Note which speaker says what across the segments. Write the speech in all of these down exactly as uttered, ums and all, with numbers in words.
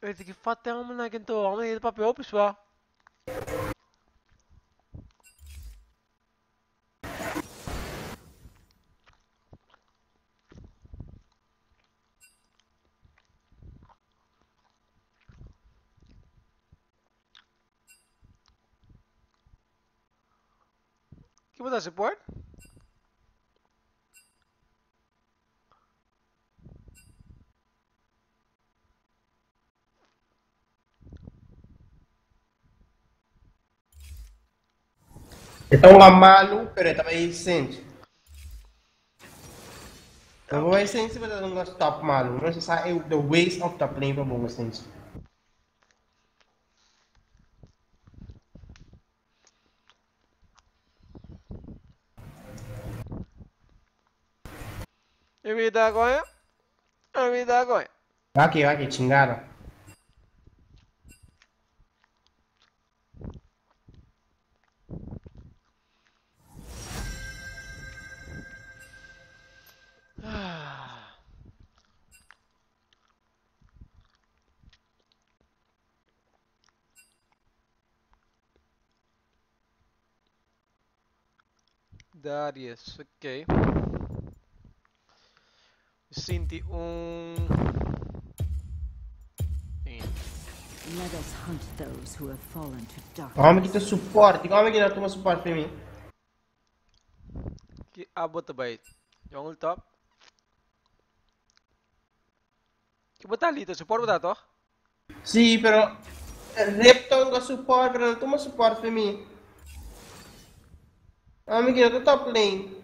Speaker 1: Weet je, fat helemaal naar je toe, allemaal hier de papje open zwaar. Que botar support?
Speaker 2: Então lá malu, pero também sente. Não vai sentir se você não stop malu, não se sabe the waste of the plane para bom sentir.
Speaker 1: Eu me dá agora? Eu me dá agora.
Speaker 2: Aqui, aqui, chingada.
Speaker 1: Darius, ok. Senti um.
Speaker 3: Let us hunt those who have fallen to darkness.
Speaker 2: Homem que te suporte, homem que não toma suporte para mim.
Speaker 1: Que abot ba it? Jungle top? Que botar ali, tu support botar to?
Speaker 2: Sim, pero Repton com suporte, pero não toma suporte para mim. Homem que não tá top lane.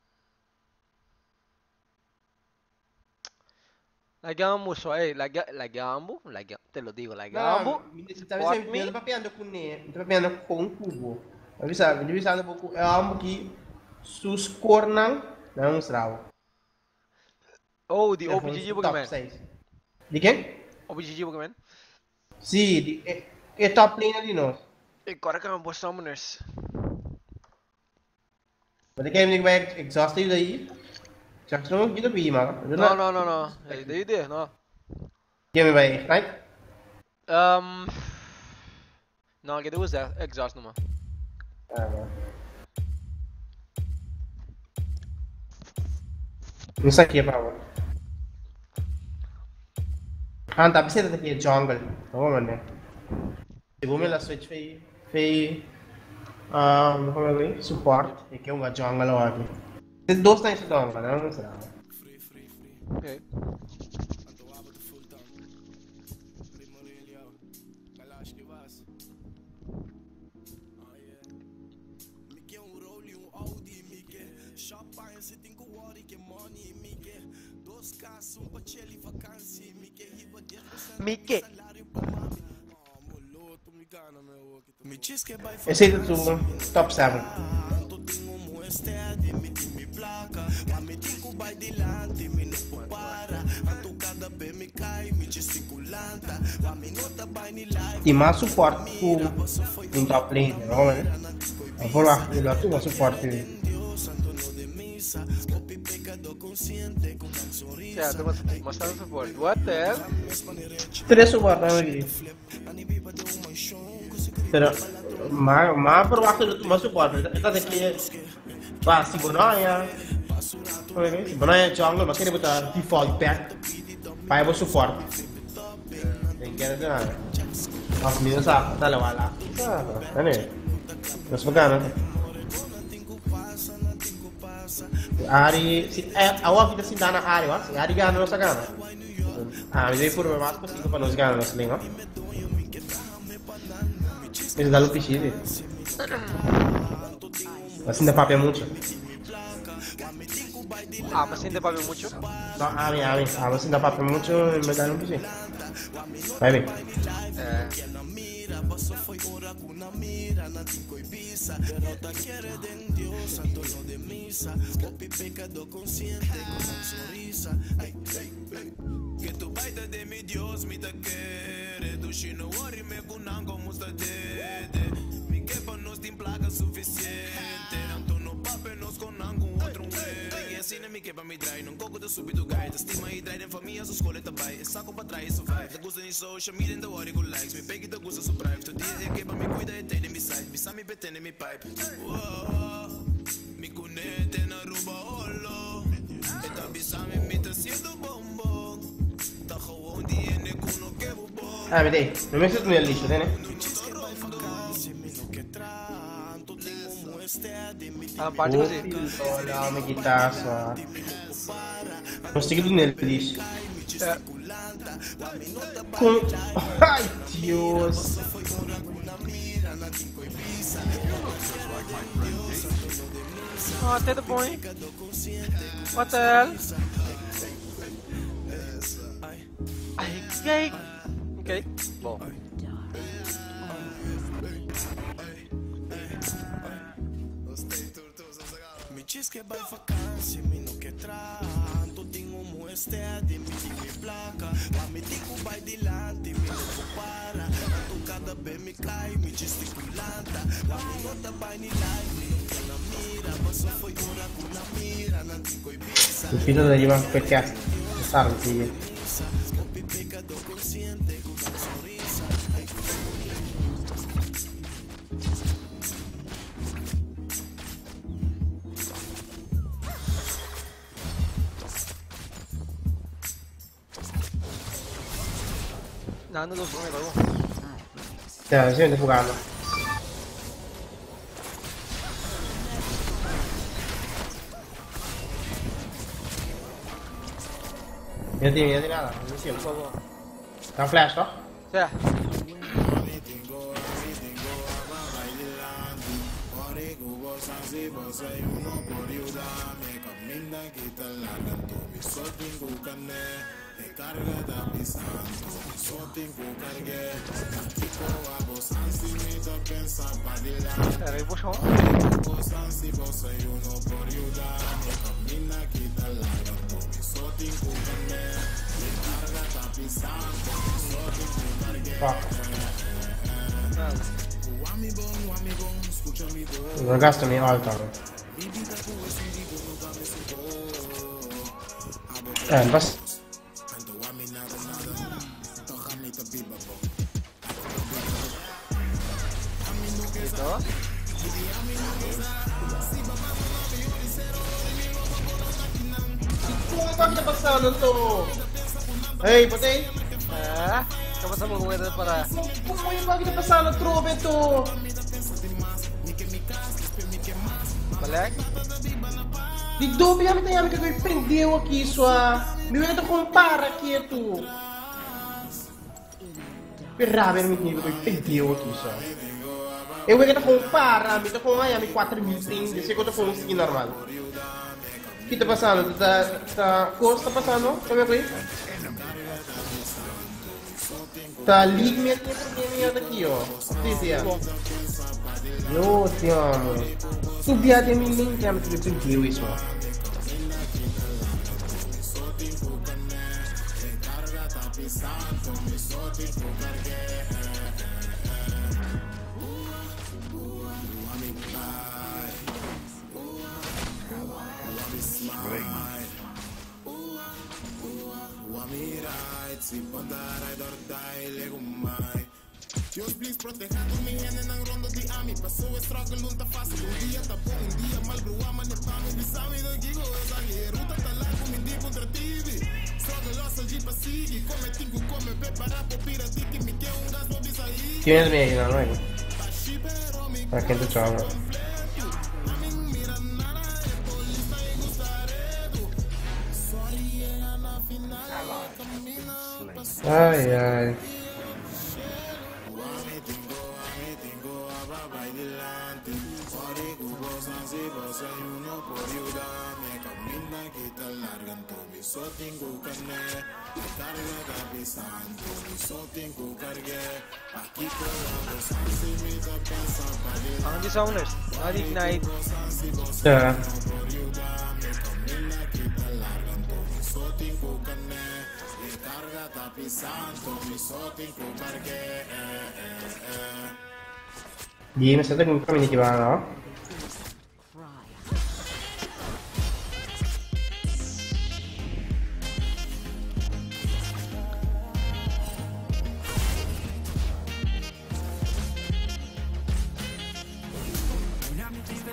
Speaker 1: Lagamos, eh, laga, lagamos, laga, te lo digo,
Speaker 2: Não,
Speaker 1: lagamos.
Speaker 2: estava
Speaker 1: Support
Speaker 2: sempre
Speaker 1: me.
Speaker 2: me papiando com ele, estava papiando com um cubo. Mas sabe, ele sabe pouco, é algo que sus cornang não será.
Speaker 1: Oh, di O P G G po man.
Speaker 2: De quem?
Speaker 1: O P G G po man.
Speaker 2: Sim, de, é, é top lane ali nós.
Speaker 1: E agora que é boss summoners.
Speaker 2: Mas de quem vai exaustive daí? Já que não kita pi mah.
Speaker 1: No, no, no, no. Eh, de idea, no.
Speaker 2: Quem vai, right?
Speaker 1: Um. No, que te gusta, exhaust nomás.
Speaker 2: Ah, não. Não sei o que é para agora. Ah, tá precisa de jungle. Oh, mano. Segundo ela switch fez fez um, como é que é? Suporte. E que é um jungle lá aqui. Tem dois times de jungle, não será?
Speaker 1: Ok. Mickey.
Speaker 2: Esse é o top sete. Tem mais suporte para um top lane, não é? Eu vou lá, eu dou mais suporte.
Speaker 1: Ya, te mostrando support. What the hell?
Speaker 2: Três suportes aqui. Pero, mas, mas por baixo do mais suporte. Está aqui, pá, se bonaia. Se bonaia jungle, mas queria botar default pack. Para eu suporte. Tem que ir nada. As minhas ah, tá lá lá. Ah, né? Mas bacana. Ari, si, eh, awak kita sinta anak Ari, mas. Ari gana sa gana. Ah, may puro mas ko sino pa nos gana nos lingo. Mas dalo pichili. Mas ainda papia mucho.
Speaker 1: Ah, mas hindi pa mucho.
Speaker 2: No, ami, ami. Ah, mas ainda papia mucho, me dalo pichili. Vai bem.
Speaker 1: Eh.
Speaker 4: Que tu baita de mi Dios mi te quiere. Tu shino worry me kunan como sta dede. Mi kepa nos tem placa suficiente. Tanto no pape nos conan com outro um. E assim mi kepa mi trai, não coco tô subindo gaita. Estima e trai for me, as escoleta vai. É saco pra trás, isso vai. Da gusta em social media, ainda worry com likes. Me pegue da gusta surprise. Todo dia é que pra me cuida e tem me side. Me sabe betendo me pipe. Me conecte na ruba olo. E tá bisame me tá sendo bombo. Tá gewoon die ene kuno que bubo.
Speaker 2: Ah, vedi, non mi sento nel liscio, né?
Speaker 1: Ah, parte
Speaker 2: Oh,
Speaker 1: così.
Speaker 2: Olha, uma guitarra. Consegui tudo nele, lixo.
Speaker 1: Eh.
Speaker 2: Com... Ai, Deus.
Speaker 1: Oh, até the point. What the hell? Ok. Ok. Bom.
Speaker 4: Me diz que vai vacância, me não quer tranto. Tenho um moestea de me me placa. Lá me digo vai dilante, me não compara. Tu cada vez me cai, me gesticulanta. Lá me nota vai ni live, me não na mira. Mas só foi ora com na mira, não tem coibisa.
Speaker 2: Il figlio degli va perché sardi.
Speaker 4: Scopi pecado consciente con una sonrisa.
Speaker 1: Nano lo so, ero.
Speaker 2: Cioè, si vede fugando. Niente, niente nada, non si lo È un flash, no?
Speaker 1: Sì. Era il bushon?
Speaker 2: Il ragazzo mi volta. Eh, basta. Kung bakit pasando to? Hey, patay!
Speaker 1: Eh? Kamusta mo kung ito para?
Speaker 2: Kung mo yung bakit pasando trope to?
Speaker 1: Balik?
Speaker 2: Di dove kami tayo kami kagawin prendew aqui sua. Mi vedo compara aqui tu. Per rave non mi dico che prendew aqui sua. E vuoi che ti compara, mi to com aí, mi quattro mil ting, di secondo con skin normal. O que tá passando? Tá, tá, coisa tá passando? Como é que é? Tá ali, minha tem probleminha daqui, ó. Sim, sim. Eu te amo. Subia de mim, nem quero que você viu isso, ó.
Speaker 4: Si podare dordai le gumai. Deus please protejando mi gente nang rondo di ami. Passou e struggle não tá fácil. Um dia tá bom, um dia mal grua, mas não tá me bisami do gigo. Eu sali, ruta tá lá com me digo contra T V. Struggle lossa de passigi. Come tingo, come prepara po pirati que me quer um gás no bisaí.
Speaker 2: Tienes mi ayuda, ¿no? Para que te chava. Ai, ai.
Speaker 1: Ang di sounders, nag-ignite.
Speaker 2: Yeah. Di masyado kung kami ni Kiba, no?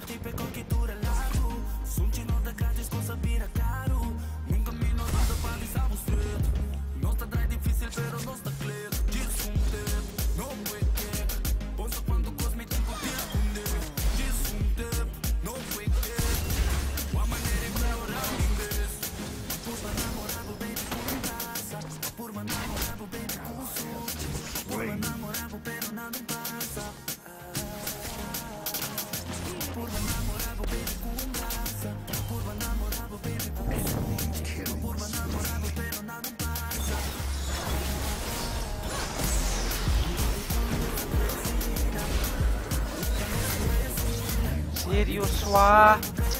Speaker 1: Serius wah.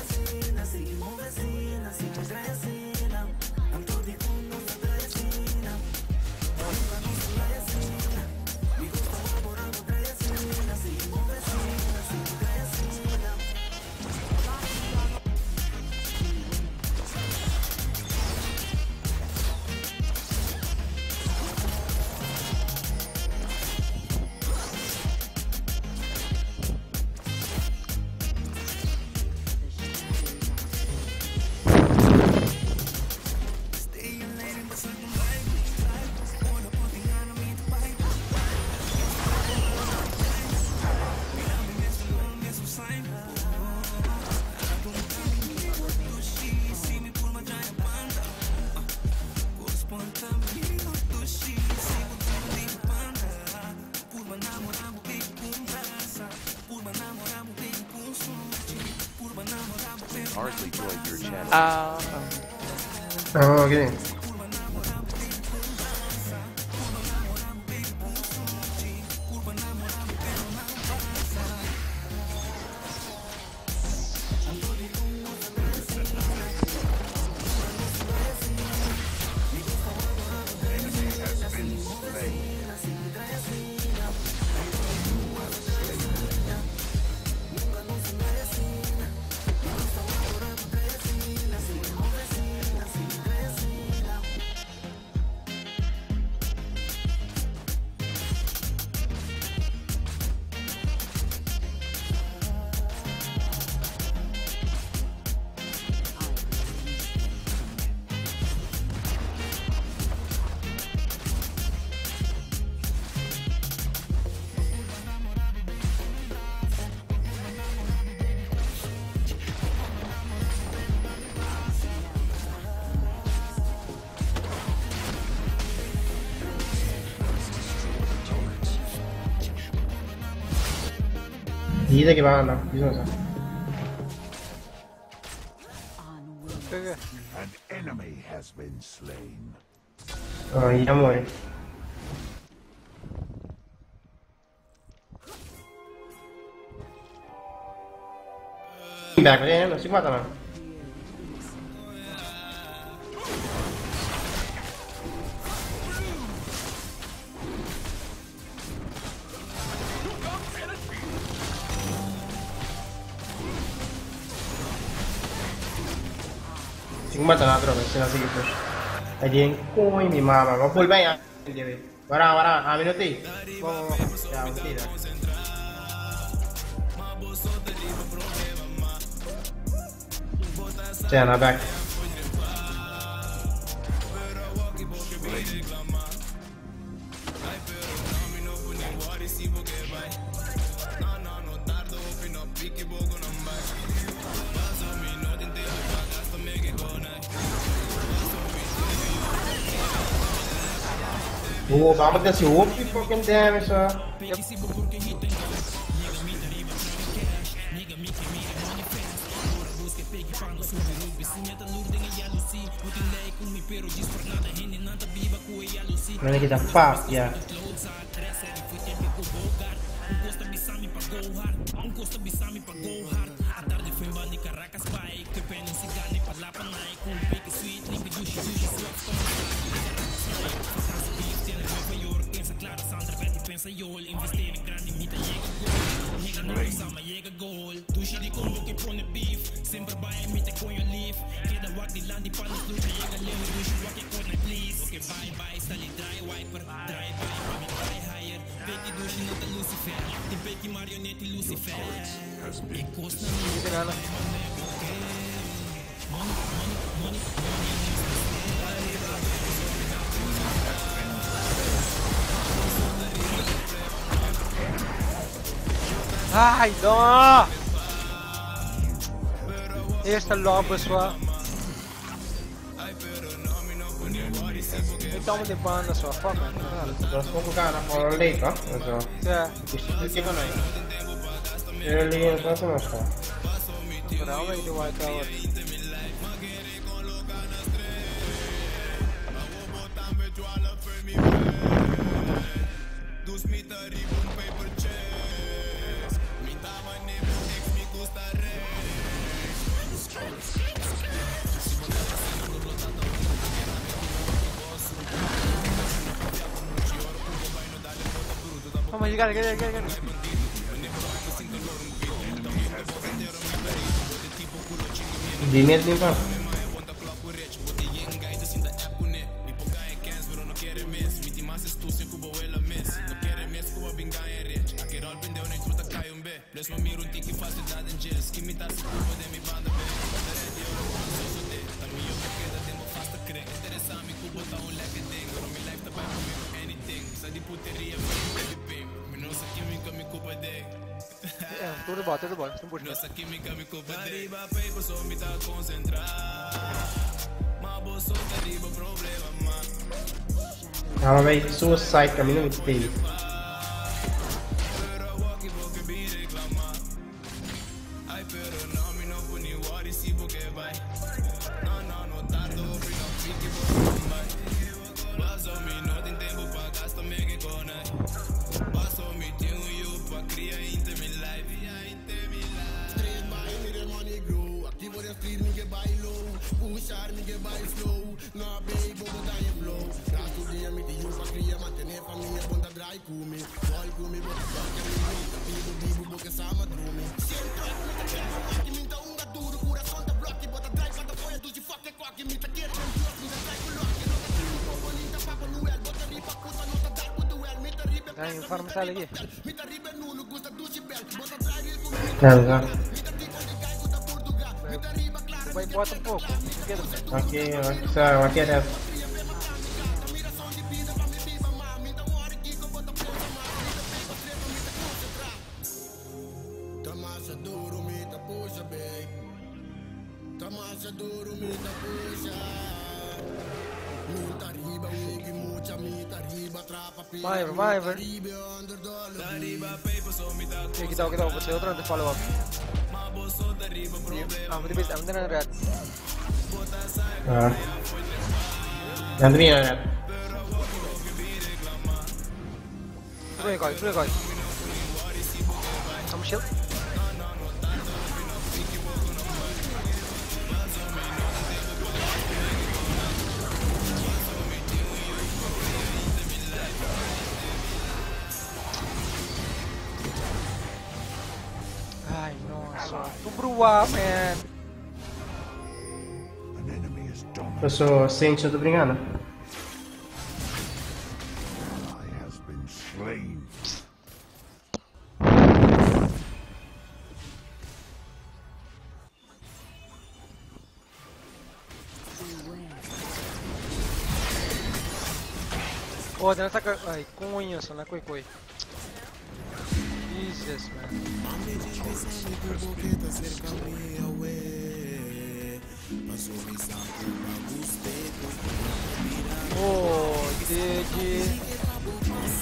Speaker 5: Parsley joined your channel.
Speaker 1: Ah.
Speaker 2: Oh, gini. Dite che vanno, bisogna sapere.
Speaker 1: Okay.
Speaker 5: An enemy has been slain.
Speaker 2: Oh, gli amori. Back, eh, non si guardano. Si guardano la droga, se la si push. E di come mi mamma, ma poi vai a guarda, guarda, a minuti. Oh, ciao, tira. C'è una back. Oh, vamos a hacer un fucking damage, huh?
Speaker 1: Yep.
Speaker 2: Non è che da fabbia.
Speaker 5: Slain.
Speaker 4: Sempre bij met de kon je lief. Keda wak die land die pannen sloep. Je kan leven dus je wak je kon niet please. Oké bye bye, stel je draai wiper. Draai bij, maar met draai higher. Petit douche not de Lucifer. Die petit marionette Lucifer. Ik kost naar niet.
Speaker 1: Ai, no! Eerste lopen zwaar. Ik kan me die banden zo, fuck man.
Speaker 2: Nós vamos colocar na hora late, ó. Mas, ó.
Speaker 1: Ja,
Speaker 2: Isso aqui com nós. Eu liguei no próximo, nós, cara.
Speaker 1: vooral weet je waar ik al. Come on, you got it, get it, get it, get it.
Speaker 2: Dinheiro de limpar.
Speaker 1: É, tudo bom, tudo bom, não puxa.
Speaker 4: Nossa química me culpa de paper só me tá concentrar. Mas bolso deriva problema, mano.
Speaker 2: Calma, velho. Suicide, caminho muito feio.
Speaker 1: Dai, farmi sale aqui.
Speaker 2: Não, já.
Speaker 1: Vai, bota um pouco.
Speaker 2: Aqui, aqui, aqui é dessa.
Speaker 1: Vai, vai, vai. Aqui tá, aqui tá, você outro antes follow up. Ah, muito bem, muito bem, red.
Speaker 2: Ah. Andrinha, né?
Speaker 1: Tudo bem, corre, tudo bem, corre. Vamos chill. Ai, nossa. Tu bruar, man.
Speaker 5: An enemy is dominated.
Speaker 2: Eu sou ciente, eu tô brincando.
Speaker 5: Ally has been slain.
Speaker 1: Oh, dan tak ay coin sana koi koi. Jesus man. Oh, G G.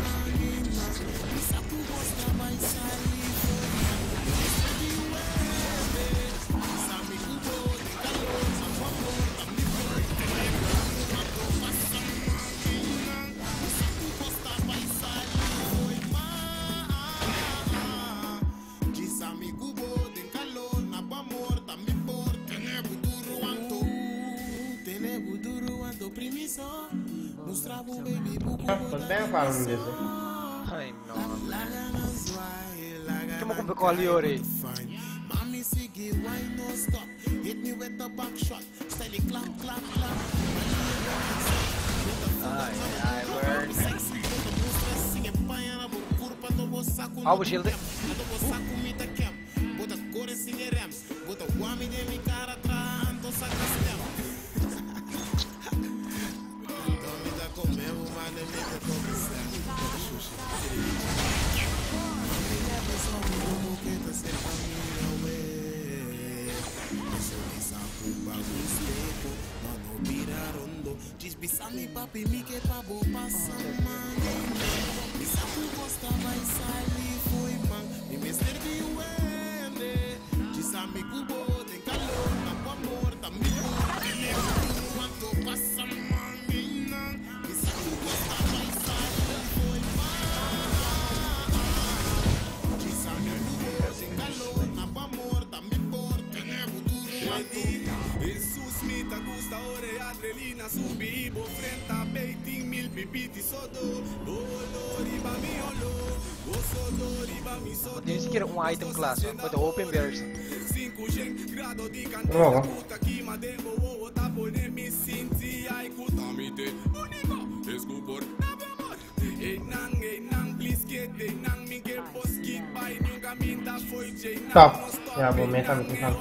Speaker 2: Quanto tempo falam disso?
Speaker 1: Ay no. ¿Qué me compré con Aliore?
Speaker 4: Siggy, why no stop? Hit me with the back shot. Steady clap, clap, clap.
Speaker 1: How was shield?
Speaker 4: Bisami papi mi que pabo passa man. Bisaku gosta vai sali foi man. Mi me servi uende. Bisami kubo tem calor na tua morta mi quanto passa man. Bisaku gosta vai sali foi man. Bisami kubo tem calor na tua morta mi porta ne futuro aqui. Jesus me ta gusta ore adrenalina subi.
Speaker 1: Hindi sequer um item class, but the open bears.
Speaker 2: Nuovo? Top. Ya, bu meta mi kan.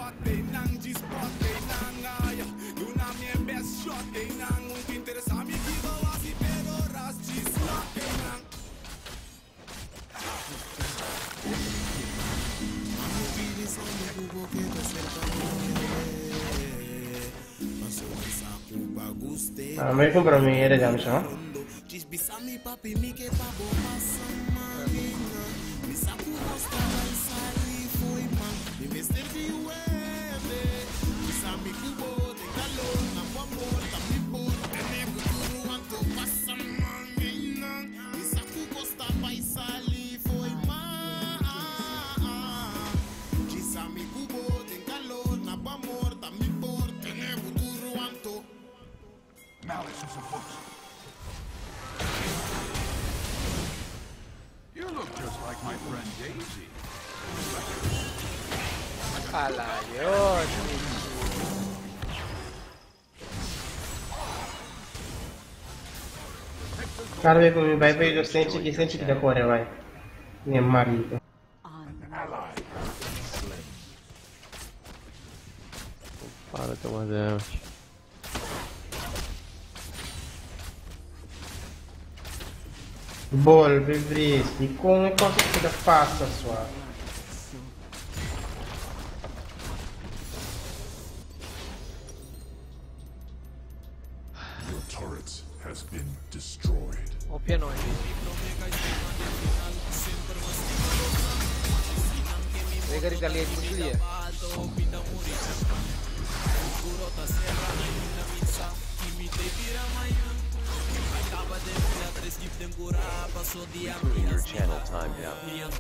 Speaker 2: Ah, me compro mi era jam no?
Speaker 5: Malice is afoot. You look just like my friend Daisy.
Speaker 1: Ala yun.
Speaker 2: Cara, vem comigo, vai ver, eu sente que sente que decora, vai. Minha marido.
Speaker 5: Ally.
Speaker 6: Para tomar damage.
Speaker 2: Bol, bevristi, come cosa che da passa sua?
Speaker 5: Your turret has been destroyed.
Speaker 1: O piano. Vega retaliate muito dia.
Speaker 6: Including your channel timed out.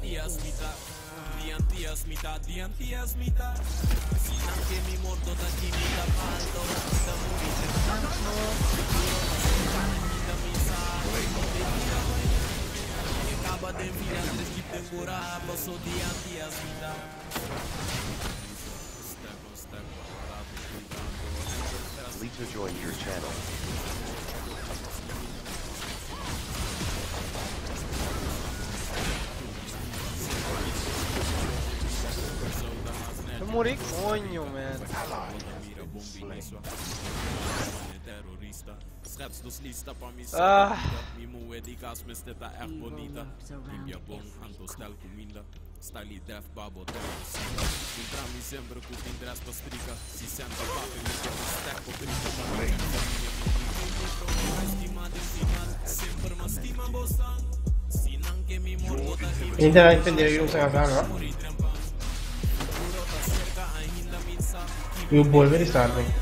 Speaker 6: Lito joined your channel.
Speaker 1: Morri conho, man. Ah.
Speaker 2: Ainda vai entender o que você vai fazer, não? E o boi vai estar bem.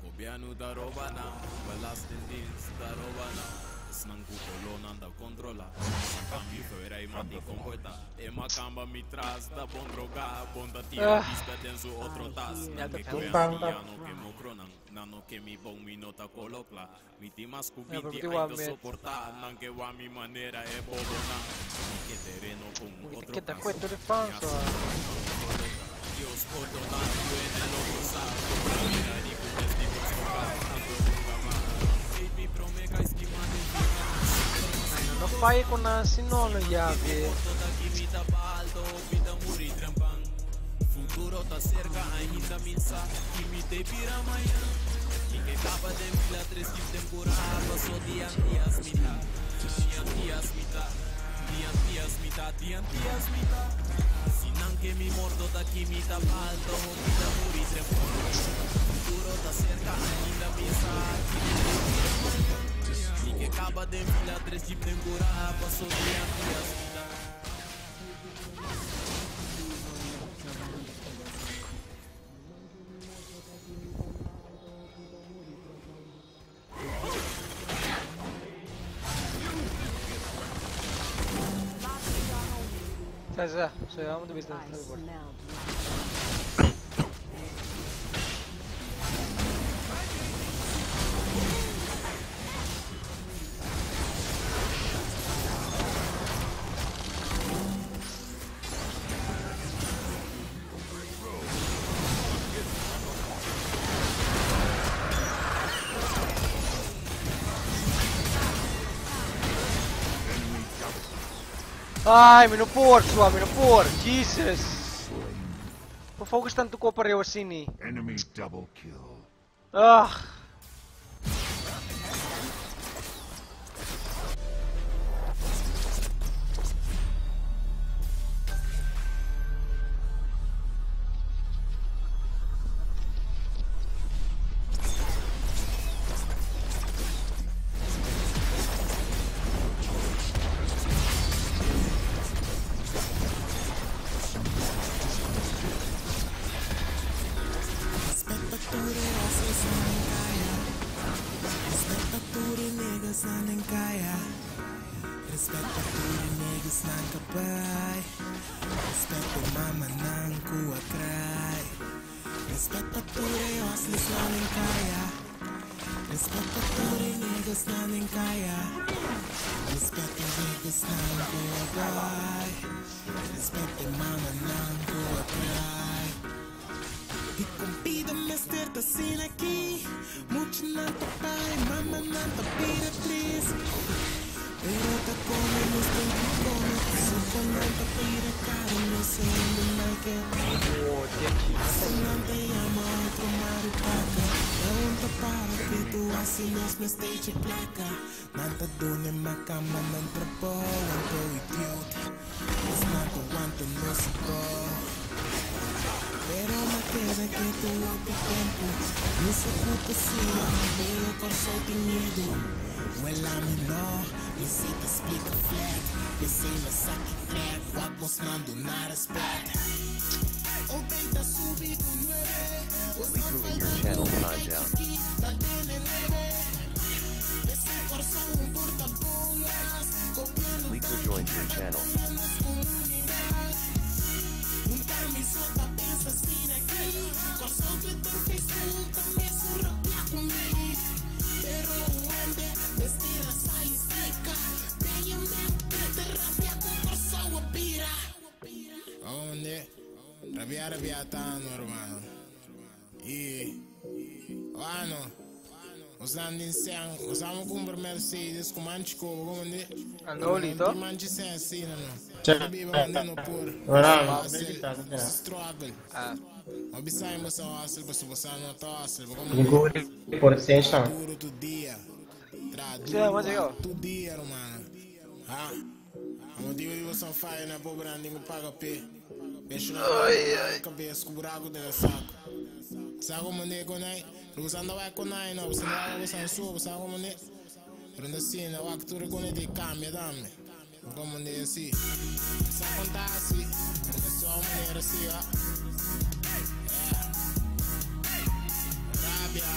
Speaker 4: Governo da rouba na, Belastingdienst da rouba na. Snang kukolona da controla. Cambio fuera y mati compuesta. Ema camba mi tras da bon droga. Bonda tira pista denso otro tas. Nami kuyansiano que mo kronan. Nano que mi bon mi nota colocla. Mi timas kubiti ay to soportar. Nan que wa mi manera e bodona. Que terreno con otro
Speaker 1: Che da questo le fa?
Speaker 4: Dios perdonando en el otro sado. Mira ni con testigos tocando. Mi promega esquimando.
Speaker 1: Non fai con Sinolo llave.
Speaker 4: Futuro está cerca, ainda minsa. Y mi te pira mañana. Y que capa de mil a tres y temporada. Pasó días, días, mitad. Días, días, mitad. Días, días, mitad. Días, días, mitad. Sinan que mi mordo da aquí mitad alto. Vida morir trempano. Futuro está cerca, ainda minsa. Y que acaba de enfilar tres jeep temporada. Pasó días, días, vida.
Speaker 1: Sai, sai, sai, vamos de vista.
Speaker 3: I smelled
Speaker 1: Ai, me não pôr, pessoal, me não pôr. Jesus. Por favor, que tanto copa eu assim.
Speaker 5: Enemy double kill.
Speaker 1: Ah.
Speaker 6: Leaving your channel timed out. Lisa joined your channel.
Speaker 4: Onde? Rabia rabia tano, hermano. E ano, usando em sang, usamos com Mercedes, com manchico, como de?
Speaker 1: Angolito.
Speaker 4: Manchi sem assim, não.
Speaker 2: Certo.
Speaker 4: Biba andando por.
Speaker 2: Ora, meditado, né?
Speaker 4: Struggle.
Speaker 1: Ah.
Speaker 4: Observe você o asilo, você você não tá asilo, como
Speaker 2: Nguri por extension.
Speaker 4: duro todo dia.
Speaker 1: Sì, ma sei io.
Speaker 4: Todo dia, hermano. Ah. Amo digo digo só faz na pobre andinho paga pé. Deixa na cabeça com buraco dela saco. Sabe como é que nós? Você anda vai com nós, não? Você não vai você sua, sabe como é? Quando assim, na hora que tu reconhece de cambia, dame. Como é assim? Isso acontece. É só uma maneira assim, ó. Rabia, é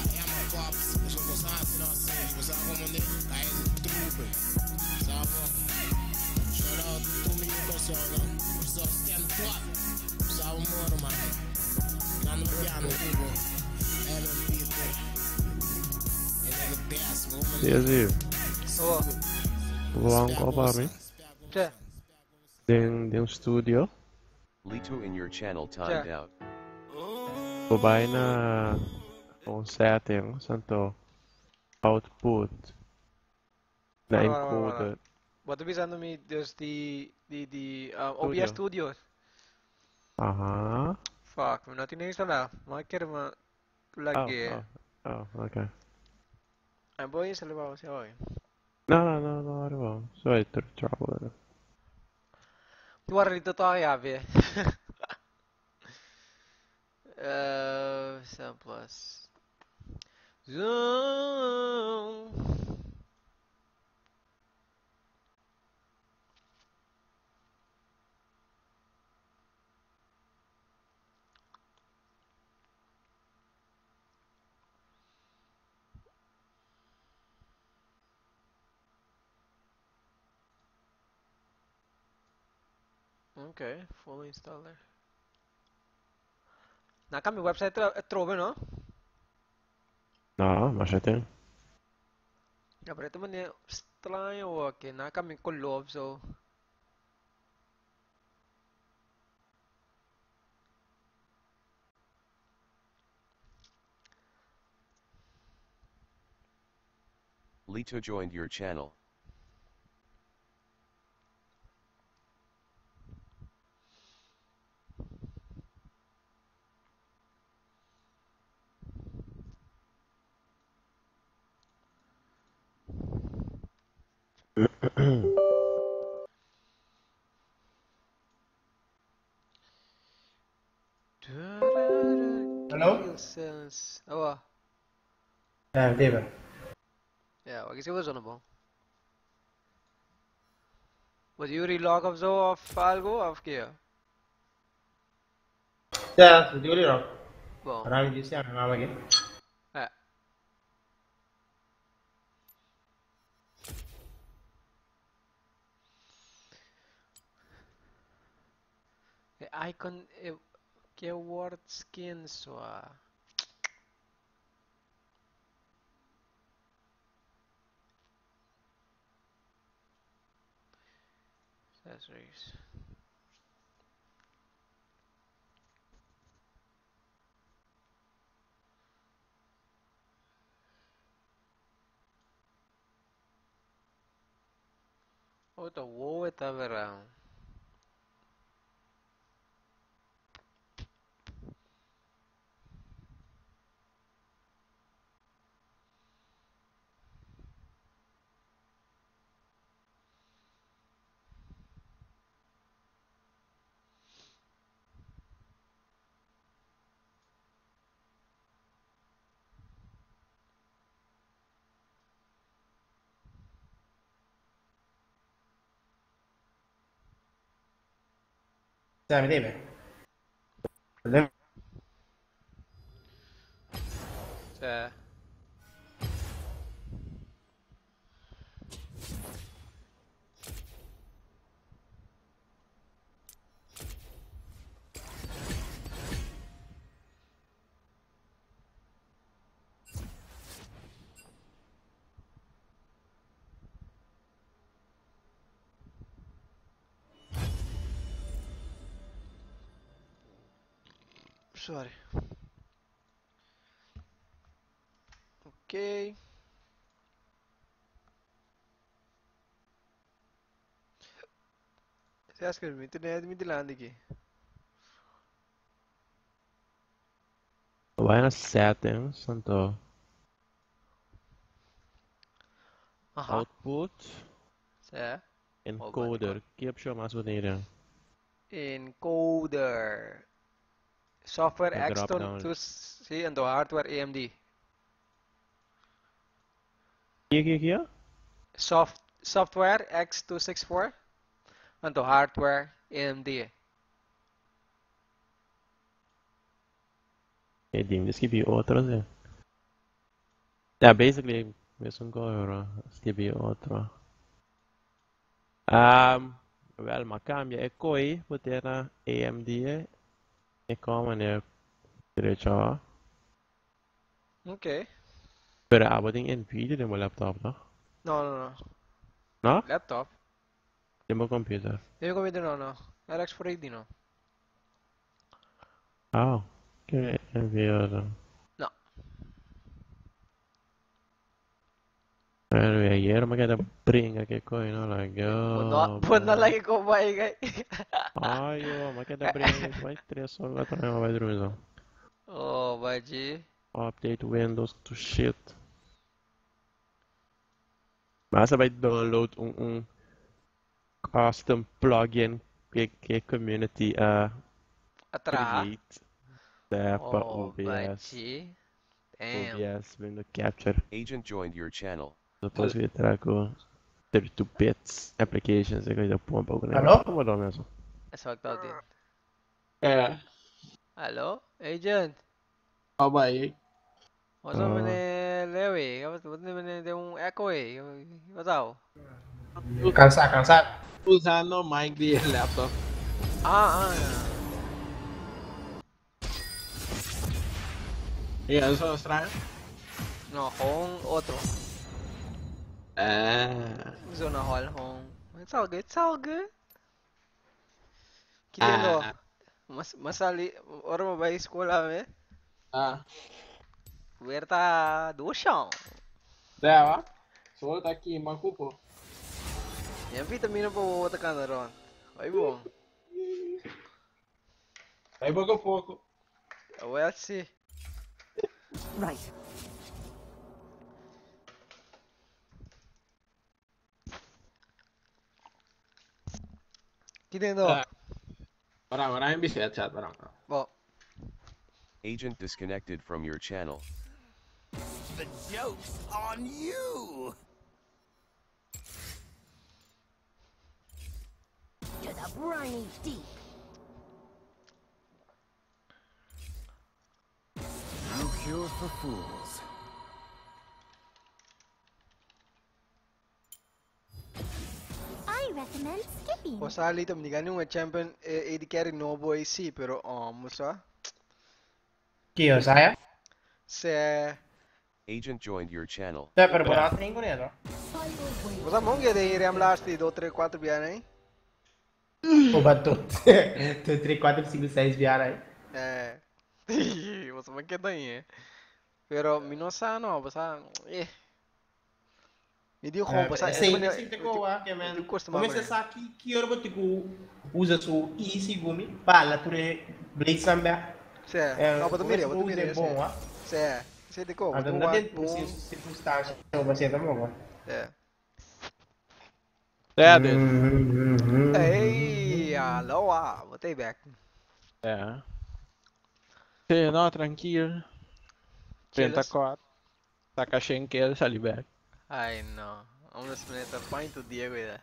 Speaker 4: cops, deixa eu gostar, se não assim, você arruma cai no trupe, sabe? Shout out to me persona, so stand up, sabe mano, mano, lá no piano, tubo, L M P, ele é o décimo,
Speaker 7: Yazir,
Speaker 1: Oh,
Speaker 7: luang ko pa rin.
Speaker 1: che,
Speaker 7: Ding, ding studio.
Speaker 6: Lito in your channel timed out.
Speaker 7: Babae na ang setting, santo output na
Speaker 1: Wala, wala, wala.
Speaker 7: encoded.
Speaker 1: Wat heb je aan me? Dus die, die, die uh, O B S Studio.
Speaker 7: Aha.
Speaker 1: Fuck, me natin na-install. Makikita mo
Speaker 7: Oh,
Speaker 1: lagi.
Speaker 7: oh, oh, okay.
Speaker 1: Ay, boy, sa libaw siya, oy.
Speaker 7: No, no, no, no, ano ba? So, ito, trouble.
Speaker 1: Tuwara dito to kaya, be. Uh, seven plus. Zoom. Okay, full installer. Na kami website tra trove, no?
Speaker 7: No, masyadong.
Speaker 1: Ja, pero ito man yung setelah yung okay, na kami kulob, so
Speaker 6: Lito joined your channel.
Speaker 2: Hello?
Speaker 1: Kill cells. Oh,
Speaker 2: Ah, David.
Speaker 1: yeah, wag siya na ba? Was you relog of zo of algo of kaya?
Speaker 2: Ya, hindi ko rin ako.
Speaker 1: Bom,
Speaker 2: Maraming Diyos yan, ang mamagin.
Speaker 1: eh. The icon eh, keyword skin so ah. Accessories. Oh, the wow ita verang.
Speaker 2: Sabi, David. Alam,
Speaker 1: Sa sorry. Okay. Saya asked me to need me dilan digi.
Speaker 7: Babae na settings, santo
Speaker 1: Aha.
Speaker 7: output
Speaker 1: Sa
Speaker 7: encoder. Keep siya masuk nila.
Speaker 1: encoder. Software
Speaker 7: Nag-drop
Speaker 1: X to
Speaker 7: down.
Speaker 1: to see and the hardware A M D.
Speaker 7: Kia, kia, kia?
Speaker 1: Soft software X two sixty-four and the hardware A M D.
Speaker 7: Eh, ding, det ska bli åter och se. Yeah, basically, mesmo coisa, estive outro. Um, well, ma cambia e coi potera A M D e come ne direito.
Speaker 1: Ok.
Speaker 7: Pero abading Nvidia de mo laptop, no?
Speaker 1: No, no, no.
Speaker 7: No?
Speaker 1: Laptop?
Speaker 7: De mo computer.
Speaker 1: Yung computer no, no. R X four eighty no.
Speaker 7: Oh, okay, Nvidia.
Speaker 1: No.
Speaker 7: Pero ayer me quedé brinca que coi, no? Like,
Speaker 1: Buwan na,
Speaker 7: oh,
Speaker 1: buwan na
Speaker 7: man.
Speaker 1: lagi ko ba eh,
Speaker 7: Ay, yo, me quedé brinca que vai três horas atrás, não vai dormir, não.
Speaker 1: Oh, baji.
Speaker 7: Update Windows to shit. Mas você vai download um, um custom plugin que, que a community uh,
Speaker 1: Atra.
Speaker 7: create uh, para
Speaker 1: Oh,
Speaker 7: O B S.
Speaker 1: baji. Damn.
Speaker 7: O B S window capture.
Speaker 6: Agent joined your channel.
Speaker 7: Depois vai entrar com thirty-two bits applications e coisa pô um pouco né?
Speaker 2: Alô?
Speaker 7: Como dá mesmo?
Speaker 1: Essa wag tao din.
Speaker 8: É,
Speaker 1: Hello? Agent?
Speaker 8: ó, vai.
Speaker 1: What's up,
Speaker 7: Ah.
Speaker 1: man? Lewy? What's up, man? Tem um echo eh. What's up?
Speaker 2: Cansado, cansado.
Speaker 8: Usando o mic de laptop.
Speaker 1: Ah, ah.
Speaker 8: E aí, só estranho?
Speaker 1: No, con otro.
Speaker 8: Ah,
Speaker 1: Zona hall home. It's all good. It's all good. Querendo.
Speaker 8: ah,
Speaker 1: Mas masali. Ora mo ba escola me?
Speaker 8: ah.
Speaker 1: Verta do chão.
Speaker 8: Deva, solta aqui, macupo.
Speaker 1: Yan vitamina po wata ka na ron. Ay bom.
Speaker 8: Aí, pouco a pouco.
Speaker 1: Well, see.
Speaker 3: Right.
Speaker 1: Querendo.
Speaker 8: Ah. Parang, maraming busy at chat, parang.
Speaker 1: Bo.
Speaker 6: Agent disconnected from your channel.
Speaker 4: The joke's on you!
Speaker 3: To the briny deep.
Speaker 4: No cure for fools.
Speaker 9: I recommend skipping.
Speaker 1: Posali tam ni ganun nga champion eh, A D carry no boy si pero um musa
Speaker 2: Que eu saia?
Speaker 1: se
Speaker 6: Agent joined your channel.
Speaker 2: Tá, pero por atrás ninguém é, não?
Speaker 1: musa mo nga de iriam last two three four biyan eh.
Speaker 2: O bato. três, quatro, cinco, seis vieram aí.
Speaker 1: Eh. Musa man kita eh. Pero minosa no basta eh. Hindi ko basta
Speaker 2: Sim, sim, te coa, que man.
Speaker 1: Começa
Speaker 2: Começa aqui, que hora você usa o easy gumi, para tu blade samba.
Speaker 1: Se, no pa tumiri, pa tumiri.
Speaker 2: É bom, ah.
Speaker 1: Se, se de ko.
Speaker 2: Ando na din po si circunstância, você tá bom.
Speaker 1: É.
Speaker 8: É, dude.
Speaker 1: Ei, alô, ah, botei back.
Speaker 8: É. Sim, não, tranquilo. Tenta
Speaker 1: Chillas?
Speaker 8: quatro. Taca Schenkel, sali back.
Speaker 1: Ai, no. Vamos a point to Diego ida.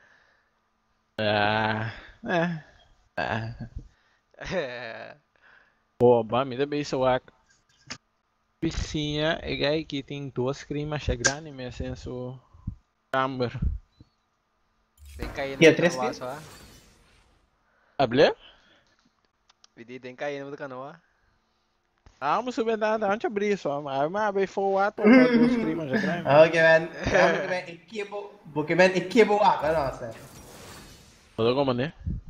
Speaker 8: Ah, é. Ah.
Speaker 1: É.
Speaker 8: Pô, ba, me dá bem seu ac. Piscinha, é gai que tem duas cremas chegando me assim so camber.
Speaker 1: Tem kain
Speaker 2: E a
Speaker 1: mo
Speaker 2: tres
Speaker 1: kanawa
Speaker 2: que?
Speaker 1: sa.
Speaker 8: Able?
Speaker 1: Vidi tem kain mo kanawa.
Speaker 8: Ah, mo subir nada, antes abrir só, mas mas bem for ato, duas cremas chegando.
Speaker 2: Ok, man. Porque man, equipo, porque man, equipo ah, nossa.
Speaker 8: Tudo como né?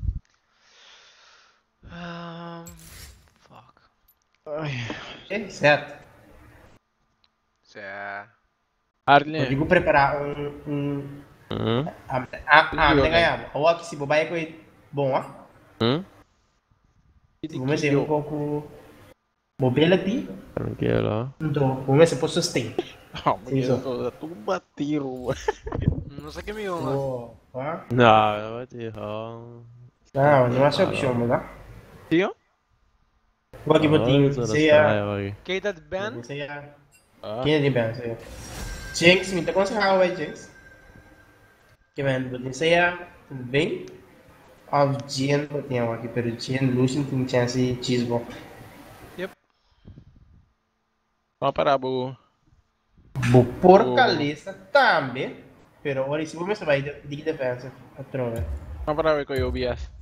Speaker 1: Um, fuck.
Speaker 8: Ai.
Speaker 2: É, certo.
Speaker 1: Se,
Speaker 2: Eu
Speaker 8: Arlen.
Speaker 2: digo preparar um um
Speaker 7: Hum?
Speaker 2: ah, ah, tem ganhar. O aqui se bobai é bom, ah.
Speaker 7: Hum?
Speaker 2: Comecei um pouco mobility,
Speaker 7: Tranquilo.
Speaker 2: então comecei por sustain.
Speaker 8: Oh,
Speaker 2: Sim, só.
Speaker 8: meu, tu batiro.
Speaker 1: não sei que me yung.
Speaker 2: Oh, ah.
Speaker 7: Não, eu vou te falar.
Speaker 2: Não, não acho que chama, tá?
Speaker 8: Tio?
Speaker 2: Vou aqui botinho, você é,
Speaker 1: Cated ban?
Speaker 2: você é.
Speaker 8: Ah.
Speaker 2: Quem é de bem, você é. Jinx, me tá aconselhando aí, Jinx. Que man, botinho, você é bem. Of Jian, botinho aqui, pero Jian Lucian tem chance de cheeseball.
Speaker 8: Vamos parar, bu.
Speaker 2: Bu porcalista também. Pero ora se você vai de defensa, patrão.
Speaker 8: Vamos para ver com o O B S.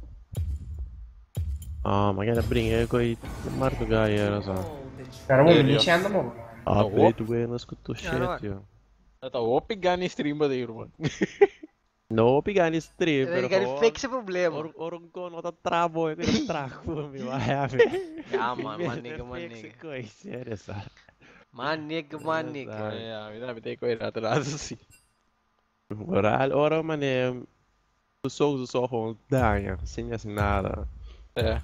Speaker 7: Ah, maar jij dat brengen, ik gooi maar te gaan hier zo.
Speaker 2: Cara, vamos
Speaker 8: Ele,
Speaker 2: me
Speaker 8: ó.
Speaker 2: deixando, mano.
Speaker 7: Ah,
Speaker 8: Oh.
Speaker 7: pay to win, let's go to shit,
Speaker 1: não.
Speaker 7: joh.
Speaker 8: Eu tô pegando em stream ba dele, mano.
Speaker 7: No, pigan is stream,
Speaker 1: Ele
Speaker 7: pero
Speaker 1: quer
Speaker 7: gewoon-
Speaker 1: fix o problema.
Speaker 7: Or, orang ko no trabo, eu quero trago, mi wahaya.
Speaker 1: Ja, man, man, nigga, man, nigga.
Speaker 7: Coisa, sério, sabe?
Speaker 1: Man, nigga, man, nigga.
Speaker 7: Ah.
Speaker 8: Ja, we hebben het weer atrás assim.
Speaker 7: Moral, ora, mano, os sons só gewoon daar, ja. Sem assim nada.
Speaker 8: É.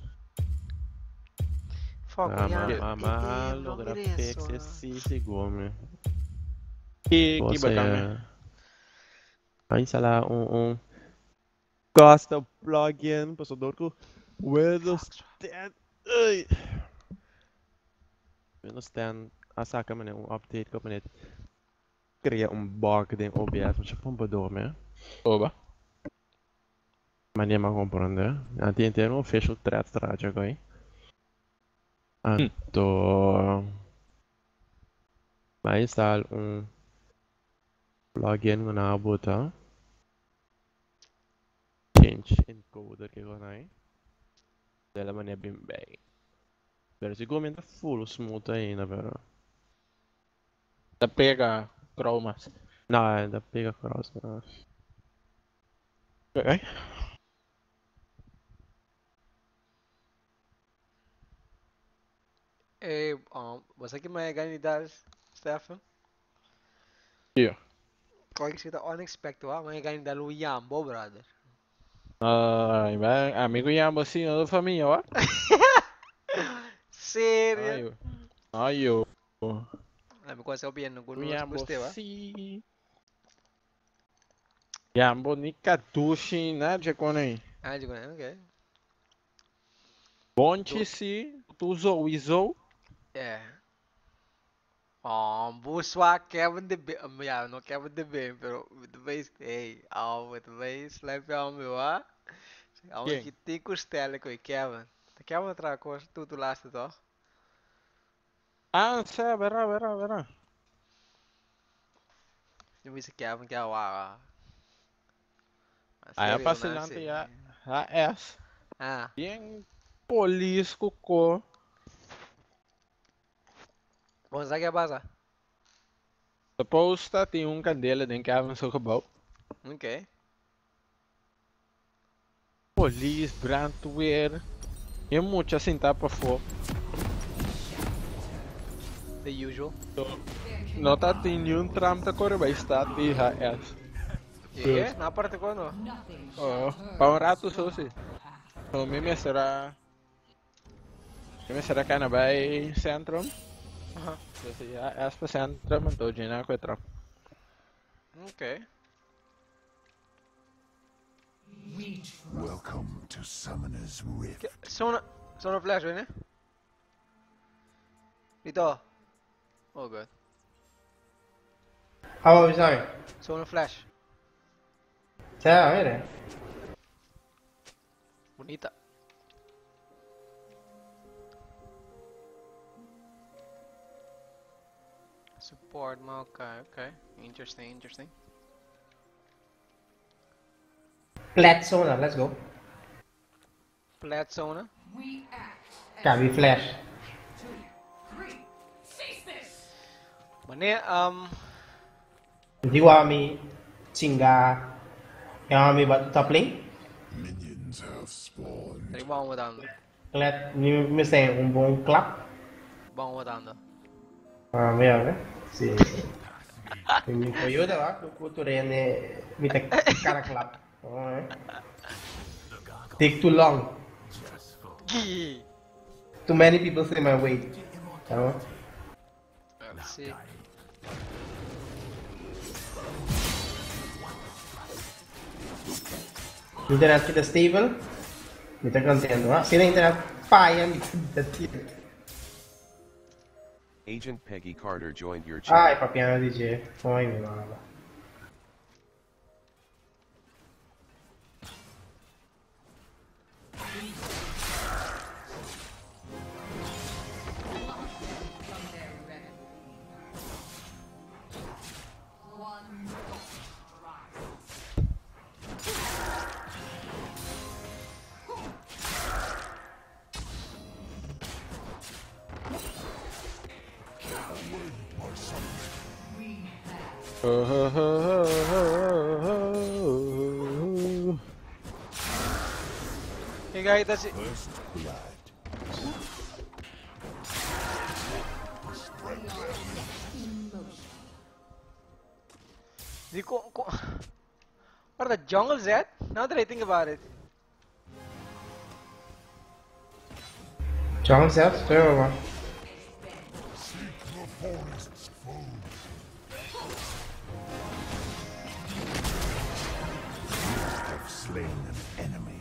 Speaker 1: Fuck,
Speaker 7: Ah,
Speaker 1: ja,
Speaker 7: mas,
Speaker 1: que
Speaker 7: mas,
Speaker 1: tem
Speaker 7: mas,
Speaker 1: logo
Speaker 7: logra
Speaker 1: isso,
Speaker 7: fix
Speaker 1: ah.
Speaker 7: esse sigome.
Speaker 8: Que, que
Speaker 7: Você,
Speaker 8: bacana.
Speaker 7: aí, sei lá, um, um custom plugin, para door com Windows ten. Ai. Windows ten, asa ka man um update ko man cria um bug din O B S, mas pun bodo me.
Speaker 8: Oba.
Speaker 7: Mas nem mais compreender. Antes tem um official thread strategy aí. Então, vai instalar um plugin na botar. Change encoder que eu aí. Dela maneira bem bem. Pero se comenta full smooth ainda, pero.
Speaker 8: Da pega cromas.
Speaker 7: Não, ainda pega cross. Não.
Speaker 8: Ok.
Speaker 1: Hey, um, was ik in mijn kandidaat, Stefan?
Speaker 8: Ja.
Speaker 1: Kijk, ik zit er unexpected, hoor. Mijn kandidaat Louis Jambo, brother.
Speaker 8: Ai, vai, amigo Yambo assim, da família, ó.
Speaker 1: Sério?
Speaker 8: Ai, eu.
Speaker 1: Ah, me conheceu bem, não
Speaker 8: Yambo
Speaker 1: gostei, va?
Speaker 8: sim. Yambo ni katushi na jekone.
Speaker 1: Ah, digo, né? Ok.
Speaker 8: Bonchi si, tu usou, usou.
Speaker 1: É. Oh, buswa Kevin de B. Um, yeah, no Kevin de B, pero with the base, hey, oh, with the base, slap on me, wa? Ao
Speaker 8: Quem?
Speaker 1: que te costela com o Kevin. O Kevin tra coisa, tu tu laste, toch?
Speaker 8: Ah, sé, verá, verá, verá.
Speaker 1: Eu disse Kevin que é o ah.
Speaker 8: Aí a passilante ya, a S.
Speaker 1: Ah,
Speaker 8: Bien polisco ko.
Speaker 1: vamos lá que é baza.
Speaker 8: Suppose dat tem um candela dentro que havem seu gebouw.
Speaker 1: Ok.
Speaker 8: Police, brandweer. E muito assim tá para fora.
Speaker 1: The usual.
Speaker 8: Não tá tem nenhum tram da cor vai estar de H S.
Speaker 1: É, na parte quando?
Speaker 8: Oh, para um rato só se. So mimi será. Mimi será que na vai centrum.
Speaker 1: Aha.
Speaker 8: So se H S para centrum então já com tram.
Speaker 1: Ok.
Speaker 5: Welcome to Summoner's Rift.
Speaker 1: Sono, sono flash, né? Dito. Oh god.
Speaker 2: How was I?
Speaker 1: Sono flash.
Speaker 2: Tá, mira.
Speaker 1: Bonita. Support mo, okay, okay. Interesting, interesting.
Speaker 2: Flat zone, let's go.
Speaker 1: Flat zone.
Speaker 2: Cabe flash.
Speaker 1: Mane, um,
Speaker 2: Digo a mi chinga. A mi bat top lane.
Speaker 5: Minions have spawned.
Speaker 1: dali bang matando.
Speaker 2: Let me me say um bom clap.
Speaker 1: Bang matando.
Speaker 2: Ah, mira, né? Sim. Mi coyote va, tu culturene mi te cara clap. Alright. Take too long.
Speaker 1: Gee.
Speaker 2: Too many people say my weight. Tá
Speaker 1: Let's see.
Speaker 2: Internet kita stable. Mi te contento, ah. Se na internet paia mi te tira.
Speaker 6: Agent Peggy Carter joined your channel.
Speaker 2: Ai, papiano D J. Foi, meu mano.
Speaker 8: Oh, oh, oh, oh, oh.
Speaker 1: Hey guys, that's it. The co co what are the jungles at? Now that I think about it.
Speaker 2: Jungle Zed, terrible.
Speaker 5: Have slain an enemy.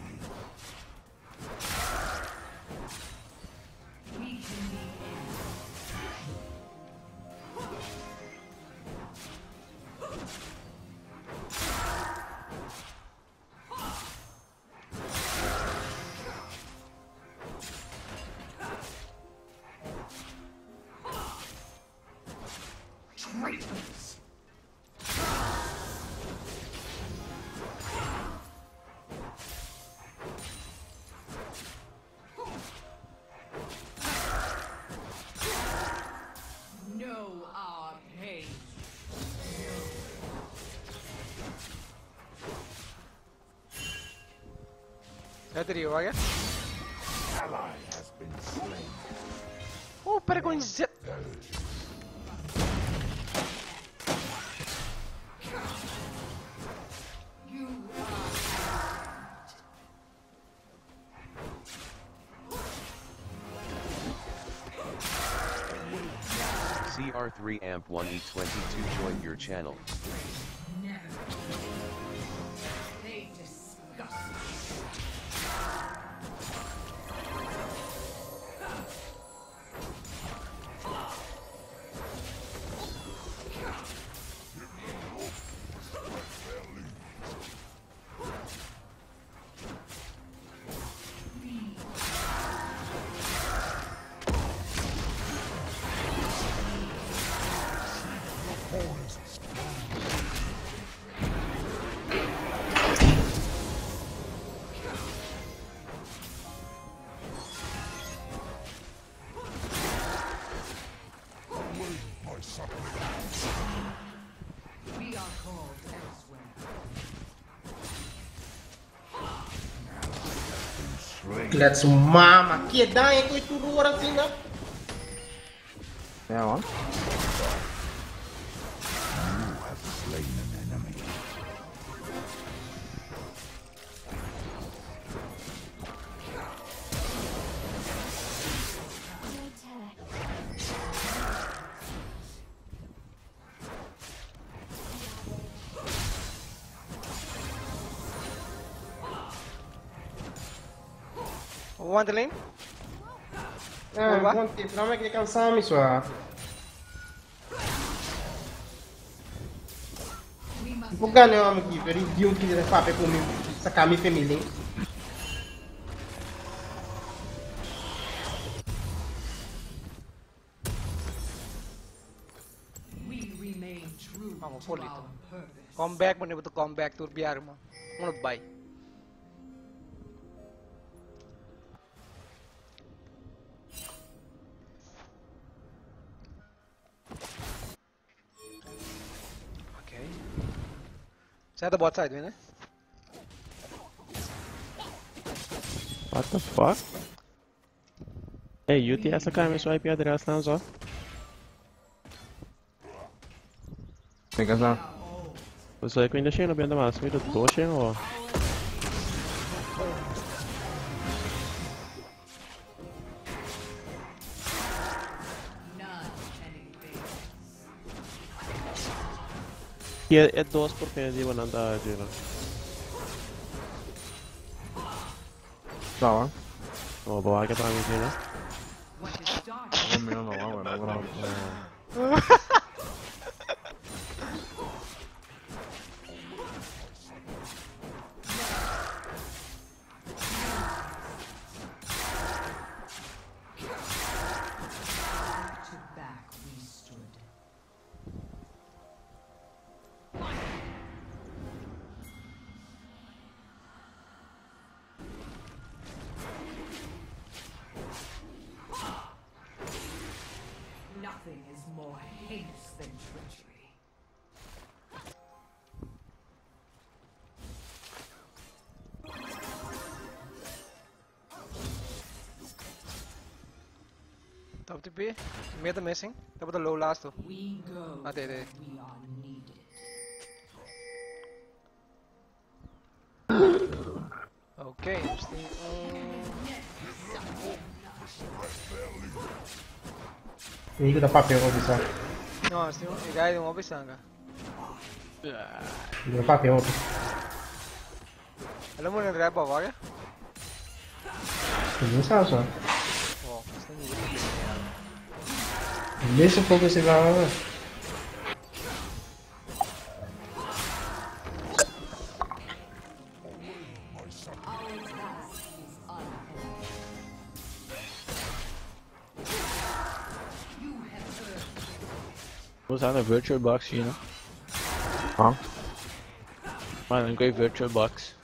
Speaker 3: Know our pain.
Speaker 1: That's you, I guess.
Speaker 5: Ally has been slain.
Speaker 1: Oh, Paragon Z.
Speaker 6: C R three amp one E twenty-two joined your channel.
Speaker 3: They disgust me. We are called elsewhere.
Speaker 2: Let's mama. Que dá é que tu rua assim, né?
Speaker 7: Yeah, man.
Speaker 5: You have slain an enemy.
Speaker 1: Want the lane?
Speaker 2: Ah,
Speaker 1: What?
Speaker 2: bom tempo. Não é que cansar, me sua. Vou ganhar uma aqui, ver de um que ele faz para mim, sacar minha família.
Speaker 3: We remain true
Speaker 1: Vamos,
Speaker 3: to
Speaker 1: Polito.
Speaker 3: our purpose.
Speaker 1: Come back, mana betul come back tur biar mah. Mana bye. Okay. Saya ada bot side mana?
Speaker 7: What the fuck? Hey, U T S का हमें swipe याद रहा था सो?
Speaker 10: Fica só.
Speaker 7: Você é que ainda chega no bem da massa, me do doce ou? E é, é dois por pé de banana de lá.
Speaker 10: Tá,
Speaker 7: Oh, boa que para mim, né?
Speaker 3: What is dark?
Speaker 10: um minuto lá, mano. Agora.
Speaker 3: To back we stood. more heinous than treachery.
Speaker 1: Top T P, mid missing. Dapat low last tuh.
Speaker 3: We go.
Speaker 1: Ate, ate.
Speaker 3: We are needed.
Speaker 1: Okay, mesti.
Speaker 2: Ini kita papel kok bisa.
Speaker 1: No, mesti i guy non bisa nggak?
Speaker 2: Kita papel kok.
Speaker 1: Alam mo na grab ako ya?
Speaker 2: Bisa so.
Speaker 1: Oh, mesti ni.
Speaker 2: Deixa fokus sila.
Speaker 8: Was aan een virtual box, you know?
Speaker 10: Huh?
Speaker 8: Man, een great virtual box.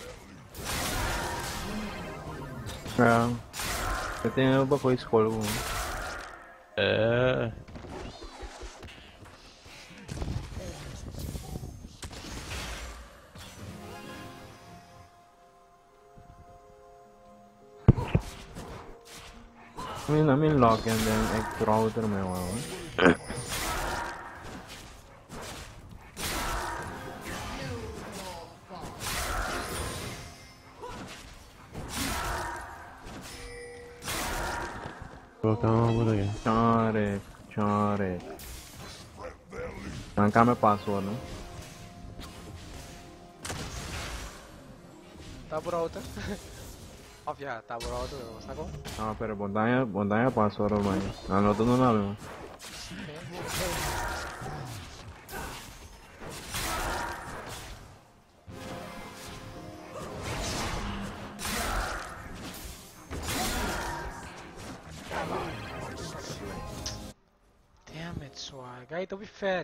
Speaker 10: Yeah. Eu tenho uma coisa escolha com.
Speaker 8: Eh.
Speaker 10: I mean, I mean lock and then I throw it in my one.
Speaker 7: Colocar uma aqui.
Speaker 10: Chore, chore. Arrancar meu password, né?
Speaker 1: Tá por outra. Off ya, tá por outra. Sacou?
Speaker 10: Ah, pero bondanya, bondanya password, mano. Ah, não tô no nome, mano.
Speaker 1: Damn it, Swag. Guy, to be fed.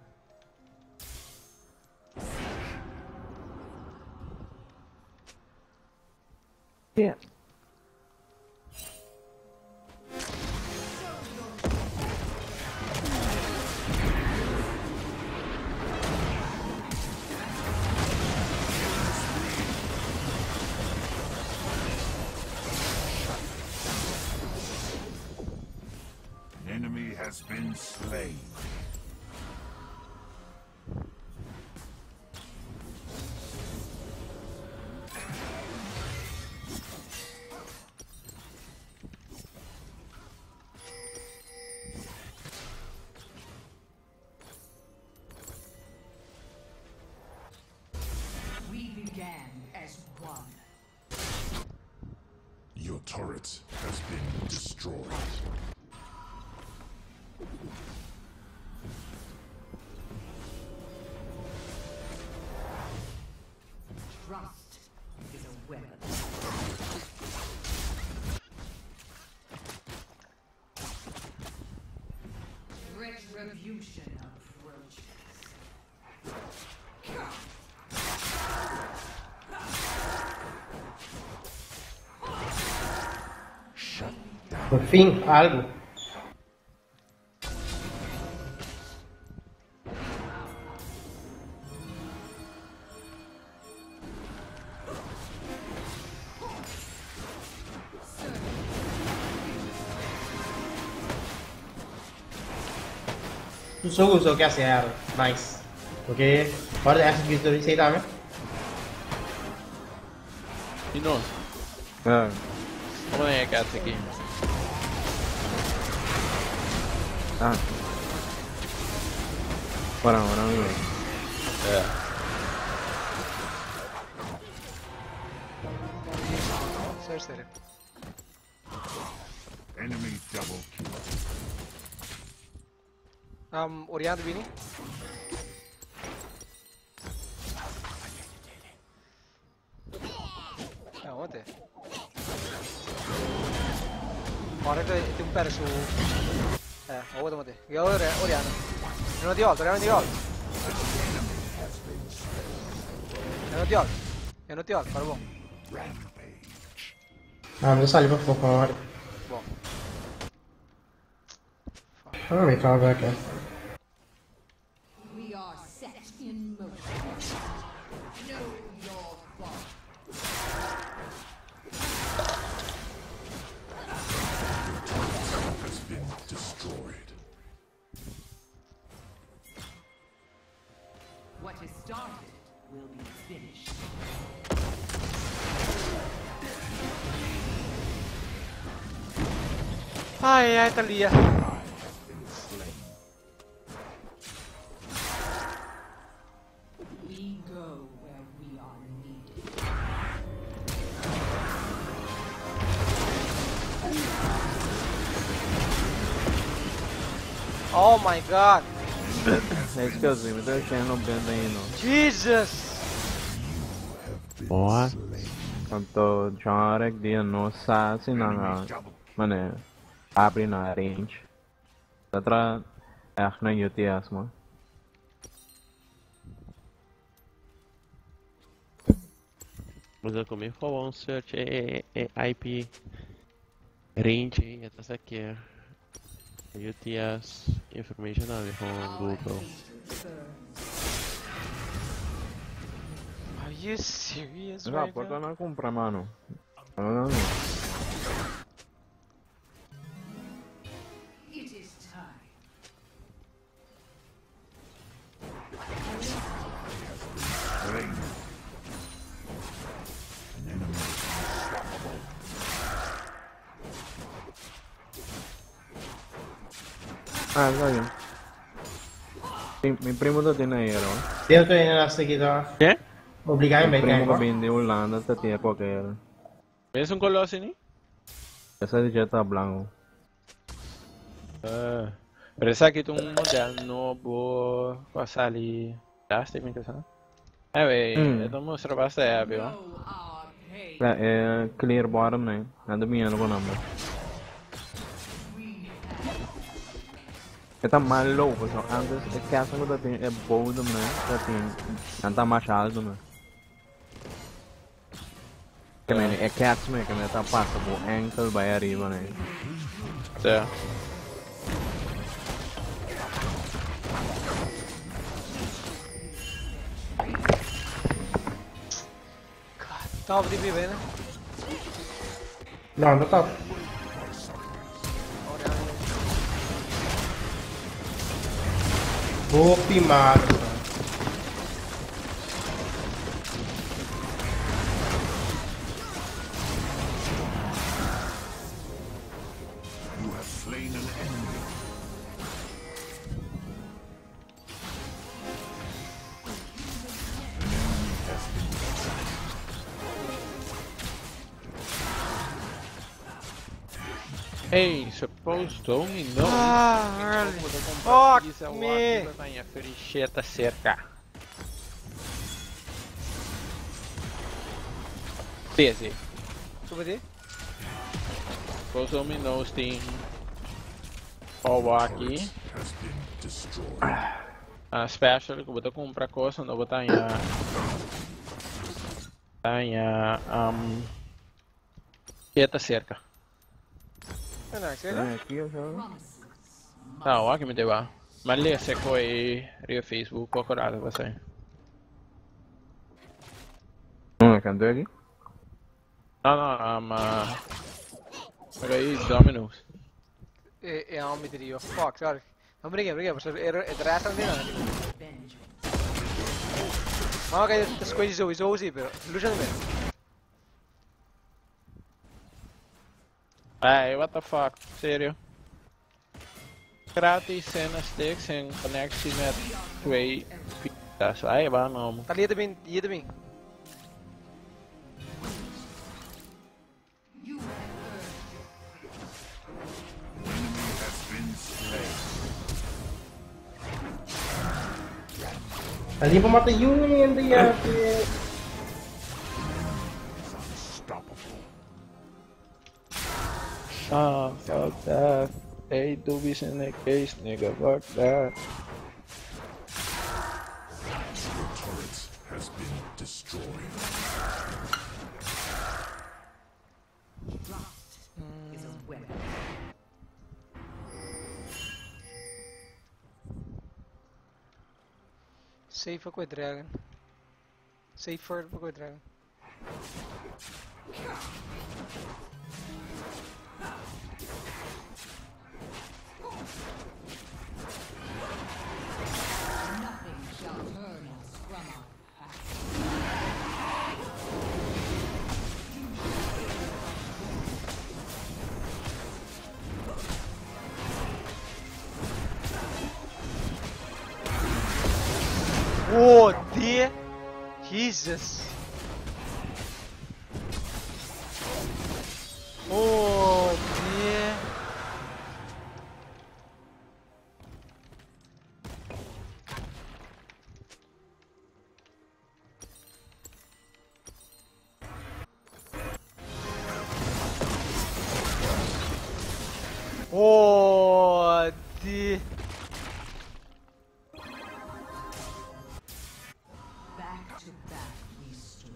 Speaker 10: Yeah.
Speaker 5: An enemy has been slain.
Speaker 3: We began as one.
Speaker 5: Your turret has been destroyed.
Speaker 3: Trust is a weapon. Retribution approaches.
Speaker 2: Por fin, algo. Susu usou que é zero. Nice. Porque fora dessa de vitória sei também.
Speaker 8: You know?
Speaker 10: Yeah.
Speaker 8: Vamos lá, gata aqui.
Speaker 10: Ah. Orang orang ini.
Speaker 8: É.
Speaker 1: Sério, sério.
Speaker 5: Enemy double kill.
Speaker 1: Um, Oriana Bini. Ah, onde? Ora che ti un per su. Eh, ho avuto te. Io ora Oriana. Non ti volto, non ti volto. Non ti volto. Non ti volto, parlo.
Speaker 2: Ah, mas eu salí pra focar uma hora.
Speaker 1: Bom. Fuck.
Speaker 2: Oh, may fall back eh.
Speaker 3: We are set in motion. Know your fault.
Speaker 5: Has been destroyed.
Speaker 3: What is started will be finished.
Speaker 1: Ay, ay, Talia.
Speaker 3: We go where we are needed.
Speaker 1: Oh my god.
Speaker 10: Excuse me, mas eu achei no bem aí não.
Speaker 1: Jesus.
Speaker 7: Boa.
Speaker 10: Quanto Jarek dia no sa sinanga mana abri na range. Tatra echt na U T S man.
Speaker 7: Mas eu comi for um search é, é I P range ito sa aqui U T S information ali com Google.
Speaker 1: Are you serious
Speaker 10: Já
Speaker 1: right
Speaker 10: por
Speaker 1: now?
Speaker 10: não comprar mano. Não, não.
Speaker 3: It is time.
Speaker 5: Slain. An enemy
Speaker 10: Ah, sabe. Mi, mi primo da dinheiro.
Speaker 2: Eu tô indo na seguida.
Speaker 8: ¿Qué?
Speaker 2: Obrigado,
Speaker 10: Mi
Speaker 2: bem,
Speaker 10: primo que
Speaker 2: cara.
Speaker 10: vem de Holanda tá tinha qualquer.
Speaker 8: ¿Ves un color así, ni?
Speaker 10: Essa de já tá branco.
Speaker 8: Ah, pero esa aqui tem um modelo novo com a sali plástico, então sabe? É, véi,
Speaker 10: Hum.
Speaker 8: eu tô mostrando bastante, viu?
Speaker 10: É clear bottom né. Nada minha no nome. Kita mais louco, só antes é que essa coisa tem é bold né, já tem, não tá mais alto né. Que nem é cats né, que nem tá passa por ankle by arriba né.
Speaker 8: É.
Speaker 1: Top D P bene.
Speaker 2: No, no top. Optimado.
Speaker 5: You have slain an enemy. An enemy has been
Speaker 8: Hey, supposed to only know.
Speaker 1: Ah, early.
Speaker 8: Vou poder comprar
Speaker 1: Fuck
Speaker 8: pizza,
Speaker 1: me.
Speaker 8: water, minha fricheta cerca. Busy.
Speaker 1: Coba dia.
Speaker 8: Supposed to only knows tem aqui.
Speaker 5: has been destroyed.
Speaker 8: A special que eu vou comprar coisa, não vou botar em a em a um quieta cerca.
Speaker 1: Enak sih.
Speaker 10: É, aqui eu já.
Speaker 8: Tá, ó que me deu a. Mas lê se coi rio Facebook ou corado você.
Speaker 10: Não, canto aqui.
Speaker 8: Não, não, um, uh, olha aí, Domino's.
Speaker 1: É, é um meteorio. Fuck, sorry. Não briguem, briguem, mas é é drasta não. Vamos cair das coisas hoje, hoje, pero luta também.
Speaker 8: Hey, what the fuck? Sério? Gratis cena sticks en connectie met twee pizza's. Hey, waarom?
Speaker 1: Tá ali também, ali também.
Speaker 5: Enemy has been slain.
Speaker 2: Ali pra matar Union da Yap.
Speaker 5: Unstoppable.
Speaker 8: Ah, fuck that. Hey, doobies in the case, nigga, fuck that.
Speaker 5: Your turret has been destroyed.
Speaker 3: Is a weapon.
Speaker 1: Safe ako eh, Dragon. Safer ako eh, Dragon.
Speaker 3: Nothing shall turn us from our path.
Speaker 1: Oh, dear! Jesus! Oh, dear! Oh, dear!
Speaker 3: Back to back we stood.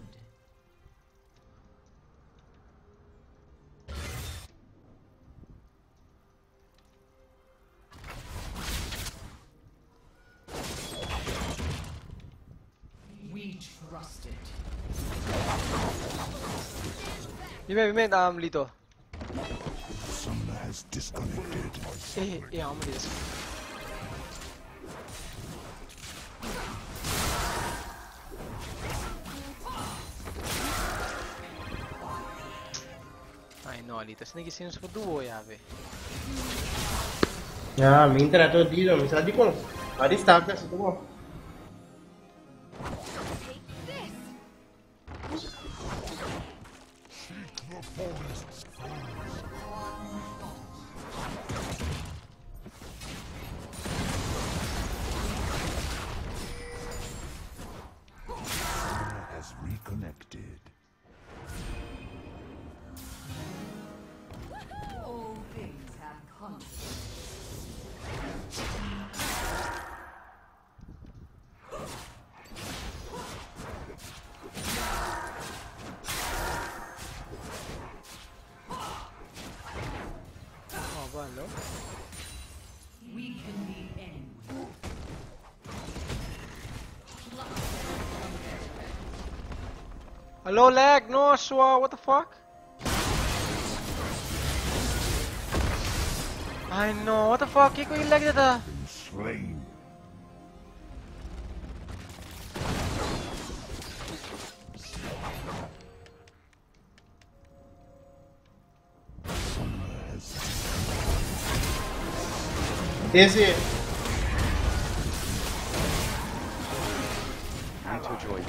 Speaker 3: We trusted.
Speaker 1: You made, you made, um, Lito.
Speaker 5: Summoner has disconnected.
Speaker 1: Eh, yeah, I'm gonna do this. Ai no, Alita, se neguei sendo duo ya, ve.
Speaker 2: Ya, mi internet tuh di dong, misalnya di kong. Tadi start dah situ kong.
Speaker 5: Summoner has reconnected.
Speaker 3: All things have consequences.
Speaker 1: Oh, ba, no?
Speaker 3: We can be anywhere.
Speaker 1: Hello, lag, no, Swa, what the fuck? I know, what the fuck, Kiko, yung lag na
Speaker 5: Been slain. Summoner has
Speaker 2: Esse.
Speaker 6: Rito joined.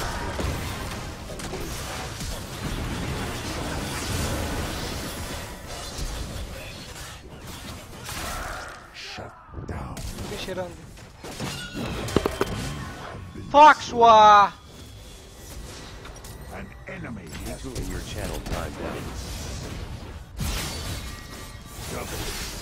Speaker 5: shut down.
Speaker 1: Fica cheirando. Fuck, Swa!
Speaker 5: An enemy has
Speaker 6: Rito in your channel timed out.
Speaker 5: double.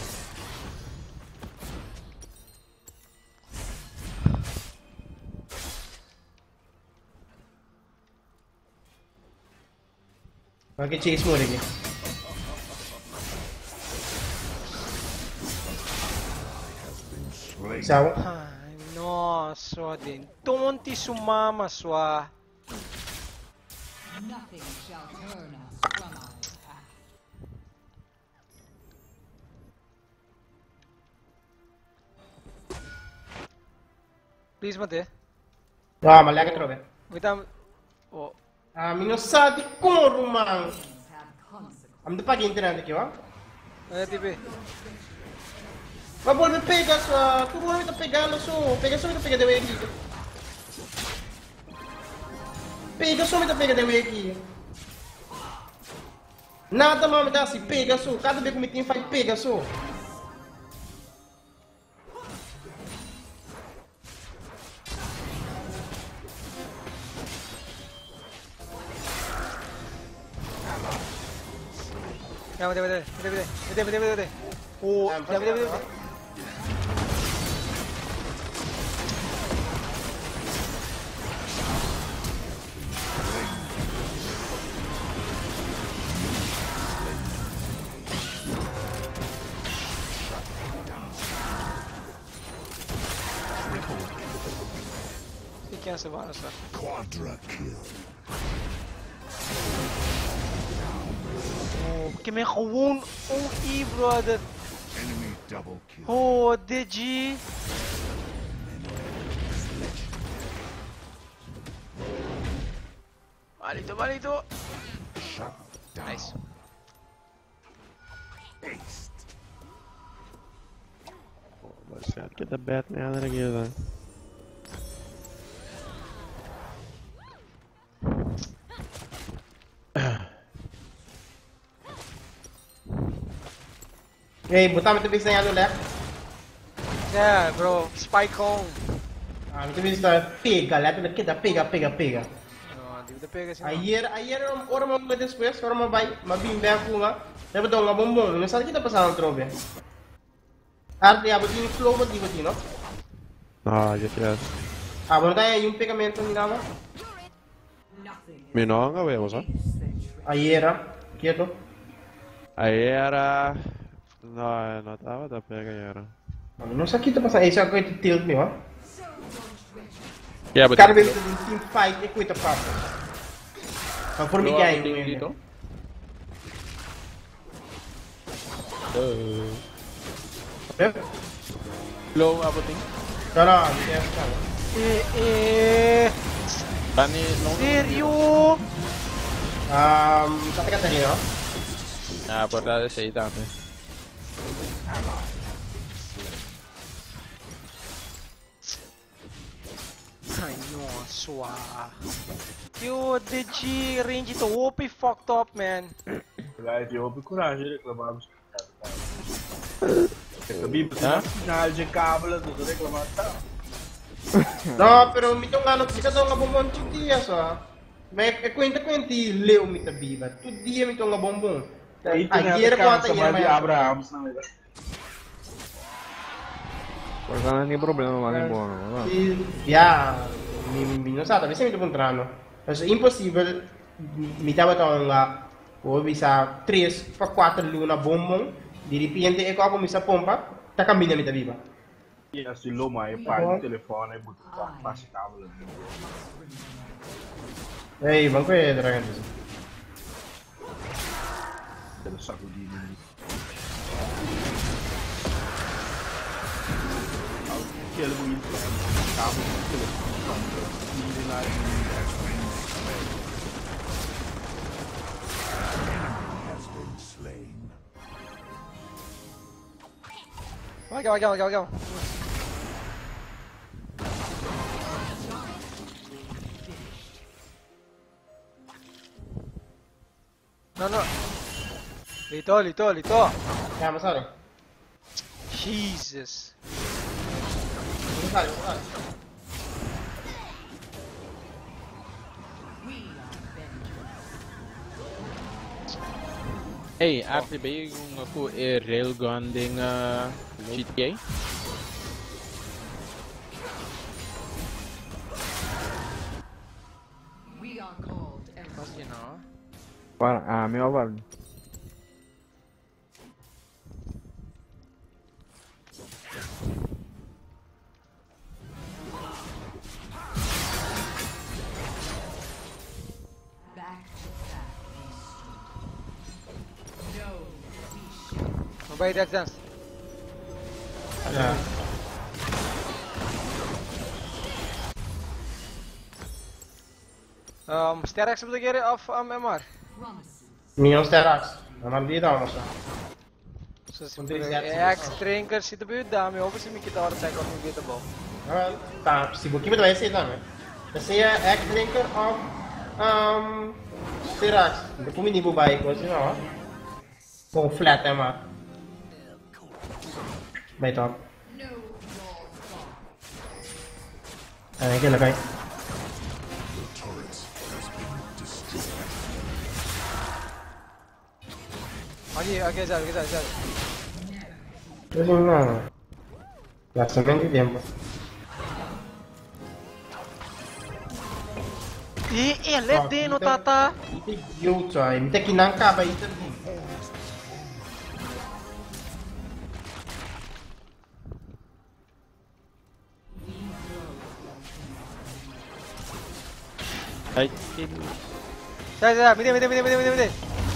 Speaker 2: Pakai chase mo lagi.
Speaker 5: Slain.
Speaker 2: Sawa.
Speaker 1: Ay, no, Swa din. Tonti sumama, Swa.
Speaker 3: Nothing shall turn us from our path.
Speaker 1: Please, mate.
Speaker 2: Ah, malaga trobe.
Speaker 1: Wait, um... Oh.
Speaker 2: Ah, minosati ko rumang.
Speaker 3: Things have consequences.
Speaker 2: Am depa internet aqui, ó.
Speaker 1: Ay, tipe.
Speaker 2: Mas vuelve pega sua, tu vuelve a pegar lo su, pega só me pega de way aqui. Pega só me pega de way aqui. Nada mais me dá assim, pega só, cada vez que me tem faz pega só.
Speaker 1: Ya, mate, mate, mate, mate, mate, mate, mate, mate. Oh, ya, mate, mate, mate. cancel van så.
Speaker 5: Quadra kill.
Speaker 1: Oh, ik heb me gewoon O E, brother.
Speaker 5: Enemy double kill.
Speaker 1: Oh, Digi. Malito, malito.
Speaker 5: Shut down.
Speaker 1: Nice.
Speaker 5: Aced.
Speaker 7: Bas gaat get de bed mee aan de regelen.
Speaker 2: Hey, botar muito bem sem a left.
Speaker 1: Yeah, bro. Spike home.
Speaker 2: Ah, muito bem está pega, left na queda, pega, pega, pega.
Speaker 1: No, di kita pega sih.
Speaker 2: Ayer, ayer orang mau ngedes después, orang mau baik, mau bimbang aku nggak. Dapat dong nggak bombong, misal kita pasang trobe. Arti abot yung flow mo di ba tino?
Speaker 7: Ah, G T S.
Speaker 2: Ah, bueno tayo yung pegamento ni Nava.
Speaker 7: Minonga, vemos, ¿ah?
Speaker 2: Ayer, quieto.
Speaker 7: Aí era. No, não tava da pega aí era.
Speaker 2: Não sa kita pasang isa ko ito tilt niyo, ha?
Speaker 7: Yeah, but.
Speaker 2: Cara, dito yung team fight, eh, kuita pa. Pag formigay mo yun.
Speaker 8: dito. Uh,
Speaker 2: Eh?
Speaker 8: Low abuting.
Speaker 2: No, no, yes, no.
Speaker 1: Eh, eh.
Speaker 8: Tani nung.
Speaker 1: Seryo?
Speaker 2: Um, sa taga tali, no?
Speaker 8: Ah, portale sei tanto.
Speaker 1: Ay, no, swa. Yo, Digi, range ito, whoopie fucked up, man.
Speaker 11: Guys, eu houve coragem de reclamar dos caras. Sabi, final de cábula, tudo reclamar, tá?
Speaker 2: No, pero mito nga, no, mito nga bombon tu dia, so. May e kwenta kwenti leo mita biba. Tu dia mito nga bombon. Ayer ko ata
Speaker 11: sama
Speaker 2: yan
Speaker 11: di
Speaker 2: may
Speaker 11: Abrahams na nila.
Speaker 10: Perché non hai problema, ma è buono. No?
Speaker 2: Yeah, mi mi non sa, tapi mito puntrano. Kasi impossible mi tava tao nga o bisa tres pa quattro luna bombon. Di repente ecco ako mi sa pompa, ta cammina mita biba.
Speaker 11: E assim, Loma, eu pago o telefone e boto pra passa cábula.
Speaker 2: Ehi, ma qui è dragon.
Speaker 11: Pelo sacudinho. Aquele bonito, cabo no telefone.
Speaker 5: Has been slain.
Speaker 1: Vai, vai, vai, vai, vai. No, no. Lito, lito, lito.
Speaker 2: Yeah, masari.
Speaker 1: Jesus.
Speaker 2: Masari, masari.
Speaker 8: Hey, arte ba yung ako eh, railgun ding uh, G T A?
Speaker 1: Mas you know.
Speaker 10: Guarda, ah, mi guarda.
Speaker 1: Mabay that dance.
Speaker 2: Yeah.
Speaker 1: Um, Sterex moet ik hier of um, M R?
Speaker 2: Minyon Sterax. Naman dito ako sa.
Speaker 1: So,
Speaker 2: Kung
Speaker 1: simpel.
Speaker 2: di siya-
Speaker 1: X drinker si the build dami. Hope si Mikita or check out yung ball.
Speaker 2: Well, tá, se você vai ser também. Kasi é egg drinker of um Sterax. Hindi ko mini bubay ko sino. Kung flat ama. May top. Ay, kaya lagay.
Speaker 1: Aquí, aquí, ya, aquí, ya, ya.
Speaker 2: Kasi na. Lanzamiento y tiempo.
Speaker 1: Eh, eh, let din no tata.
Speaker 2: Yo, coy. Minta kinangka ba ito?
Speaker 7: Ay, kill.
Speaker 1: Ya, ya, mide, mide, mide, mide, mide, mide.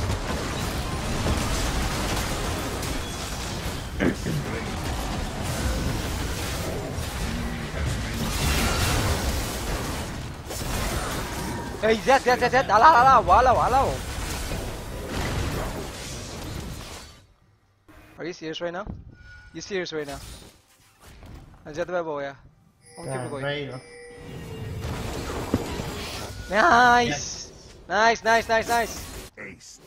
Speaker 1: Hey, Zed, Zed, Zed, Zed, alah, alah, walau, walau. Are you serious right now? You serious right now? Zed vai boa, yeah. Vamos
Speaker 2: Yeah,
Speaker 1: keep going.
Speaker 2: right, you know.
Speaker 1: Nice! Nice, nice, nice, nice.
Speaker 5: Ace.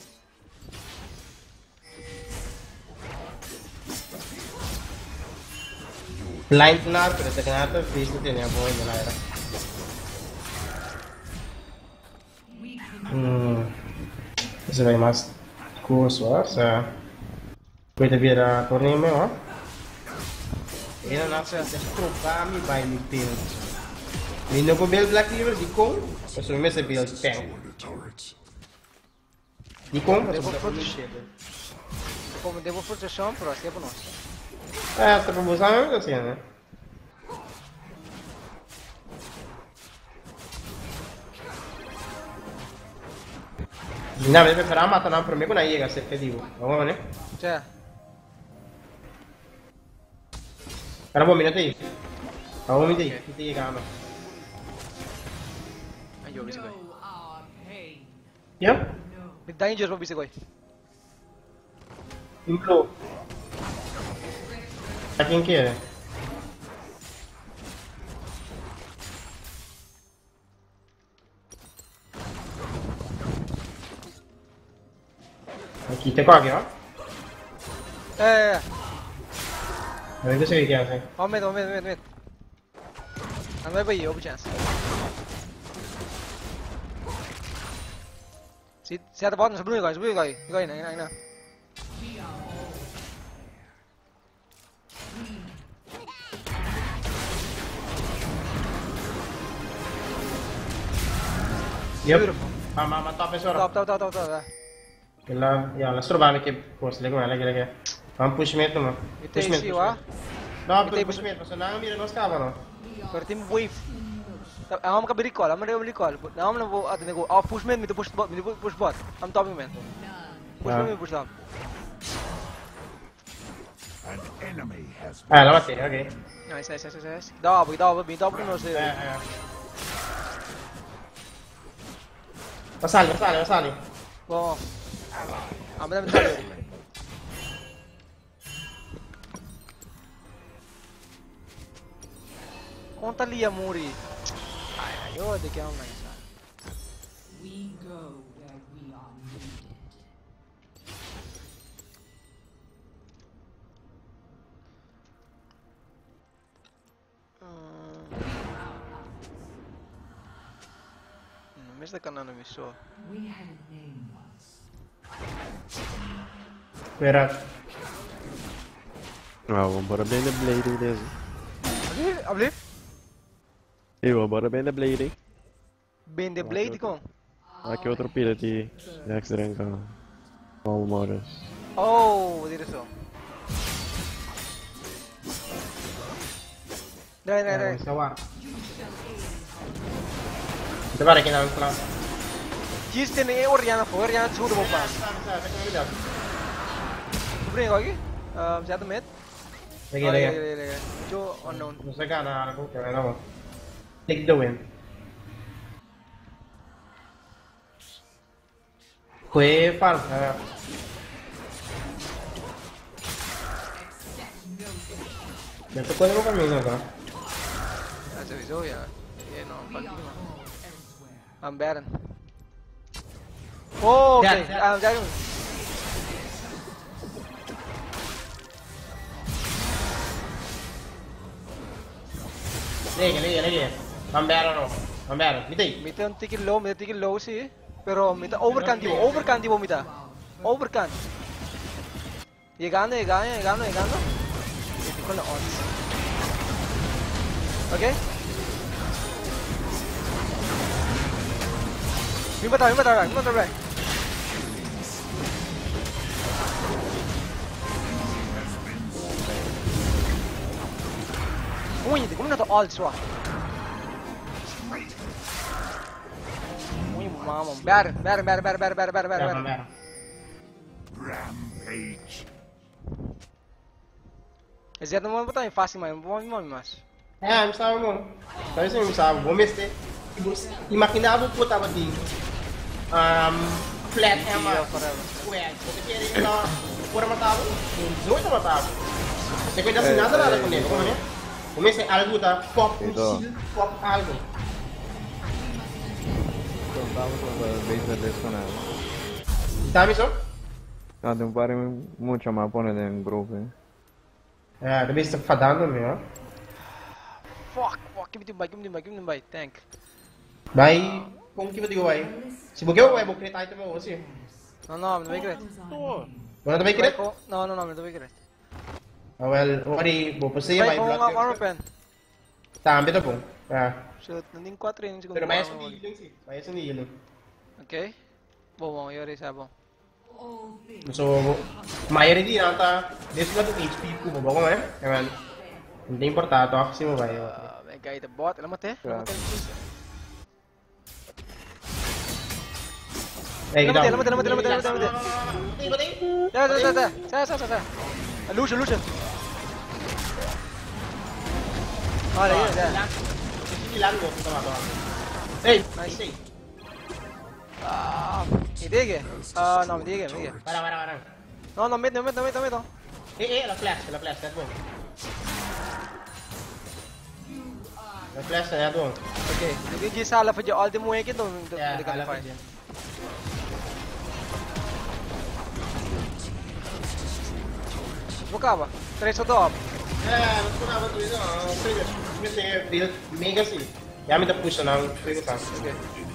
Speaker 2: Line kelar, pero ternyata face itu yang boy nila era. Hmm. Isso vai mais curso, ó. Sa. Pwede vira torneio meu, ó. Ina na sa tropa mi by mi build. Nino ko build Black Cleaver di kong, so mi sa build tank. Di kong,
Speaker 1: Devo
Speaker 2: so
Speaker 1: proteger. Como devo proteção pro tempo nosso.
Speaker 2: Eh, sta proposando così, né? Nah, deve fare mata non per me con la Iega se effettivo. Va bene?
Speaker 1: Cioè.
Speaker 2: Era buon minute. Va buon minute, ti ti gama.
Speaker 1: Ayo, bisa koi.
Speaker 2: Ya?
Speaker 1: Danger mo bisa koi.
Speaker 2: Implo. A quem que é? Aqui, tem qual aqui, ó?
Speaker 1: Eh,
Speaker 2: Não sei o que é, assim.
Speaker 1: oh, mid, oh, mid, mid, mid. Ano ba iyo, chance. Si, si ata bottom sa blue guys, blue guys. Guys, na, na, na.
Speaker 2: Yep. Ma ma ma top è solo.
Speaker 1: Top, top, top, top, top.
Speaker 2: Quella, ya, la stroba che forse le come, lei che fa un pushment, ma.
Speaker 1: Ito yung C, wa?
Speaker 2: No, per pushment, ma se non mi non scavano.
Speaker 1: Per team wave. Ako ka recall, ako na recall. Ako na po atin ko. Oh, push mid, mid push bot, mid push bot. I'm topping man. Push mid, mid push top.
Speaker 5: An enemy has
Speaker 2: Eh, la mattina, ok.
Speaker 1: Nice, nice, nice, nice. Dopo, dopo, dopo che non si.
Speaker 2: Eh, eh. Ma sali, ma sali, ma sali.
Speaker 1: Oh. Ah, ma dami tayo. Conta lì a muri. Ai, io di che non mai sa.
Speaker 3: We go where we are needed.
Speaker 1: Non mi sta cannando mi so.
Speaker 3: We had a name once.
Speaker 2: Spera.
Speaker 7: Ah, vambora bem na blading mesmo.
Speaker 1: Abli? Abli?
Speaker 7: E vambora bem na blading.
Speaker 1: Ben de blade com?
Speaker 7: Aqui outro pilha de X-Rank com Morris.
Speaker 1: Oh, direção. Dai, dai, dai.
Speaker 2: Sawa. Kita balik kita langsung.
Speaker 1: Kiste ne Oriana for Oriana sudah mau pas. Bring lagi? Um, satu mid.
Speaker 2: Lagi lagi.
Speaker 1: Lagi, lagi. Jo unknown.
Speaker 2: Non sai cara, aku kaya nama. Take the win. Kue fal. Dan tu kau ni bukan minum kan?
Speaker 1: Acha avisou ya. Yeah, no, fucking no. I'm Baron. Oh, okay. I'm Baron.
Speaker 2: Lagi lagi lagi. Mambaran no. Mambaran. Mitay.
Speaker 1: Mita un ticket low, mita ticket low sih. Pero mita overcan tipo, overcan tipo mita. Overcan. Llegando, llegando, llegando, llegando. Estoy con la odds. Okay. Mi mata, mi mata, mi mata, mi mata. Uy, ¿cómo no te odds, wa? mamam. Ver, ver, ver, ver, ver, ver, ver, ver,
Speaker 2: Meron,
Speaker 1: ver.
Speaker 2: meron.
Speaker 5: Rampage.
Speaker 1: Exceto mo botar em fácil, mas vamos, vamos, mas.
Speaker 2: É, não sabe, não. Sabe se não sabe, vou mexer. Imaginava que botava de um, flat hammer. Ué, você queria ir lá, por matava, dezoito matava. Você cuida assim, nada, nada com ele, como é? Comecei algo, tá? Pop, um seal, pop, algo.
Speaker 10: Então estamos con el base de con él.
Speaker 2: Tá, missão?
Speaker 10: No, te pare mucho más poner en grupo.
Speaker 2: É, também está fadando, meu.
Speaker 1: Fuck, fuck, give me the bite, give me the bite, give me the bite, tank.
Speaker 2: Vai, como que eu digo, vai? Se você vai, vou criar item ou você?
Speaker 1: Não, não, não vai querer.
Speaker 2: Você também quer?
Speaker 1: Não, não, não, não vai querer.
Speaker 2: Ah, well, worry, vou passear,
Speaker 1: Vai
Speaker 2: vai,
Speaker 1: com
Speaker 2: block.
Speaker 1: uma armor pen.
Speaker 2: Tá, ambito bom. Ah.
Speaker 1: Shoot, nanding quatro yun siguro.
Speaker 2: Pero may sa nilong si, may sa nilong.
Speaker 1: Okay. Bom, bom, yun rin sa bom.
Speaker 2: So, mayroon din ata, this is not an H P ko, bago ko eh. Kaya, hindi importante, ako kasi mo ba yun.
Speaker 1: May guy the bot, alam mo te? Alam mo te?
Speaker 2: Hey,
Speaker 1: alam mo te, alam mo te, alam mo te, alam mo te, alam mo te, alam mo te.
Speaker 2: Batay, batay.
Speaker 1: Sa, sa, sa, sa, sa, sa, sa, sa. Lucian, Lucian. Ah, yun, yun.
Speaker 2: Ilan mo, tama ba? Hey,
Speaker 1: nice. Ah, hindi ke? Ah, no, hindi ke, hindi ke.
Speaker 2: Para, para, para.
Speaker 1: No, no, mid, no, mid, no, mid, no, mid.
Speaker 2: Eh, eh, la flash, la flash, that one. La flash, that one.
Speaker 1: Okay, nagiging sala pa dyan, all the mo yun kito.
Speaker 2: Yeah,
Speaker 1: Hindi ka
Speaker 2: ala pa
Speaker 1: fine.
Speaker 2: dyan.
Speaker 1: Buka ba? Tres o top.
Speaker 2: Yeah, mas ko na ba ito ito? Previous, kasi build mega seal. Gamit ang push na ng free ko pa. Okay.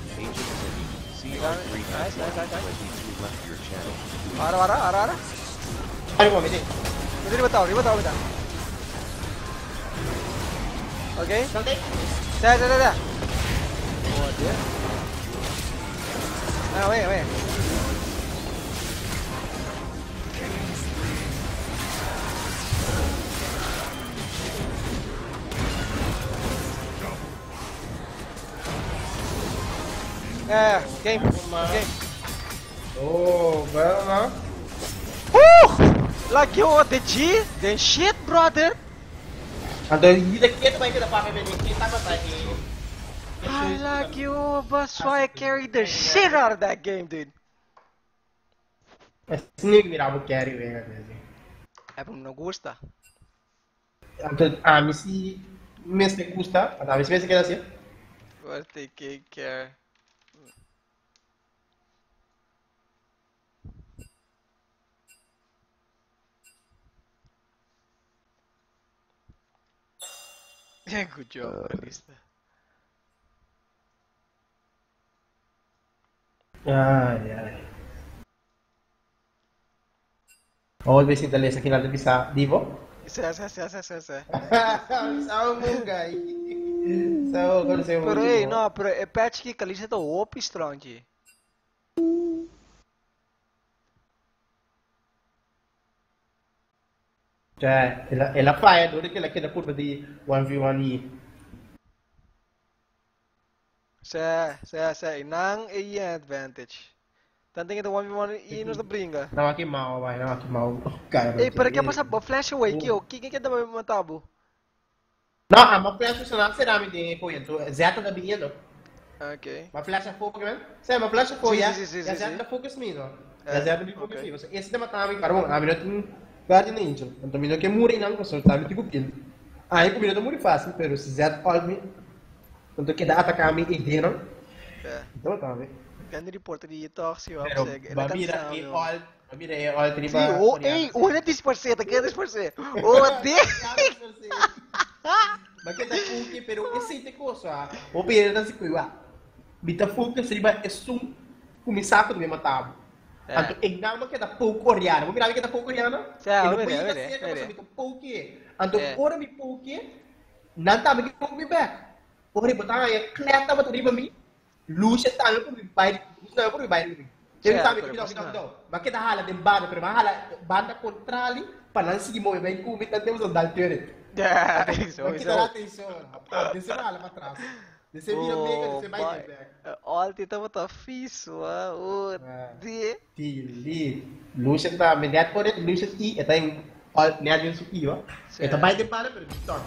Speaker 6: Nice,
Speaker 1: nice, nice, nice.
Speaker 6: left your channel.
Speaker 1: Ara, ara, ara, ara.
Speaker 2: Ano mo, midi?
Speaker 1: Midi बताओ, midi बताओ, midi. Okay.
Speaker 2: Salte?
Speaker 1: Da, da, da, da. Oh, dia. Ah, wait, wait. Yeah, game, game.
Speaker 2: Oh, well, no?
Speaker 1: Woo! Like you the G, then shit, brother.
Speaker 2: Ando, hindi kita ba kita pa kaya kita ba tayo?
Speaker 1: I like you, but so I carried the shit out of that game, dude.
Speaker 2: Sneak miravo carry vega mesmo.
Speaker 1: É porque não gusta.
Speaker 2: Ando, a mim se me se gusta, a mim se me se queda assim.
Speaker 1: What they care. Yeah, good job, Kalista.
Speaker 2: Ai, ai. Always in the list aqui na bisa Divo.
Speaker 1: Isso, isso, isso, isso, isso, isso.
Speaker 2: Sabe um guy. Sabe quando você
Speaker 1: Pero ei, não, pero é patch que Kalista tá op strong.
Speaker 2: Cioè, è la, è la fire dove che la chiede curva di one v one E.
Speaker 1: Sa, sa, sa, inang A advantage. Tanto que one v one E nos bringa.
Speaker 2: Não, aqui mal, vai, não, aqui mal. Cara,
Speaker 1: ei, para que passar ba flash away que o que que dá pra matar bo?
Speaker 2: Não, a ma flash funziona será mi di coento, zeta da biglietto.
Speaker 1: Ok.
Speaker 2: Ma flash a fuoco, kan? Sai, ma flash a fuoco, ja.
Speaker 1: Sì, sì, sì,
Speaker 2: Ja,
Speaker 1: sì,
Speaker 2: zeta
Speaker 1: sì.
Speaker 2: da focus mino.
Speaker 1: Eh,
Speaker 2: Ja, zeta di focus
Speaker 1: ok.
Speaker 2: mino. Esse da matami, parang a minuto Guardian Angel. Então, mino que muri não, consultami tipo kill. Aí, comigo não muri fácil, pero se zeta all me. Tanto que dá atacar me e dentro.
Speaker 1: É.
Speaker 2: Então, tá, vê.
Speaker 1: Ganda report dito kasi wa
Speaker 2: Pero,
Speaker 1: kasi.
Speaker 2: babira e all, babira e all,
Speaker 1: Sim,
Speaker 2: triba.
Speaker 1: oh, ei, one dez por cento, que dez por cento. Oh, de.
Speaker 2: Makita fuki, pero esse te cosa. O pera na sikuwa. Bita fuki riba é sum kumisako do matabo. Anto igna makita pouco coreano. Mo mirava que tá pouco coreano.
Speaker 1: Sa,
Speaker 2: E no
Speaker 1: vere,
Speaker 2: país
Speaker 1: vere,
Speaker 2: da
Speaker 1: vere.
Speaker 2: bita pouco. Anto
Speaker 1: É.
Speaker 2: ora mi pouco. Nanta mi pouco mi back. Ora bota ya kleta bata riba mi. Lucia talo ko mi bai. Gusto ko mi bai. Ele
Speaker 1: Certo,
Speaker 2: sabe que
Speaker 1: pero
Speaker 2: não,
Speaker 1: pues
Speaker 2: não,
Speaker 1: nada.
Speaker 2: não. Mas que da hala de banda, pero mas hala banda contrali, para não seguir mover bem com o mitad temos andar teoria.
Speaker 1: Yeah, isso,
Speaker 2: Mas que
Speaker 1: isso.
Speaker 2: dá atenção, rapaz, desce hala para trás. Você vira mega, você vai
Speaker 1: boy.
Speaker 2: back.
Speaker 1: All tita mo ta fiso ah. Oh, di.
Speaker 2: Ti, li. Lucian tá, me dá por ele, Lucian ti, eta yung all niya yung suki, ó. Eta vai de para pero start.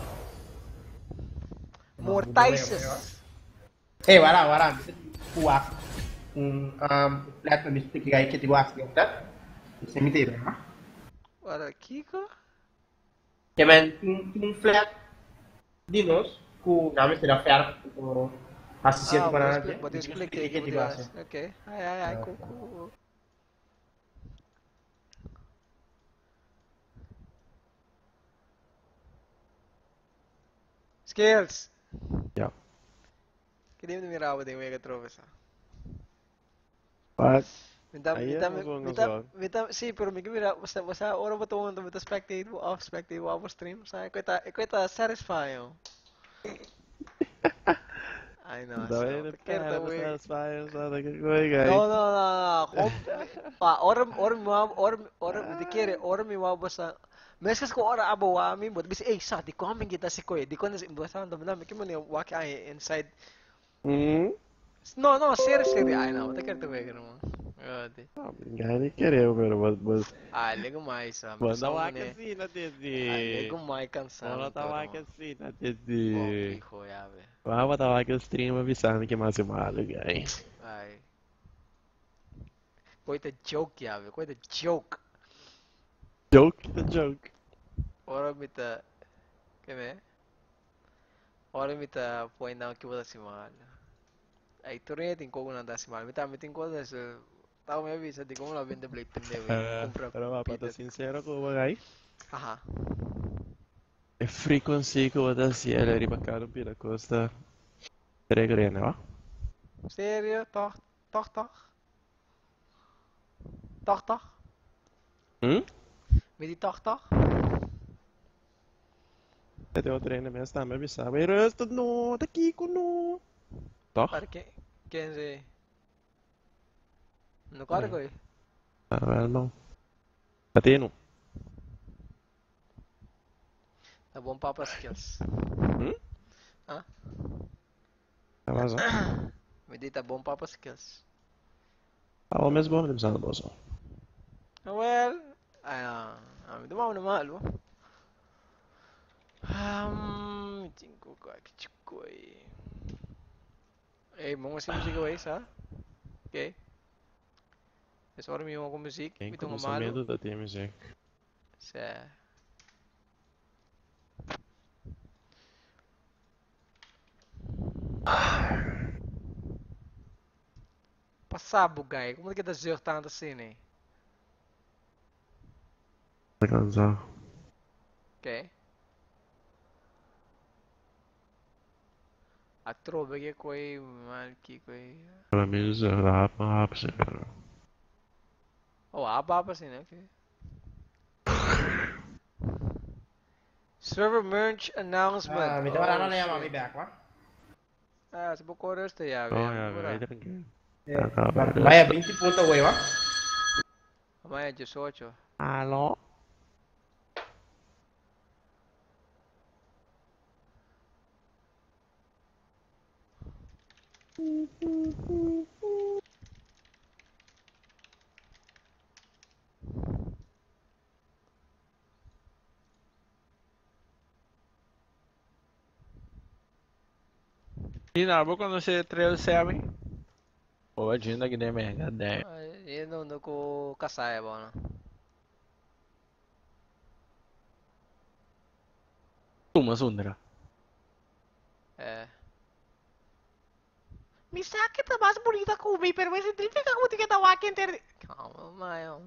Speaker 1: Mortaises.
Speaker 2: Eh, wala, wala. Kuwak. Kung um flat na mistake kay kiti was yung tat. Cemetery, ha?
Speaker 1: Wala Kiko?
Speaker 2: Ja, men kung kung flat dinos, kung namin sila fair kung associate
Speaker 1: Ah,
Speaker 2: pa na
Speaker 1: vou
Speaker 2: natin.
Speaker 1: expli- vou te explicar
Speaker 2: Kiti
Speaker 1: como
Speaker 2: base.
Speaker 1: Deus. Ok. Ai, ai, ai, cool, cool. Skills.
Speaker 7: Ja.
Speaker 1: Que nem me mirava de mega trovesa.
Speaker 7: What?
Speaker 1: Me dá, me
Speaker 7: Aí
Speaker 1: dá,
Speaker 7: eu não vou
Speaker 1: me dá,
Speaker 7: gozar.
Speaker 1: me dá, sim, pero me mira, você, você, ora botou um, me dá spectate, off spectate, off stream, sabe? Coita, coita satisfying. Ai, nossa,
Speaker 7: Dá
Speaker 1: não,
Speaker 7: ele
Speaker 1: quero
Speaker 7: para,
Speaker 1: também.
Speaker 7: você faz, sabe que coisa,
Speaker 1: Não, não, não, não. Ah, ora, ora, ora, ora, ora, de querer, ora, me mau basta. Meskas ko ora abo wa mi but bis eh sa di ko amin kita si koy di ko na basta na na kimo ni walk ay inside.
Speaker 7: Hum?
Speaker 1: No, no, sério, sério. Ai, não, te quero te ver não. Ode.
Speaker 7: Gani quereu, pero mas mas
Speaker 1: Ai, lego mais, ah.
Speaker 7: Manda lá que assim na T V.
Speaker 1: Ai, lego mais cansado.
Speaker 7: Manda tá lá que assim na T
Speaker 1: Bom,
Speaker 7: V.
Speaker 1: hijo, ya ve.
Speaker 7: Vamos tá lá que o stream avisando que mais mal, guy.
Speaker 1: Ai. Coita joke, ya ve. Coita joke.
Speaker 7: Joke, the joke.
Speaker 1: Ora mita. Que me? Ora mita point down que vou dar mal. Ai, torneio tem como não dar mal. Mita me tem coisas. Tao me avisa de como la vende Blade Pende,
Speaker 7: Uh,
Speaker 1: compra.
Speaker 7: pero va, para ser sincero com o guy.
Speaker 1: Ajá.
Speaker 7: É frequency que eu vou dar se ela ribacado pela costa. Tre grene, va?
Speaker 1: Serio? Toch? Toch, toch? Toch, toch?
Speaker 7: Hm?
Speaker 1: Me di toch, toch?
Speaker 7: Até o treino mesmo está me avisando. Mas resto não, tá aqui com não. Toch?
Speaker 1: Para quem? Quem se? No código aí?
Speaker 7: Ah, well, não. Até não.
Speaker 1: Tá bom papo skills.
Speaker 7: Hum?
Speaker 1: Hã?
Speaker 7: Tá vazando.
Speaker 1: Me di tá bom papo skills.
Speaker 7: Ah, o mesmo bom, não bozo.
Speaker 1: Well, ah, ah, me dá uma malo. Um, cinco que chico aí. Eh, mo ngasih musik away sa? Okay. É hora mesmo com música,
Speaker 7: Tem
Speaker 1: me toma
Speaker 7: como
Speaker 1: malo.
Speaker 7: medo da tua música.
Speaker 1: Sé. Passabo, guy. Como é que tá tanto assim, né?
Speaker 7: Tá cansado.
Speaker 1: Ok. A trova que coi, mal que coi.
Speaker 7: Para mim, isso é rápido, rápido, cara.
Speaker 1: Oh, a baba assim, né? Okay. Server merge announcement.
Speaker 2: Ah, me dá
Speaker 1: Oh,
Speaker 2: na na
Speaker 1: shit.
Speaker 2: mami back, wa?
Speaker 1: Ah, se buco resto ya,
Speaker 7: Oh,
Speaker 1: velho.
Speaker 7: ja, weet ik niet.
Speaker 2: Vai a vinte pontos away, wa?
Speaker 1: Amanhã é dezoito.
Speaker 7: Alô?
Speaker 8: E na boca não sei trail sabe. O agenda que nem mega né.
Speaker 1: Eu não não ko kasaya ba na.
Speaker 8: Uma sundra.
Speaker 1: É. Mi sa que tá mais bonita que o mi, pero me significa como que tá aqui inter. Calma, maio.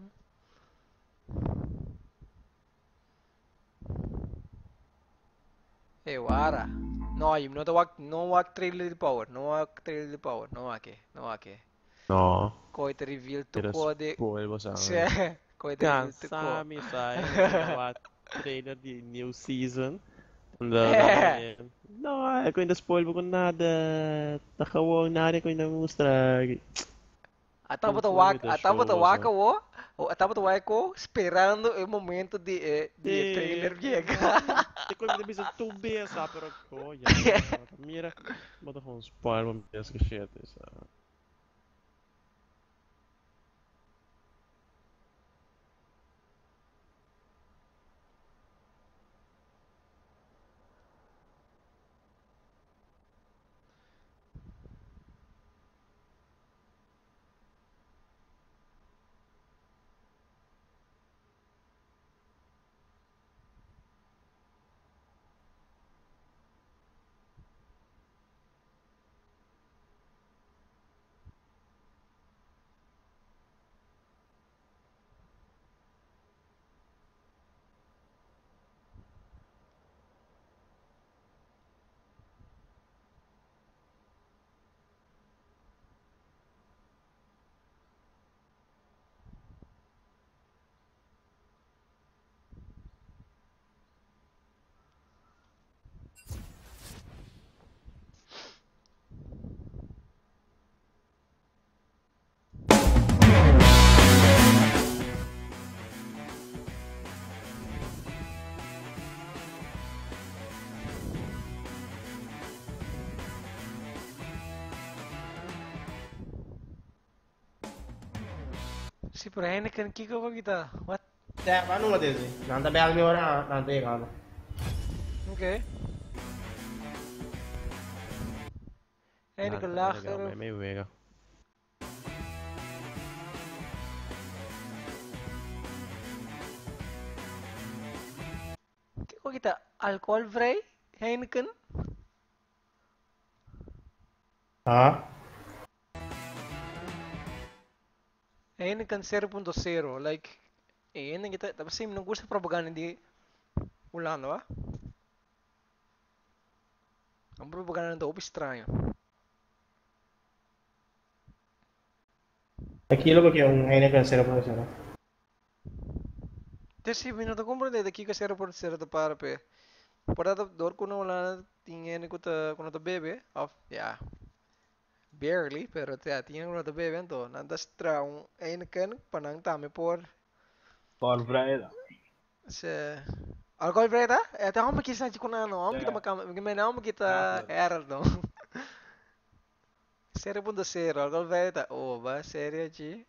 Speaker 1: Hey, wara. No, you know the walk, no walk trailer the power, no walk trailer the power, no walk, no walk.
Speaker 7: No.
Speaker 1: Koi te reveal tu
Speaker 7: Era
Speaker 1: kode.
Speaker 7: spoil ba sa
Speaker 1: Siya,
Speaker 7: akin?
Speaker 1: koi te reveal tu ko.
Speaker 7: Kansami sa ginawa trailer di new season. The, no, ako ainda spoil ko nada. Nakawang nari ko ainda mostrar.
Speaker 1: Atava to waka, atava to waka wo, ou atava to waka esperando o momento de, eh, de
Speaker 7: Sim.
Speaker 1: trailer viega.
Speaker 7: Ik kon niet eens toe bezig, pero oh ja, mira, wat gewoon spaar met deze shit is.
Speaker 1: Sí, pero Heineken, Kiko ko kita. What?
Speaker 2: Ya, paano mo dito? Nanta ba mi ora nanta yung ano?
Speaker 1: Okay. Heineken lager.
Speaker 7: May may wega.
Speaker 1: Kiko kita alcohol vrij Heineken?
Speaker 2: Ha?
Speaker 1: Heineken zero point zero, like, eh, yun kita, tapos sim, nung gusto propaganda, hindi, wala na ba? Ang propaganda nito, upi estranho.
Speaker 2: Aquilo que é um Heineken zero point zero.
Speaker 1: Então, sim, eu não compro daqui que zero point zero para pe. Para da dor kuno wala tinha ni kuta kuno ta bebe, of, yeah. Barely, pero te tinha kuno ta bebe ento, nanda stra um Heineken panang tame por
Speaker 11: Paul Vrijda.
Speaker 1: se alcohol vreta? Eh, te hom kisa ci kuna no, hom kita makam, me na hom kita era no. zero point zero, alcohol vreta. Oh, ba sério ci?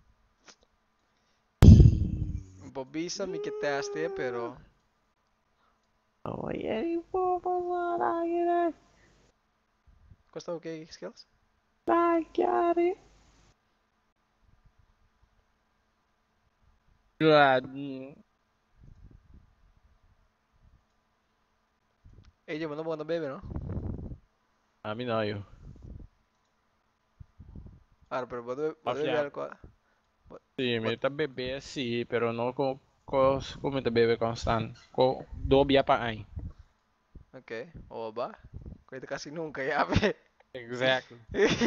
Speaker 1: Bobisa mi que teste, pero
Speaker 7: oh yeah, po po la
Speaker 1: Costa okay skills?
Speaker 7: Backyard.
Speaker 8: God.
Speaker 1: Eh, yo, no puedo beber, ¿no?
Speaker 7: A mí no, yo.
Speaker 1: Ah, pero puedo, puedo
Speaker 8: Of
Speaker 1: beber
Speaker 8: ja.
Speaker 1: alcohol.
Speaker 8: Sì, mi sta bebe sì, però non co, co, come te bebe constant. Co, dobbia pa ai.
Speaker 1: Ok, o ba? Cuenta casi nunca, ya ve.
Speaker 8: Exactly.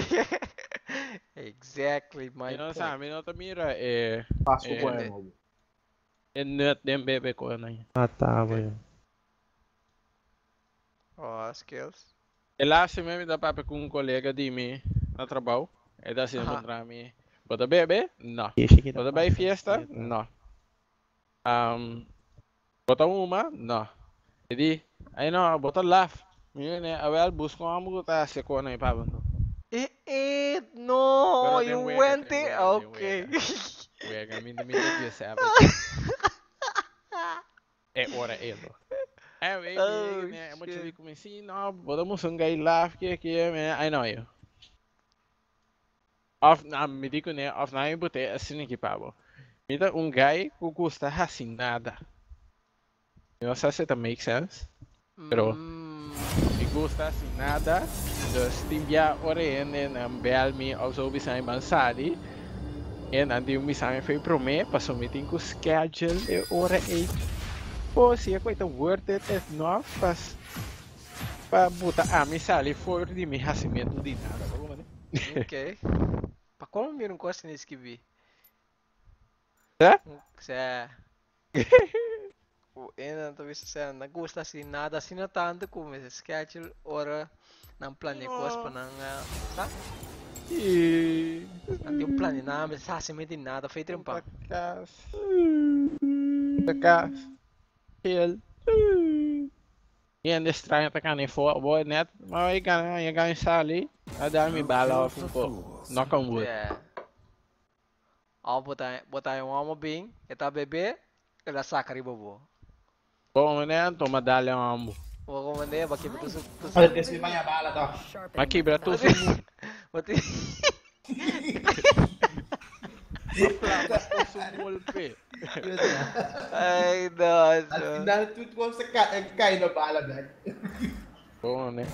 Speaker 1: Exactly my
Speaker 8: You know,
Speaker 1: point.
Speaker 8: sa amin no mira eh
Speaker 11: Passo
Speaker 8: eh,
Speaker 11: po mo.
Speaker 8: eh nut dem bebe ko na yun.
Speaker 7: Ah, tá, okay.
Speaker 1: Oh, skills.
Speaker 8: E lá se me da papo com um colega de mim na trabalho, e da se encontrar me. Bota bebe? Não. Bota bem fiesta? Não. Um, bota uma? Não. E di, aí não, bota laugh. Mira, né, a ver, busca uma multa se com na ipa bando.
Speaker 1: Eh, eh, no,
Speaker 8: Pero
Speaker 1: you
Speaker 8: then wega,
Speaker 1: went
Speaker 8: then
Speaker 1: it?
Speaker 8: wega, then
Speaker 1: Okay.
Speaker 8: Wega, minta minta dia sabe. É hora elo. É, wega,
Speaker 1: Oh,
Speaker 8: né, muito
Speaker 1: shit.
Speaker 8: vi como assim, não, bota um sungai laugh que que é, I know you. Of na me digo né, of na eu botei assim aqui pabo. Me dá um guy que custa assim nada. Não sei se that make sense. Pero
Speaker 1: Mm,
Speaker 8: me gusta assim nada. Dus timbia oren en um, bel me of zo bisay mansari. En andi yung bisay foi pro me, passo me tem com schedule e ora eight. Pô, se é coisa worth it if not, pas pa buta a mi sali for di mi hasimento di nada, como né?
Speaker 1: ok. Pa como mir um costa nesse que vi?
Speaker 8: Tá?
Speaker 1: Se o ena talvez se não gosta assim nada assim não tanto como esse schedule ora não plane coisa para não, tá?
Speaker 8: E
Speaker 1: Não tem um plane nada, mas assim me nada, feito um pão.
Speaker 8: Takas. Takas. Kill. En de strijd kan niet voor worden net, maar je kan, je kan sali. Daarmee bala of een po. Knock on wood.
Speaker 1: Yeah. Ao botar, botar um almo bem, e tá bebê, ela saca riba bo.
Speaker 8: Como né, toma dali um ambo.
Speaker 1: Vou comandar, baki betul tu.
Speaker 2: Ada tes mi banyak bala toh.
Speaker 8: Maki beratu
Speaker 1: Mati.
Speaker 8: Mulpe.
Speaker 1: Ai, nossa.
Speaker 2: Afinal tudo com se cai, cai na bala dah.
Speaker 8: Como né?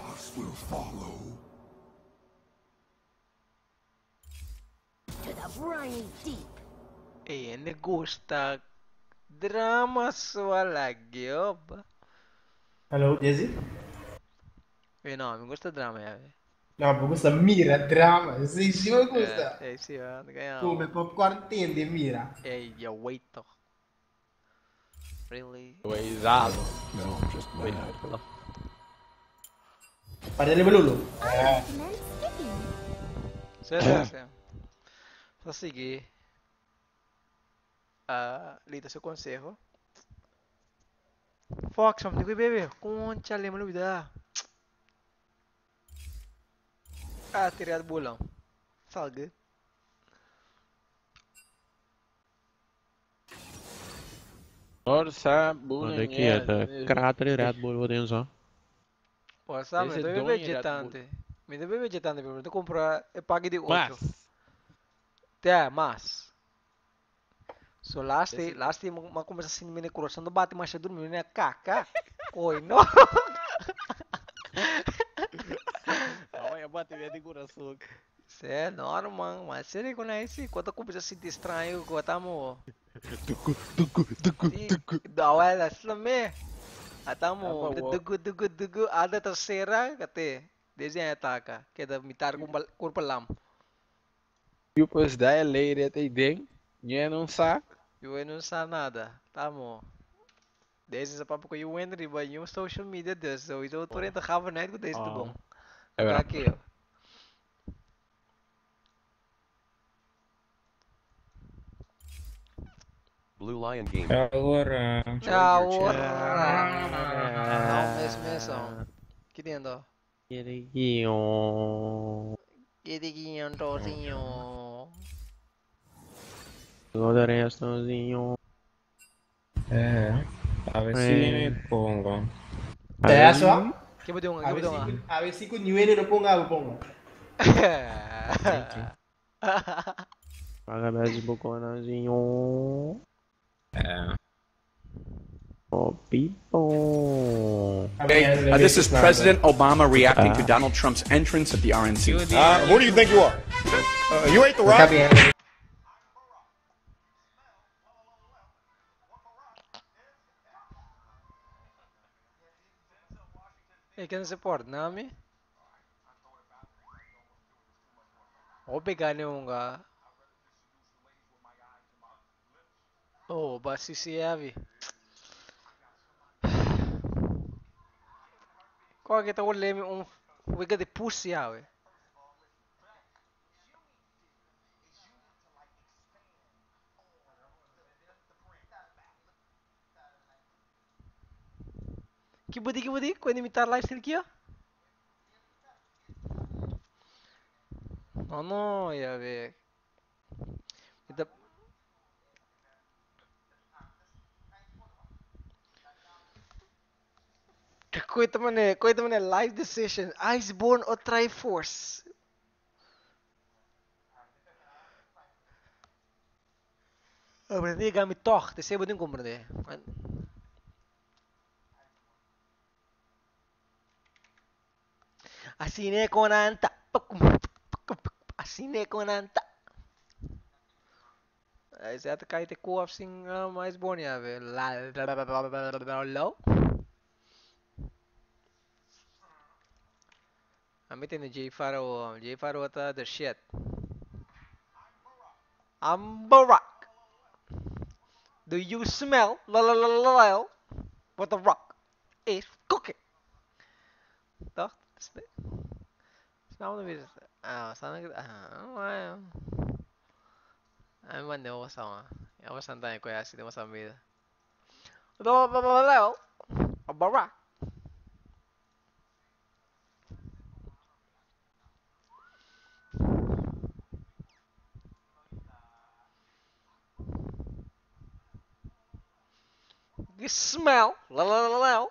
Speaker 9: To the briny deep.
Speaker 1: Eh, ne gusta drama sua lagi, oba.
Speaker 2: Hello, Jesse?
Speaker 1: Eh, no, mi gusta drama, ya.
Speaker 2: No, me gusta mira drama. Sí, sí me gusta.
Speaker 1: Eh, sì, va, ganhamos.
Speaker 2: Come popcorn tem de mira.
Speaker 1: Ei, yo wait toch. Really?
Speaker 8: Weizalo.
Speaker 7: No, just wait.
Speaker 2: Pada ele belulu.
Speaker 9: I recommend skipping.
Speaker 1: Certo, certo. Só seguir. Ah, lida seu conselho. Fox, vamos ter que beber. Concha, lembra no vida. Ah, tirado bolão. Salga.
Speaker 8: Orsa,
Speaker 7: Quando é que é? Tá cráter e Red Bull dentro.
Speaker 1: Pô, sabe,
Speaker 8: Esse
Speaker 1: eu tô
Speaker 8: dono
Speaker 1: bebendo
Speaker 8: de Red
Speaker 1: vegetante. Me deu vegetante primeiro. Eu comprar, eu paguei de oito.
Speaker 8: Mas,
Speaker 1: É, mas. So last day,
Speaker 8: Esse-
Speaker 1: last day uma conversa assim, me coração do bate, mas eu dormi, né? Caca. Oi, não.
Speaker 8: amanhã bate minha de coração.
Speaker 1: Isso é normal, mas você reconhece quando a conversa se distrai, quando estamos. Da hora, também. Estamos, dugu, dugu, dugu, ada terceira, kate. Desenho ataca, que é da mitar com corpo lam.
Speaker 8: E depois da é leire até dentro, e não sabe.
Speaker 1: Eu não sabe nada, estamos. Desde essa papo que eu entro, vai em social media desse, so isso eu tô tentando rava net com desse do bom.
Speaker 8: É verdade.
Speaker 1: Aqui, ó.
Speaker 6: Blue Lion Gaming.
Speaker 12: Agora.
Speaker 1: Tchau.
Speaker 7: Tchau.
Speaker 1: Não, mesmo, mesmo. Que lindo.
Speaker 7: Queridinho.
Speaker 1: Queridinho, Tozinho.
Speaker 7: Todo restozinho.
Speaker 12: É. A ver se me pongo.
Speaker 2: É só.
Speaker 1: Que bodong,
Speaker 2: A
Speaker 1: que
Speaker 2: ver
Speaker 1: bodong.
Speaker 2: se a ver se com Niuene no ponga, eu pongo.
Speaker 7: Paga mais de boconazinho.
Speaker 12: É.
Speaker 7: Oh, people.
Speaker 13: Hey, uh, this is President Obama reacting to Donald Trump's entrance at the R N C.
Speaker 14: Uh, who do you think you are? Uh, you ate the rock?
Speaker 1: Eh, quem se pode, nome? Vou pegar nenhum ga. Oh, basi si Yavi. Qual que tá o leme um wiga de pussy yawe? Que budi que budi? Quando imitar lifestyle aqui, ó. Não, não, ya ve. Kita Coita mané, coita mané, live decision, Iceborne ou Triforce? Aprendi a me toch, te sei bodin compreender. Assim é com anta. Assim é com anta. Aí você até cai te co assim mais bom ya ve. Lá, low. A mim tem o J Faro, J Faro tá the shit. I'm Barack. Do you smell la la la la la what the rock is cooking? Toch? Snap na video. Ah, sana kita. Ah, ay man devo sama. Eu vou sentar em conhece, devo saber. Do la la la la Barack. You smell. La la la la.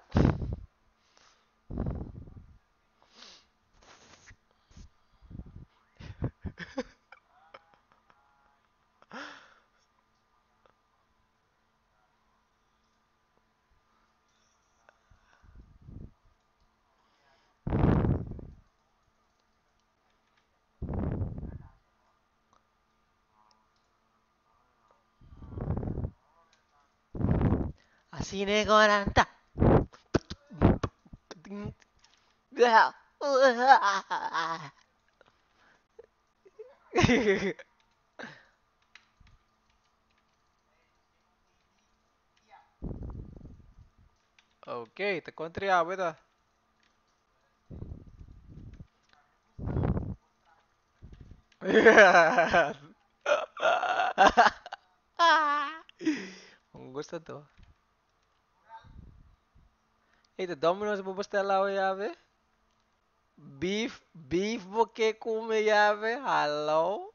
Speaker 1: Así de goranta. Oke, te country apa itu? Me gusta todo. Hey, de Domino's vou bestellen ja weer. Beef, beef bokke come ja weer. Hallo?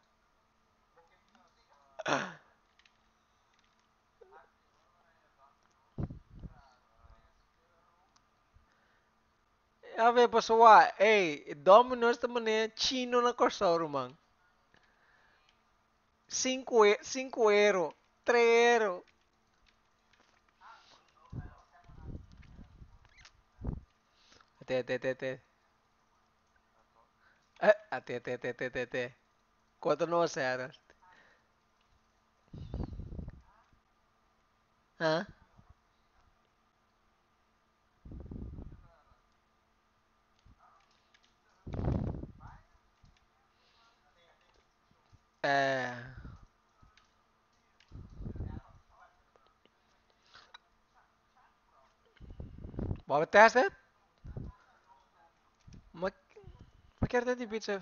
Speaker 1: Ja weer pessoal. Hey, Domino's também chino na corsauro, man. Cinco, e- cinco euro. Tres euro. Até, até, até, até. Eh, Até, até, até, até, até, até. Quanto não era? Hã? É... Wat is het? Maar, maar kijk dat die pizza.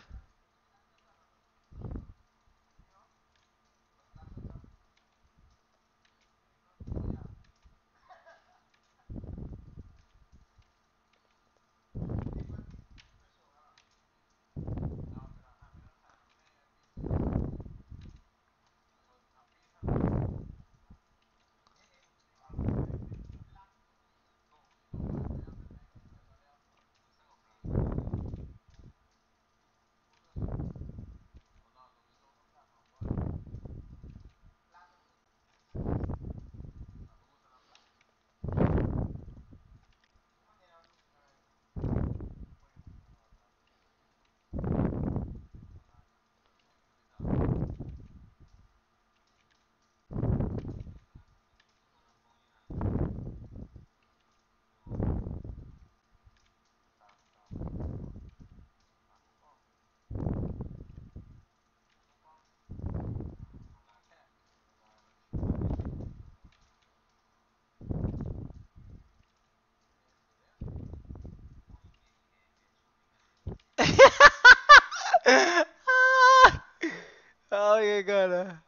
Speaker 1: Oh my god.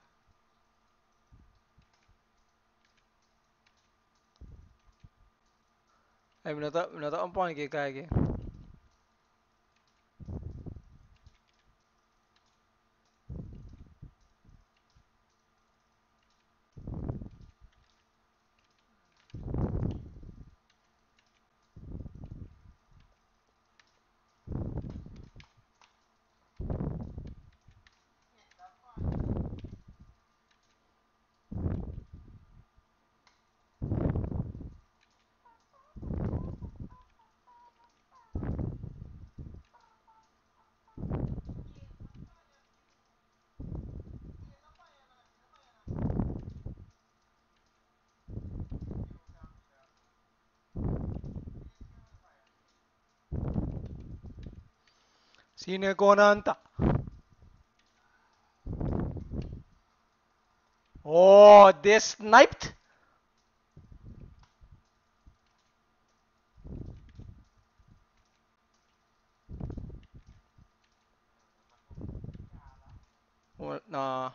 Speaker 1: Ay, minuto, minuto ang point kay kaya. Sine konanta. Oh, this sniped. Well, nah.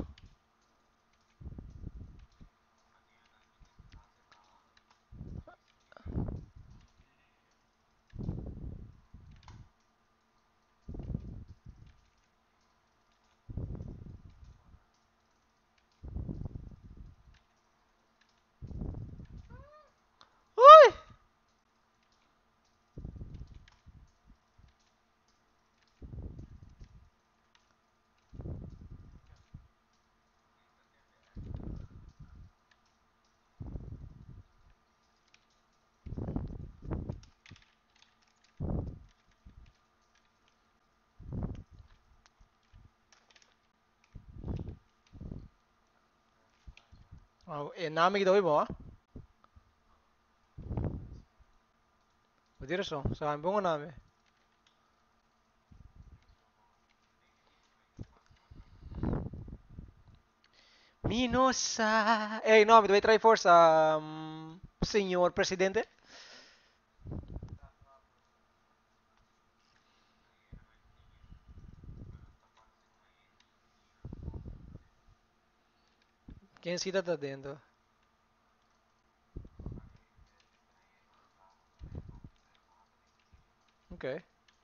Speaker 1: Ah, eh, nami kita mo ah. Betul so. Sa ambong nami. Minosa. Eh, no, mi devi try force um, signor presidente. ¿Quién cita está dentro? Okay.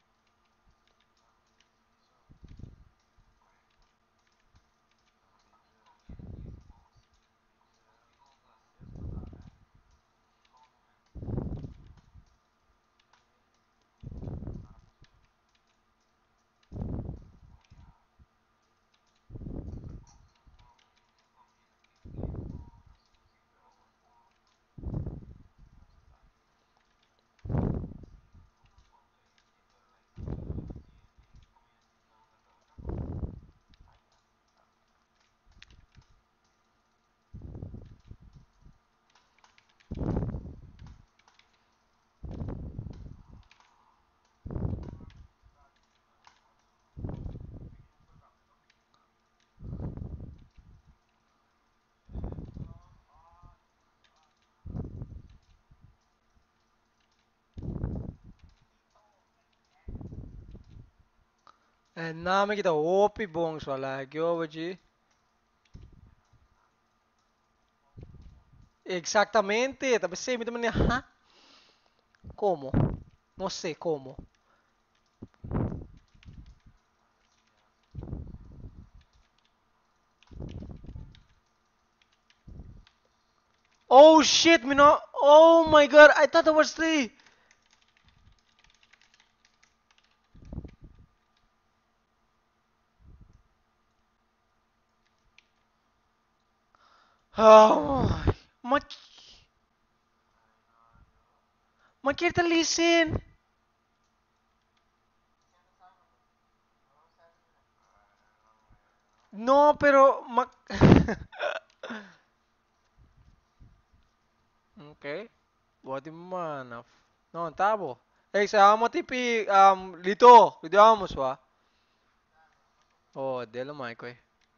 Speaker 1: Eh, nami kita opi bong soalnya. Kyo baji. Exactamente. Tapi sei mi temen ha? Como? No sé cómo. Oh shit, Mino. Oh my god, I thought that was three. Oh my. Ma Ma kita listen. No, pero ma Okay. Buat di mana? No, tabo. Eh, sa amo tipi um lito, lito amo swa. Oh, delo mai koi.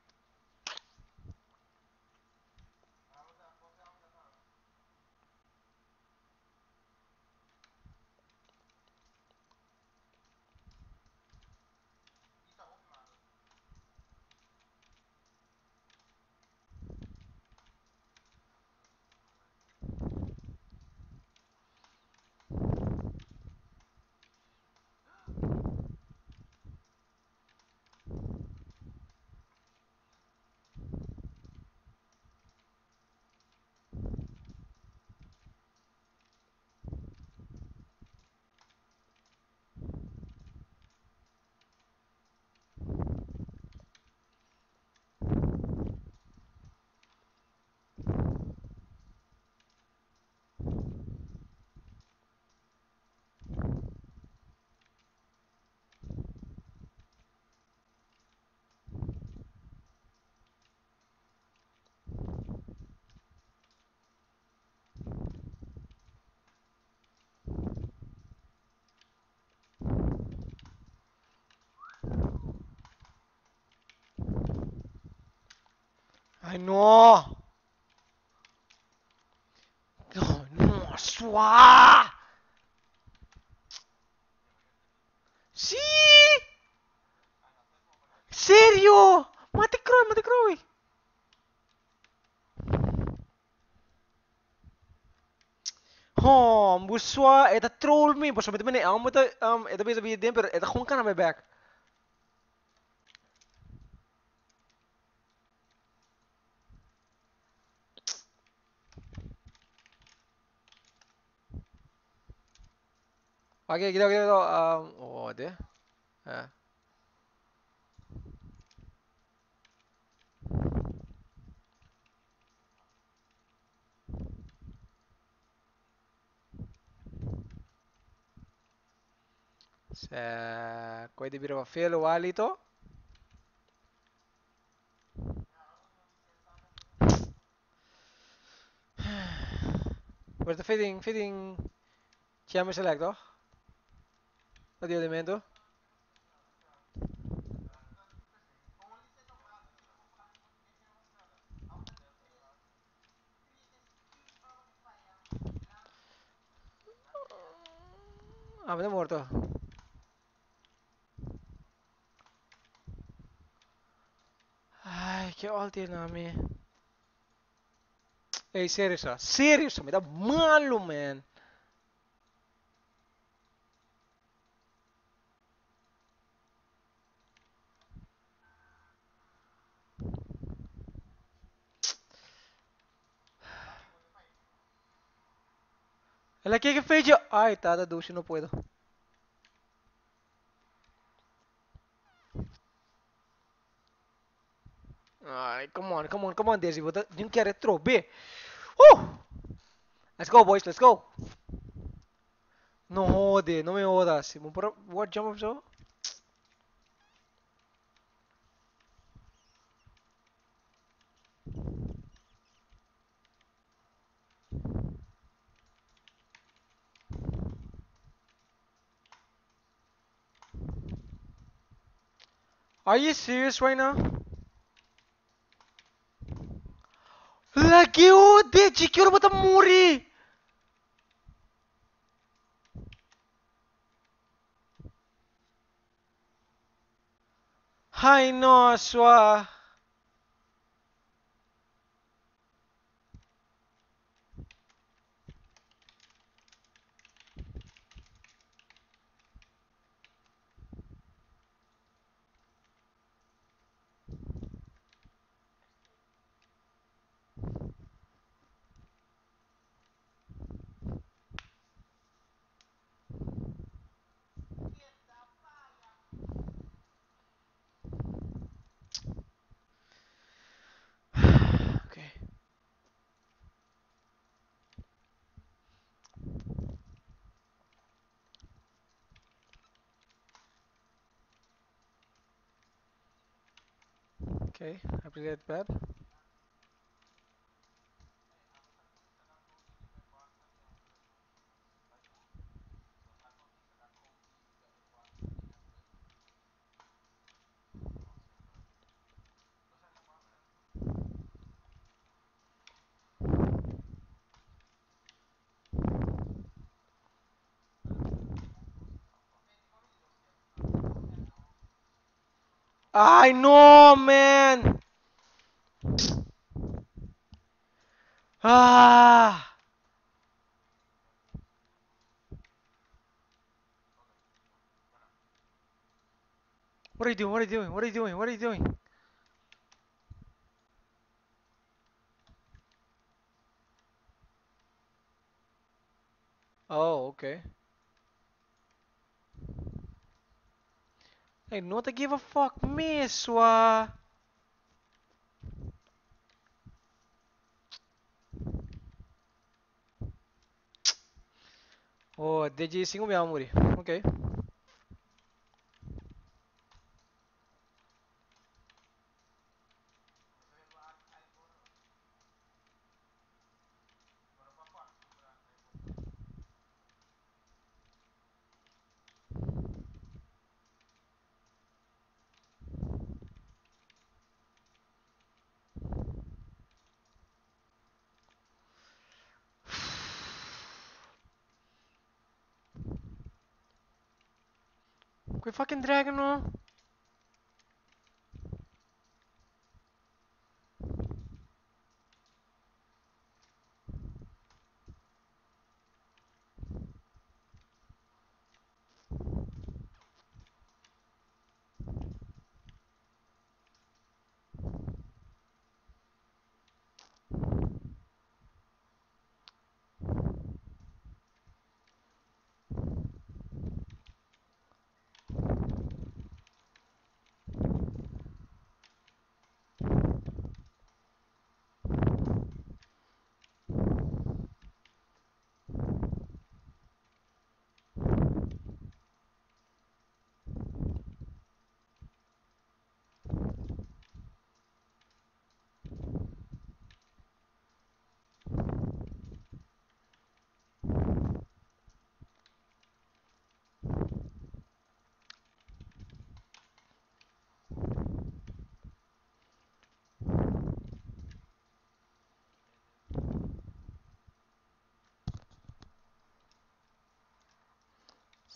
Speaker 1: Ay no. Oh, no, swa. Sí. Serio? Mati croy, mati croy. Oh, buswa, eta troll me. Pas met mene, amo eta um eta bisa bi dem, pero eta gewoon kan me back. Oke, kita kita um oh, deh. Ah. Sa koi di biro fail wali to. Where's the feeding? Feeding. Chiame select toch? Wat die elemento? Ah, me he muerto. Ai, que ulti nami. Ei, serious ah. Serious, me dá malo, man. Ela quer que fez. Ai, tá da ducha, não puedo. Ai, come on, come on, come on, Daisy. Você não quer retro, B. Uh! Let's go, boys, let's go. No jode, no me jodas. What jump up so? Are you serious right now? Lagi ode, Jikyo bata muri. Hai no, swa. Okay. Okay, I play that bad. I know, man. Ah. What are you doing? What are you doing? What are you doing? What are you doing? Oh, okay. Hey, not to give a fuck, me, swa. Oh, D J cinco me muri. Okay. Quit fucking dragon, no.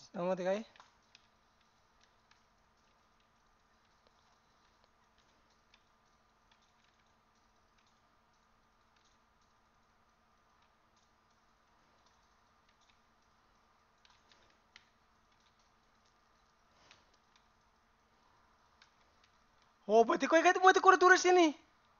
Speaker 1: Vamos a cair. Oh, pwede ko kahit pwede koridor sini.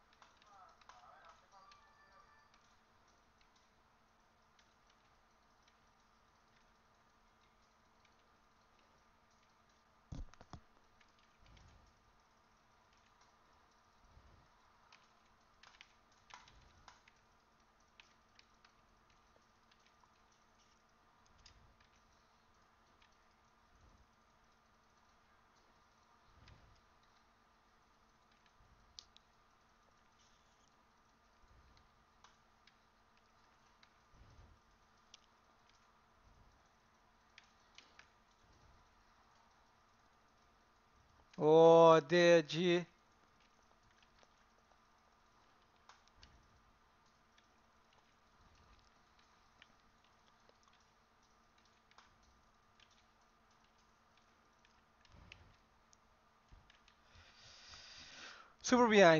Speaker 1: Oh, D G. Super behind.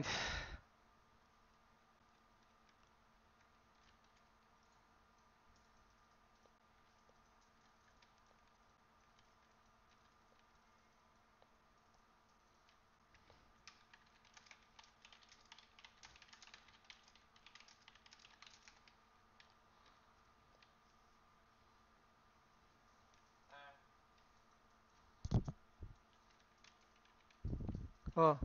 Speaker 1: Oh.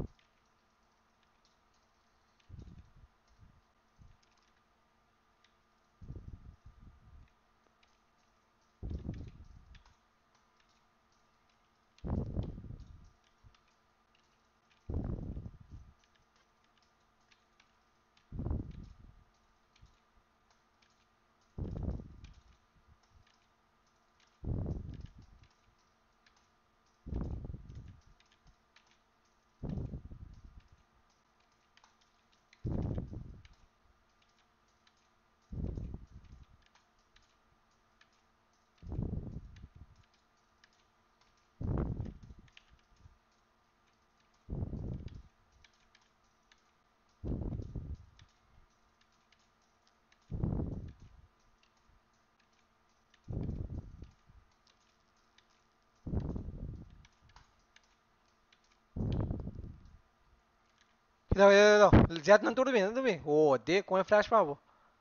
Speaker 1: Cuidado, cuidado, cuidado. Jet não tudo bem, tudo bem. Oh, D com a flash pavo.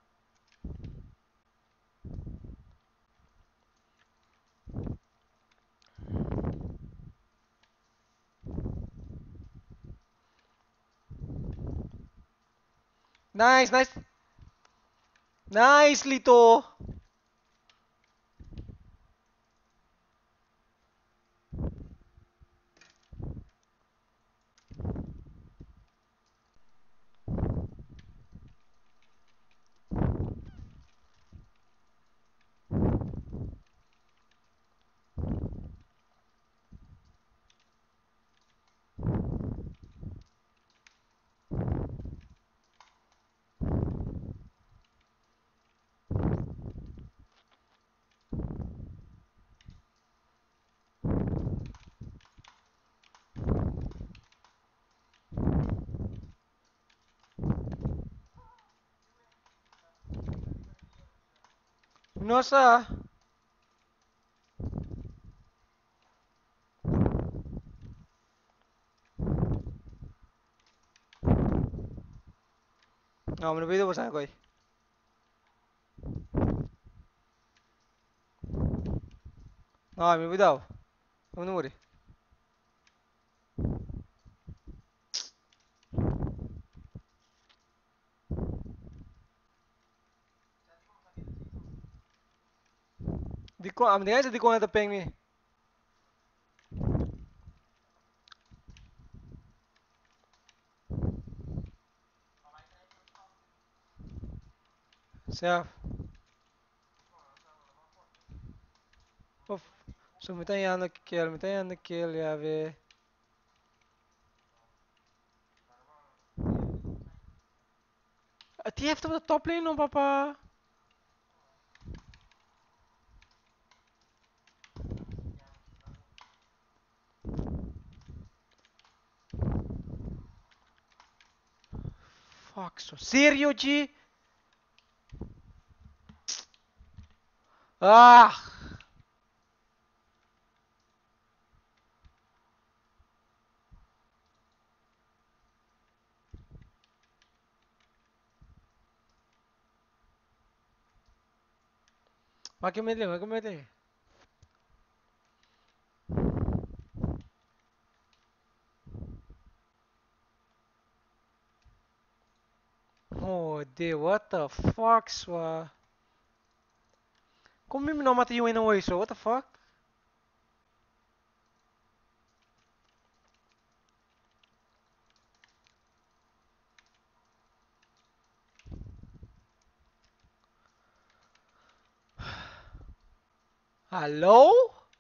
Speaker 1: Nice, nice. Nice, Lito. Nossa. Não, mas não veio você agora. Não, me dá. Vamos morrer. Di ko, am dia di ko na tapeng ni. Siap. Of. So meteen aan de kill, meteen aan de kill, ja weer. Die heeft op de top lane, oh, papa. fuck? So serio, G? Ah! Wag ka medley, wag ka medley. Oh, dude, what the fuck, Swa? Kung may minamati yung inaway, so what the fuck? Hello?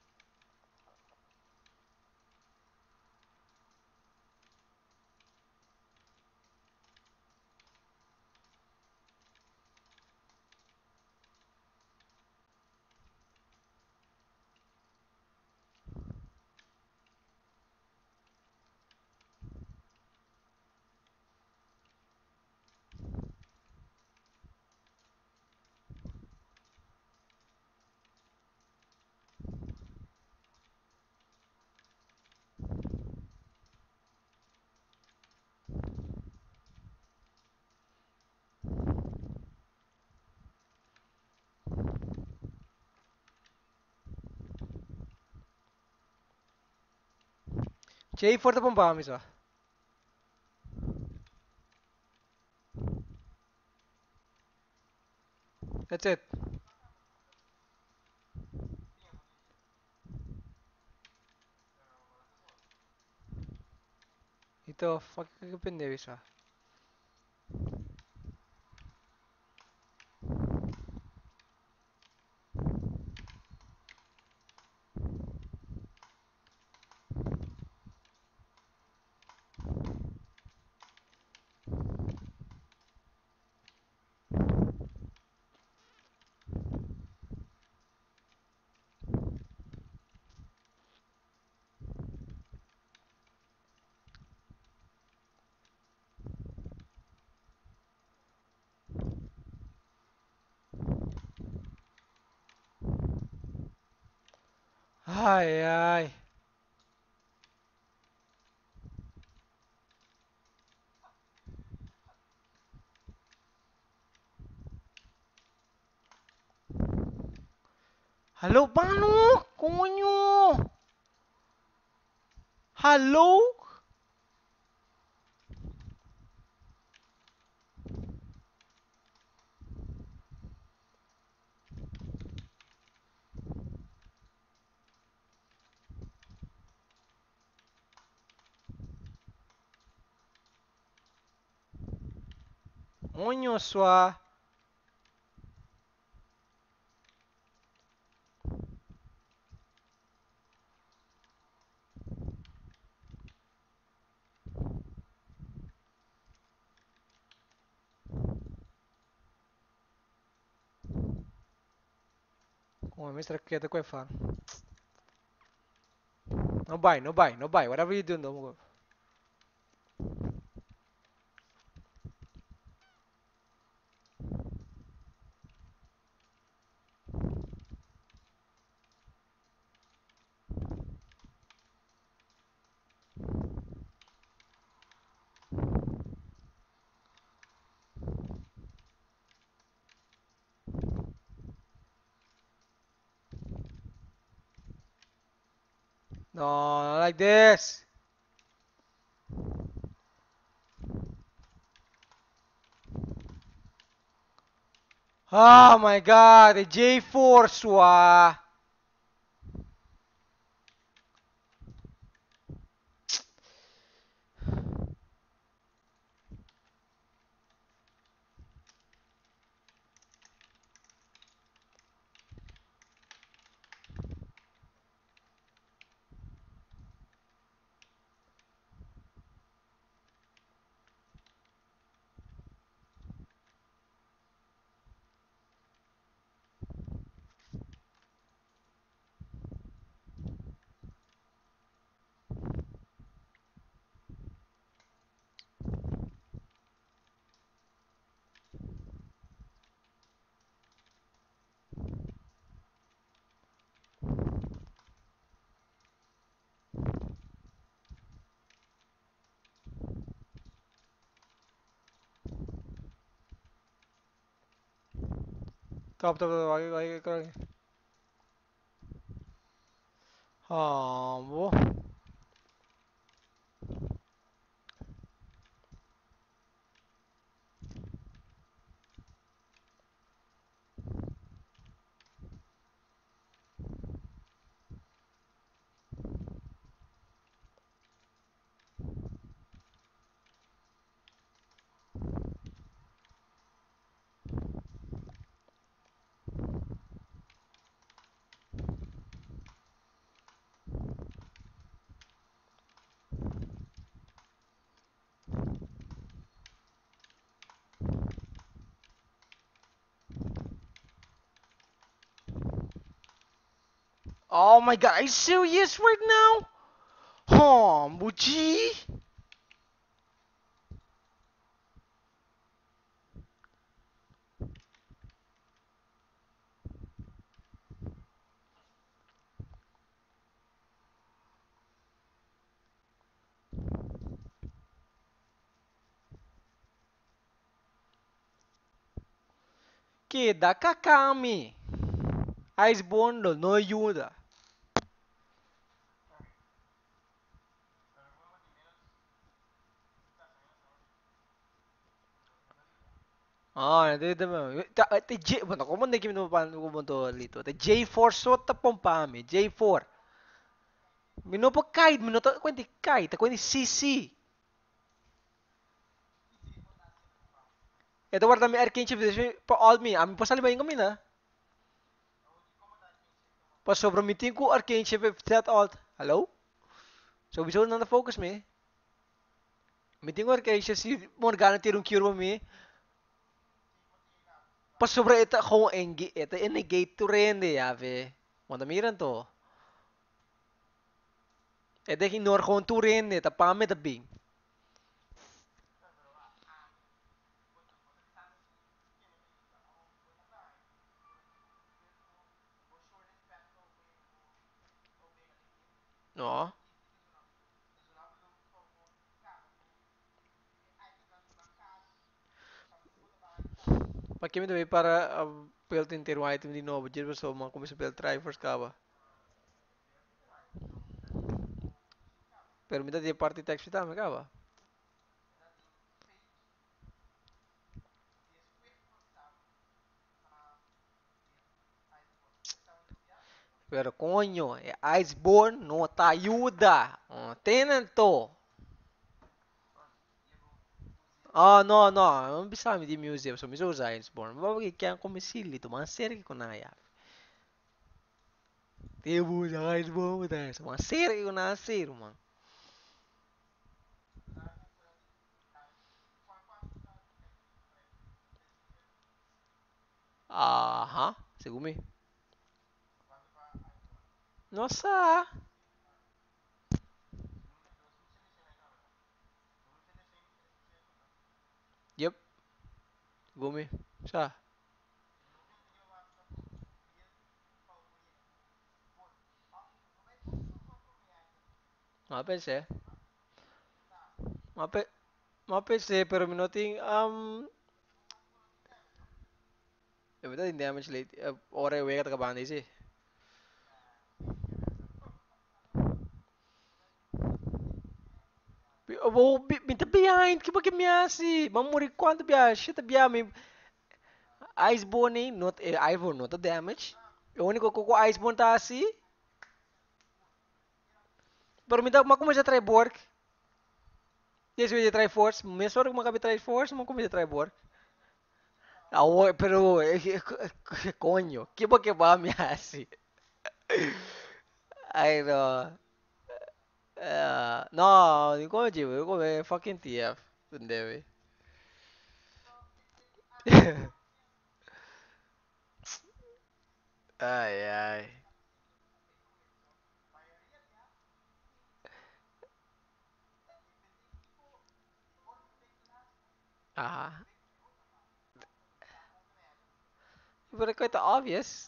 Speaker 1: J four the bombamis, ah. That's it. Ito, fuck ka pindevis, ah. Ay, ay. Halo, paano? Konyo! Halo? Konyo, Swa. Oh, mister Kete ko fan. No buy, no buy, no buy. Whatever you do, no go. No, not like this. Oh my god, the J four, Swa. Top, top, top, wagi, wagi, wagi. Humble. Oh my god, are you serious right now? Humble G. Queda Kakami. Iceborne no, no ayuda. Ah, ito ito mo. Ta te J, bueno, como de que no pan como to lito. Te J four sota pompami, J four. Mino pa kite, mino to kwenti kite, kwenti C C. Ito guarda mi arcane chip pa all me, ami pa salibayin kami na. Pa sobrang meeting ko arcane chip set alt. Hello? So biso na na focus me. Meeting ko arcane chip si Morgana tirong cure me. Pa sobra ito kung engi, ito negate to rende yave. Wanda miran to. Ito ignore kung to rende, tapame tabing. No? Pag kami tabi para uh, built in tier one item di novo, dito so mga kumi sa build Triforce ka ba? Pero minta di party text kita ka ba? Pero coño, eh, Iceborne no te ayuda. Oh, tienen to. Ah, no, no, non bisogna di museum, so mi so usa Iceborne. Ma perché che anche come silly, tu ma serie con aia. Ti buja Iceborne adesso, ma serie con una serie, man. Aha, segumi. Nossa. Yep, gumi. Sa. Ma pensé. Ma pe ma pensé, pero mi noting um eh betul hindi damage late. Uh, ore we kata kabandi sih. Vou minta behind que porque me assim, vamos quanto bia shit bia me Iceborne not eh, Ivor not damage. O único que o Iceborne tá assim. Pero minta uma como já try work. Yes, we try force. Me soro que uma try force, uma como já try work. Ah, oh, pero eh, coño, que porque va me assim. Ai no. Uh, no, di come dicevo, come fucking T F. Non devi. Ai ai. Ah. But it's quite obvious.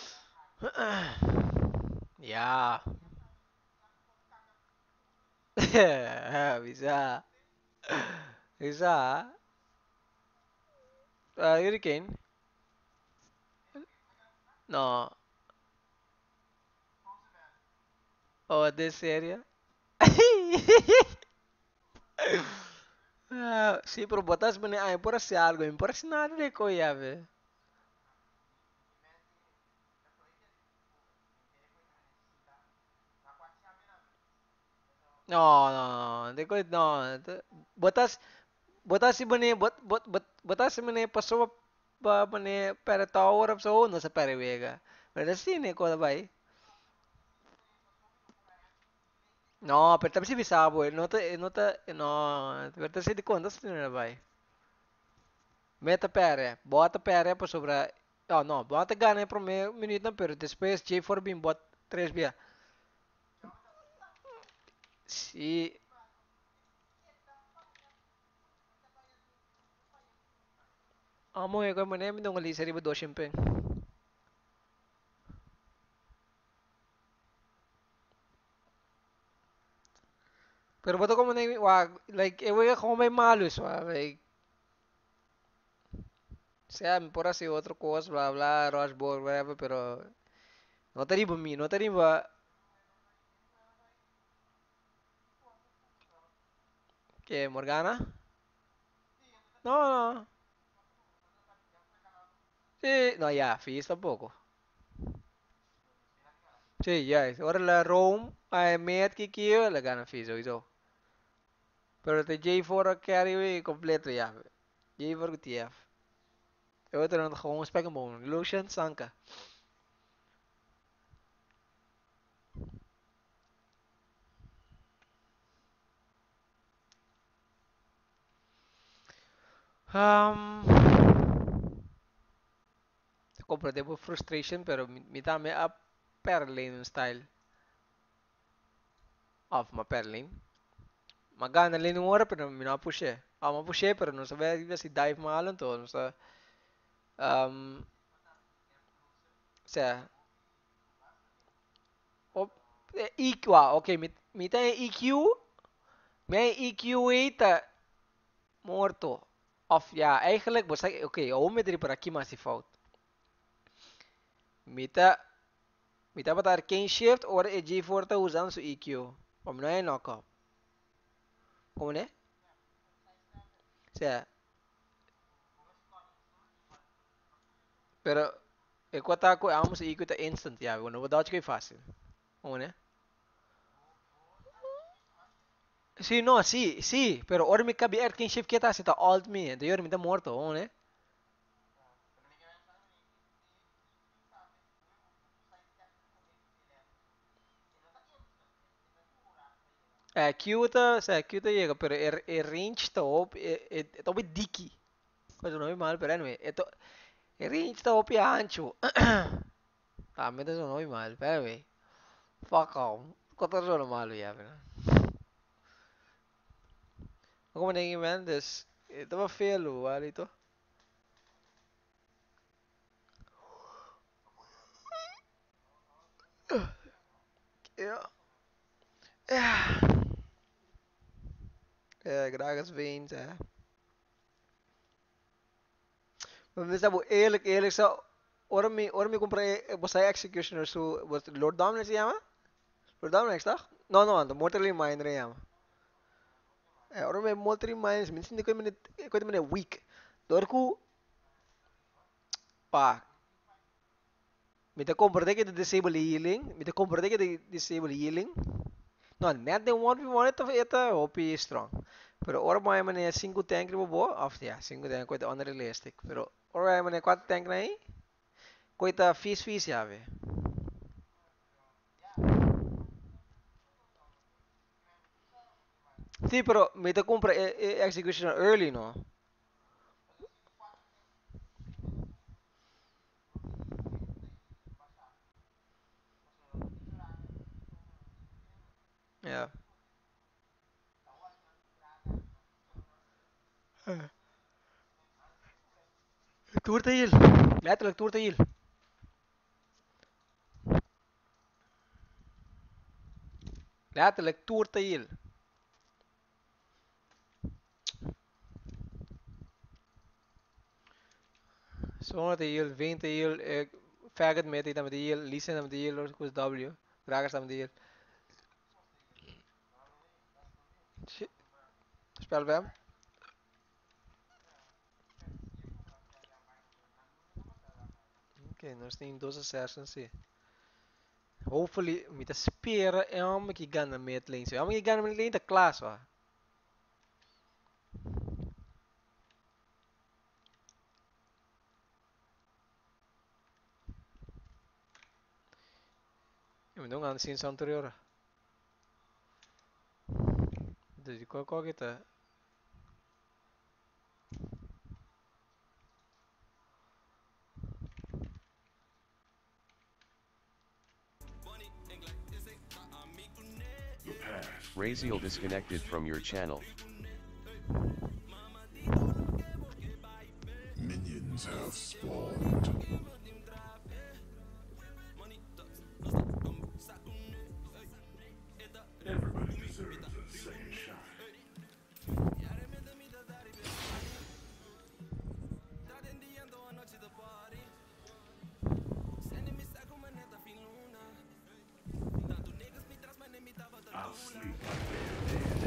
Speaker 1: Yeah. Bisa. Bisa. Uh, Hurricane? No. Oh, this area? Ah, sì, però botas bene, ah, por se algo, impor se nada de coia, ve. No, no, no, de coi no. de- Botas botas si bene, bot bot bot botas si bene pasó pa bene para tower so no sa pare vega. Pero sì ne ko vai. No, pero también si bisabo, no te no te no, pero si di conta se ne vai. Meta pere, bota pere pa sobra. Oh, no, bota ganha pro meio minuto, pero depois J quatro bem bot três via. Si amo e ko mane mi dong ali seri ba do shimpeng. Pero boto ko mane wa like e wega como may malos wa like sea por así otro cosa bla bla rushboard whatever pero no te riba mi no te riba que Morgana. No, no. Sí, no ya, Fizz tampoco. Sí, ya, ahora la Rome, ay, Met que quiero, la gana Fizz sowieso. Pero de J cuatro carry completo ya. J cuatro T F. Eu vou treinando com um Spectrum Lucian Sanka. Um, compro frustration pero mi, mi dá me a perlane style. Of ma perlane. Magana lane um hora pero mi não puxei. Ah, ma puxei pero não sabia se dive mal então, não sei. Um, se op E Q, ah, ok, mi, mi tem E Q, mijn E Q está morto. Of ja, eigenlijk was ik, oké, o me drie por aqui mas se fout. Mita, mita para Arcane Shift or a G four tá usando su E Q. Como não é knockup. Como né? Se, pero e ko ta ko amo su E Q tá instant ya, bueno, vou dar que fácil. Como né? Sí, no, sí, sí, pero ahora me cabe Arcane Shift que está se tá alt me, então eu me tá morto, como né? É, Q tá, se Q tá chega, pero er, er range tá op, é, é, tá op diki. Coisa não é mal, pero anyway, é to, er range tá op ancho. Ah, me das não é mal, pero anyway. Fuck off. Kota solo malo ya, pero. Como ninguém Mendes, tava feio, ali to. Yeah. Yeah. É, gragas veins, é. Mas sabe, ele, ele só. Ora me, ora me comprei, você Executioner, so, was Lord Dominant se chama? Lord Dominant, tá? Não, não, ando, Mortally Mind se chama. É, ora me Mortally Mind, minns hindi ko yung ko yung weak. Dor ko, pa, me te comprei que de disable healing, me te comprei que de disable healing. No, net de one v one ito, ito, O P strong. Pero ora mo ay man cinco tank rin mo bo? Of, yeah, cinco tank ko ito unrealistic. Pero ora ay man quatro tank na aí? Ko ito fees fees yave. Sí, pero me te compra eh, eh, execution early, no? Yeah. Tour te heal. Letterlijk tour te heal. Letterlijk tour te heal. Sono te heal, Vayne te heal, eh, Faggot me te heal, Lee Sin te heal, kus W, Gragas te heal. Shit. Spel bij hem. Okay, nós tem dois assassins sim. Hopefully, met de speren en om ik gaan naar mid lane. Zo, om ik gaan naar mid lane de klas wa. Je moet nog aan zien anterior. Dus ik kan ook het.
Speaker 6: Raziel disconnected from your channel.
Speaker 5: Minions have spawned. Everybody deserves a second shot. I'll sleep like they're dead.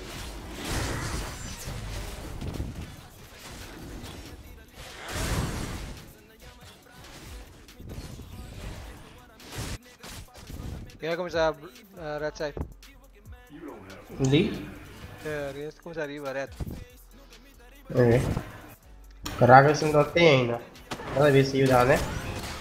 Speaker 1: Kaya como sa uh, right side.
Speaker 2: Lee?
Speaker 1: É, Rince como sa riba red.
Speaker 2: Eh. Gragas não tem ainda. Nada a ver se dá, né?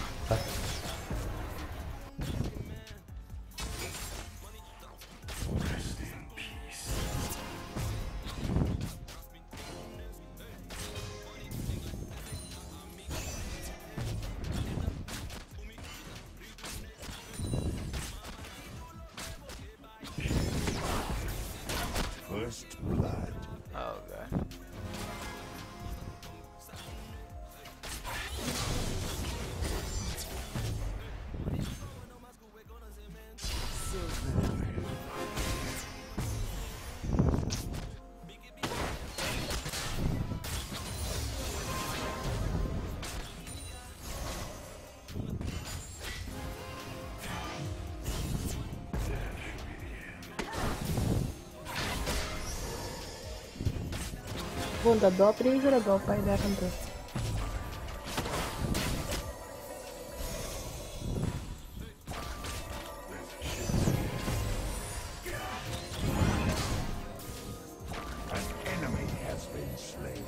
Speaker 5: First blood.
Speaker 1: Oh god.
Speaker 15: Bunda, dó trigger, dó pai da cantor.
Speaker 5: An enemy has been slain.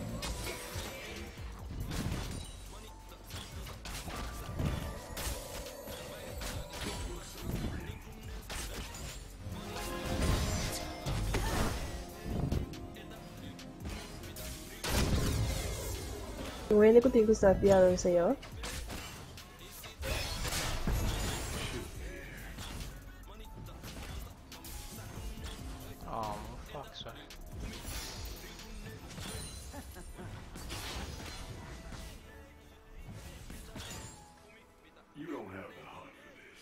Speaker 15: Yung ini ko tingko sa piano sa'yo.
Speaker 1: Oh fuck sorry.
Speaker 5: You don't have the heart for this.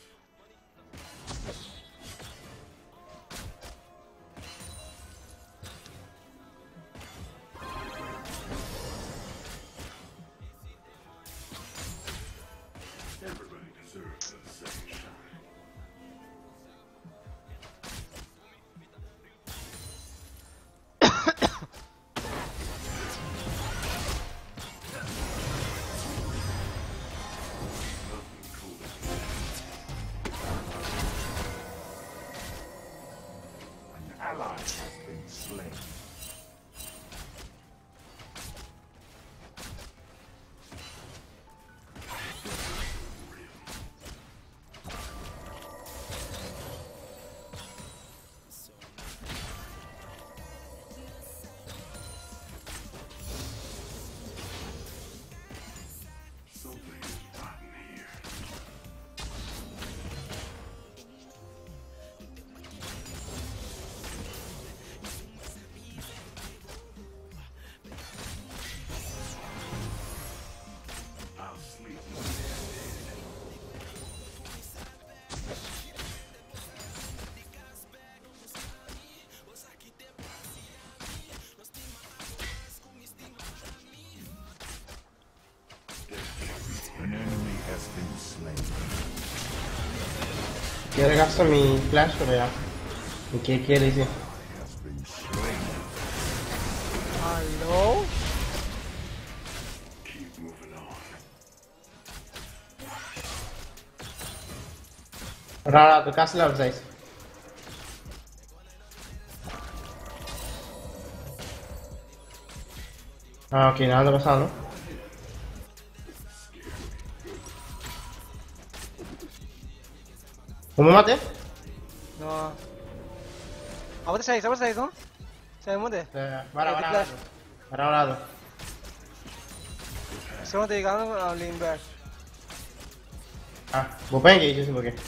Speaker 2: Quiero gastar mi flash, pero ya. ¿Y qué quiere decir?
Speaker 1: Hello?
Speaker 2: Rara, tu casa la usáis. Ah, ok, nada pasando. ¿Cómo mate?
Speaker 1: No. Apa tu saya? Siapa saya tu? Saya mana?
Speaker 2: Bara, bara. Bara, bara.
Speaker 1: Semua tadi kan lean back.
Speaker 2: Ah, vou para engage esse buguei.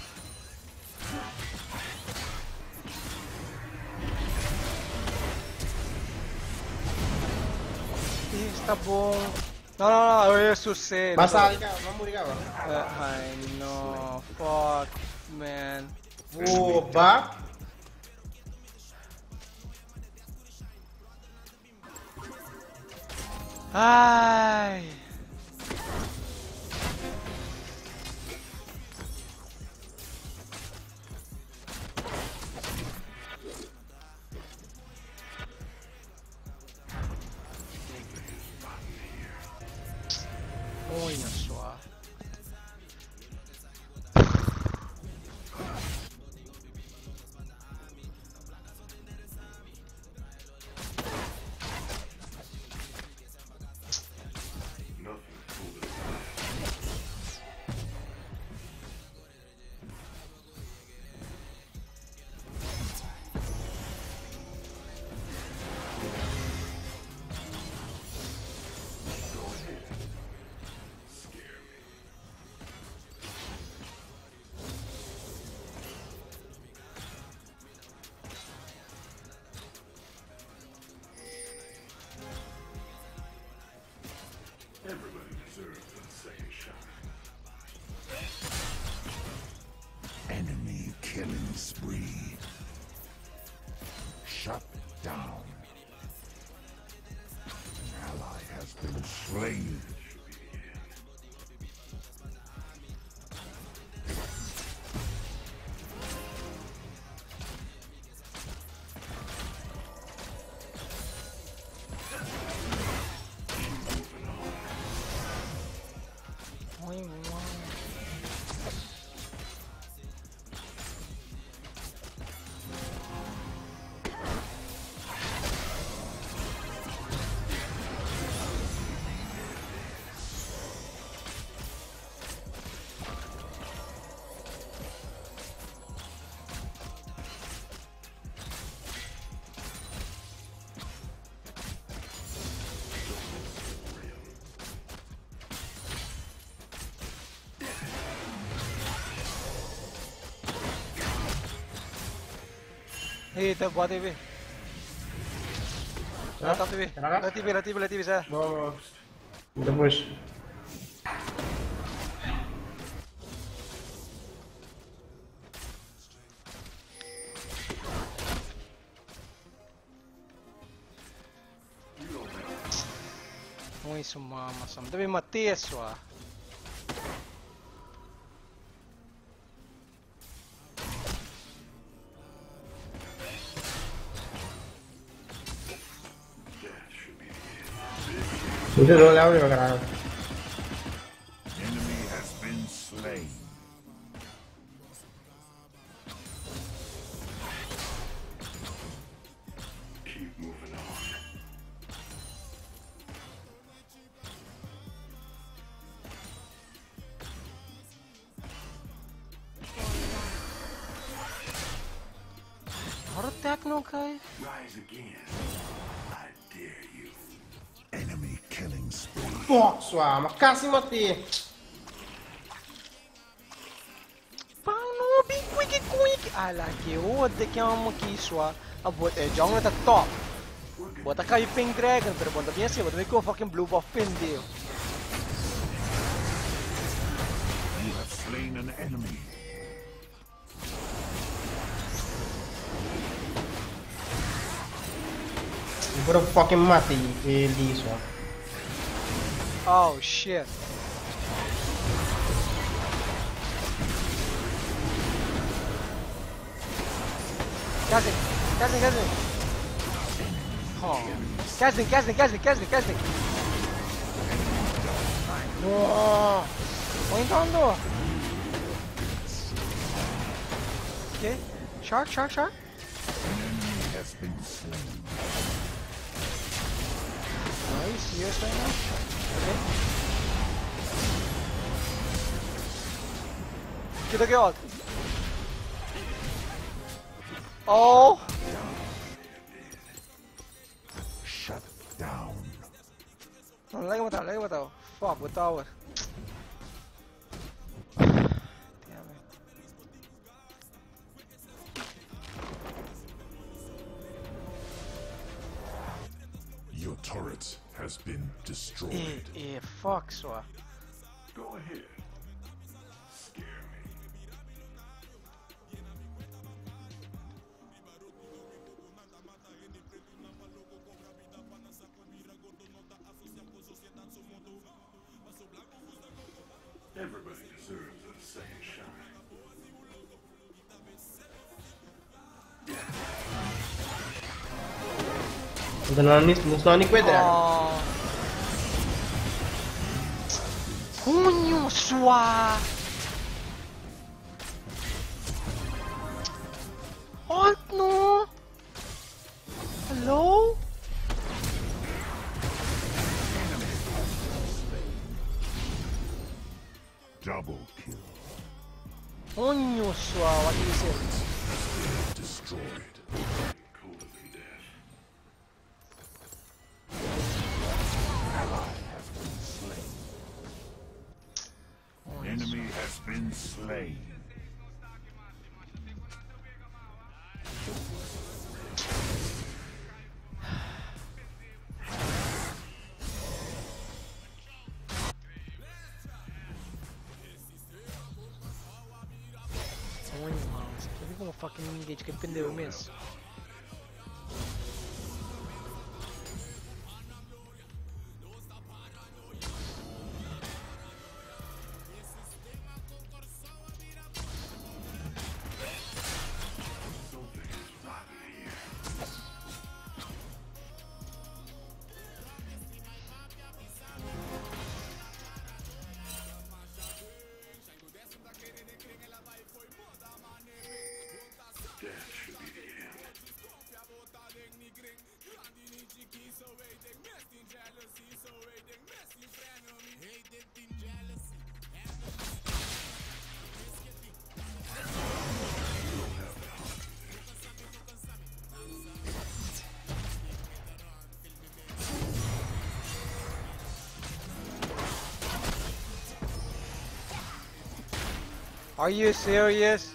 Speaker 1: Está bom. Não, não, não, eu sucei.
Speaker 2: Passa ali, cara. Vamos ligar, mano.
Speaker 1: Ai, no. Fuck, man.
Speaker 2: Oba.
Speaker 1: Ai. Olha só.
Speaker 5: Everybody deserves a second shot. Enemy killing spree. Shut down. An ally has been slain.
Speaker 1: Eita, buat T V. Latap T V. Latap T V, latap T V, latap T V saya.
Speaker 2: Vamos. Depois.
Speaker 1: Ui, sumama, sam. Tapi mati ya sua.
Speaker 2: Itu dulu lah, udah kerana.
Speaker 5: Enemy has been slain. Keep moving on.
Speaker 1: Harus tekno kay.
Speaker 5: Rise again. I dare you. Enemy killing spree.
Speaker 2: Fuck, sua, makasih mati.
Speaker 1: Paano big quick quick. Ala que o de que amo aqui sua. Abot eh jungle at the top. Bota kayo pink dragon, pero bota bien sih, bota me ko fucking blue buff pin deal.
Speaker 5: You have slain an enemy.
Speaker 2: Puro fucking mati ele sua.
Speaker 1: Oh shit. Kezdeni, kezdeni, kezdeni. Oh. Kezdeni, kezdeni, kezdeni, kezdeni, kezdeni. No. Pointando. Okay. Shark, shark, shark. Nice, yes right now. Okay. Kita get out. Oh.
Speaker 5: Shut down.
Speaker 1: No, lagi matao, lagi matao. Fuck, with tower.
Speaker 5: Your turret has been destroyed.
Speaker 1: Eh, eh, fuck so.
Speaker 5: Go ahead. Scare me. Everybody deserves a second shot.
Speaker 2: Não não nem quadrado.
Speaker 1: Cunho sua. What no? Hello?
Speaker 5: Double kill.
Speaker 1: Cunho sua, what is it?
Speaker 5: Destroyed. Enemy has been slain.
Speaker 1: Oi, irmão, você quer ver como fucking engage que pendeu mesmo? Are you serious?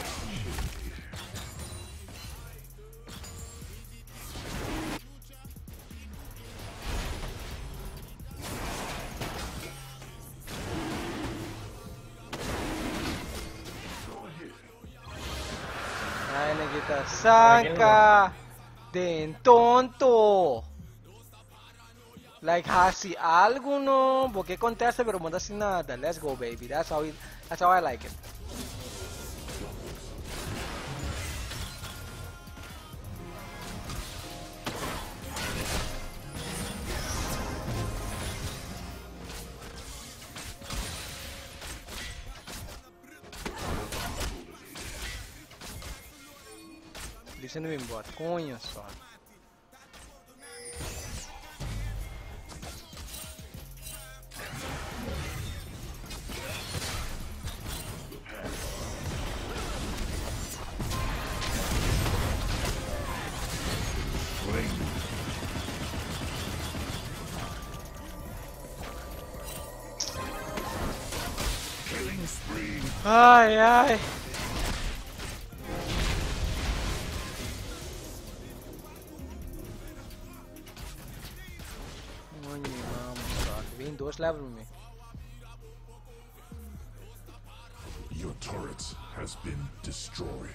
Speaker 1: Ay, Nagita, Sanka! Den tonto! Like, hasi algo no, porque contesta pero manda sin nada. Let's go, baby. That's how it, that's how I like it. Listen to me, bot. Coño, só. Ai, ai. Vem dois leva me.
Speaker 5: Your turret has been destroyed.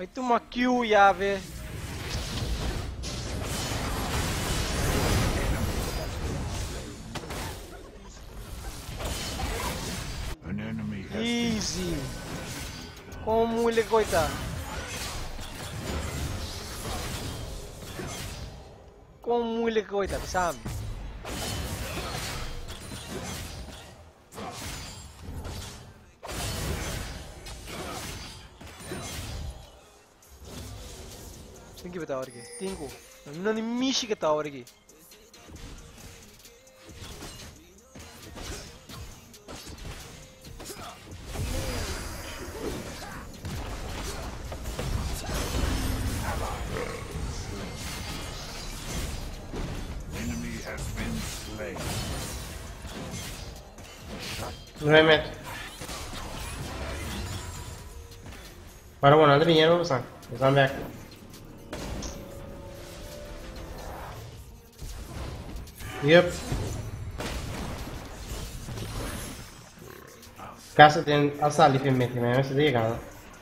Speaker 1: Vai tomar Q, Yave.
Speaker 5: An enemy has
Speaker 1: Easy. Como ele coita. Como ele coita, sabe? Tem que botar hora aqui. Tenho. Não nem mixe que tá hora aqui.
Speaker 5: enemy has been slain.
Speaker 2: Não é meta. Para one, another dinheiro, vamos lá. I'm back. Yep. Casa tem a sala de mete, mas não se diga, cara.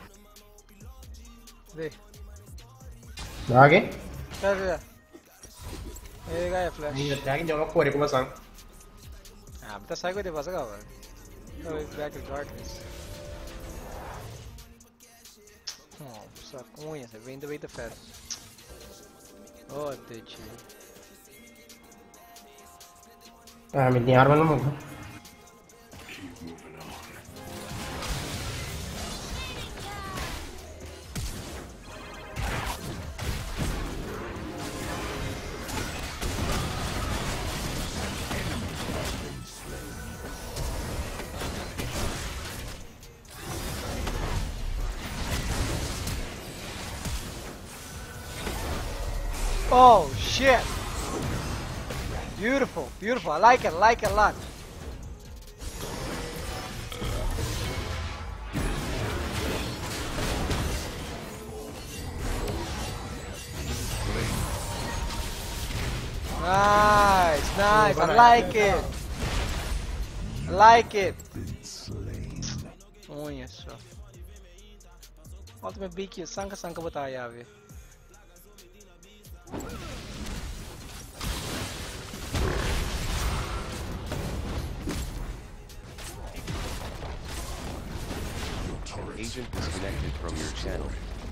Speaker 1: Vê.
Speaker 2: Dá aqui?
Speaker 1: Tá, tá. Ele ganha flash.
Speaker 2: Ainda tem aqui, joga fora, como assim?
Speaker 1: Ah, mas tá saindo de passar, cara. Não, it's back in darkness. Oh, saconha, você vem do meio da festa. Oh, ditch.
Speaker 2: Ah, me tem arma no mundo.
Speaker 1: Oh shit! Beautiful, beautiful. I like it, I like it a lot. Nice, nice. I like it. I like it. Olha só. Falta meu bico, sanka sanka botar a ave.
Speaker 6: Agent disconnected from your channel.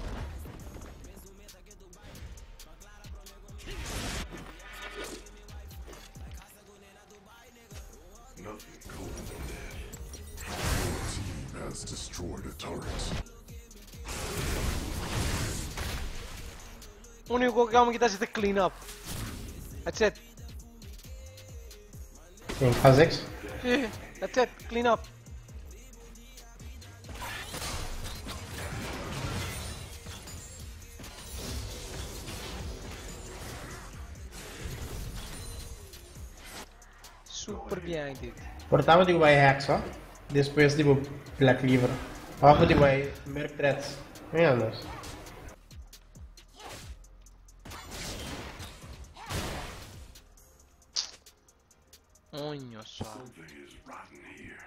Speaker 5: Nothing cold than that. Your team has destroyed a turret.
Speaker 1: Only go come kita sita clean up. That's it.
Speaker 2: Tem Kha'Zix?
Speaker 1: Yeah, that's it. Clean up. Super bem, dude.
Speaker 2: Portava de vai hack só. Depois de Black Cleaver. Alvo de vai Merc Threats. Meu Deus.
Speaker 1: Olha só.
Speaker 5: Something is rotten here.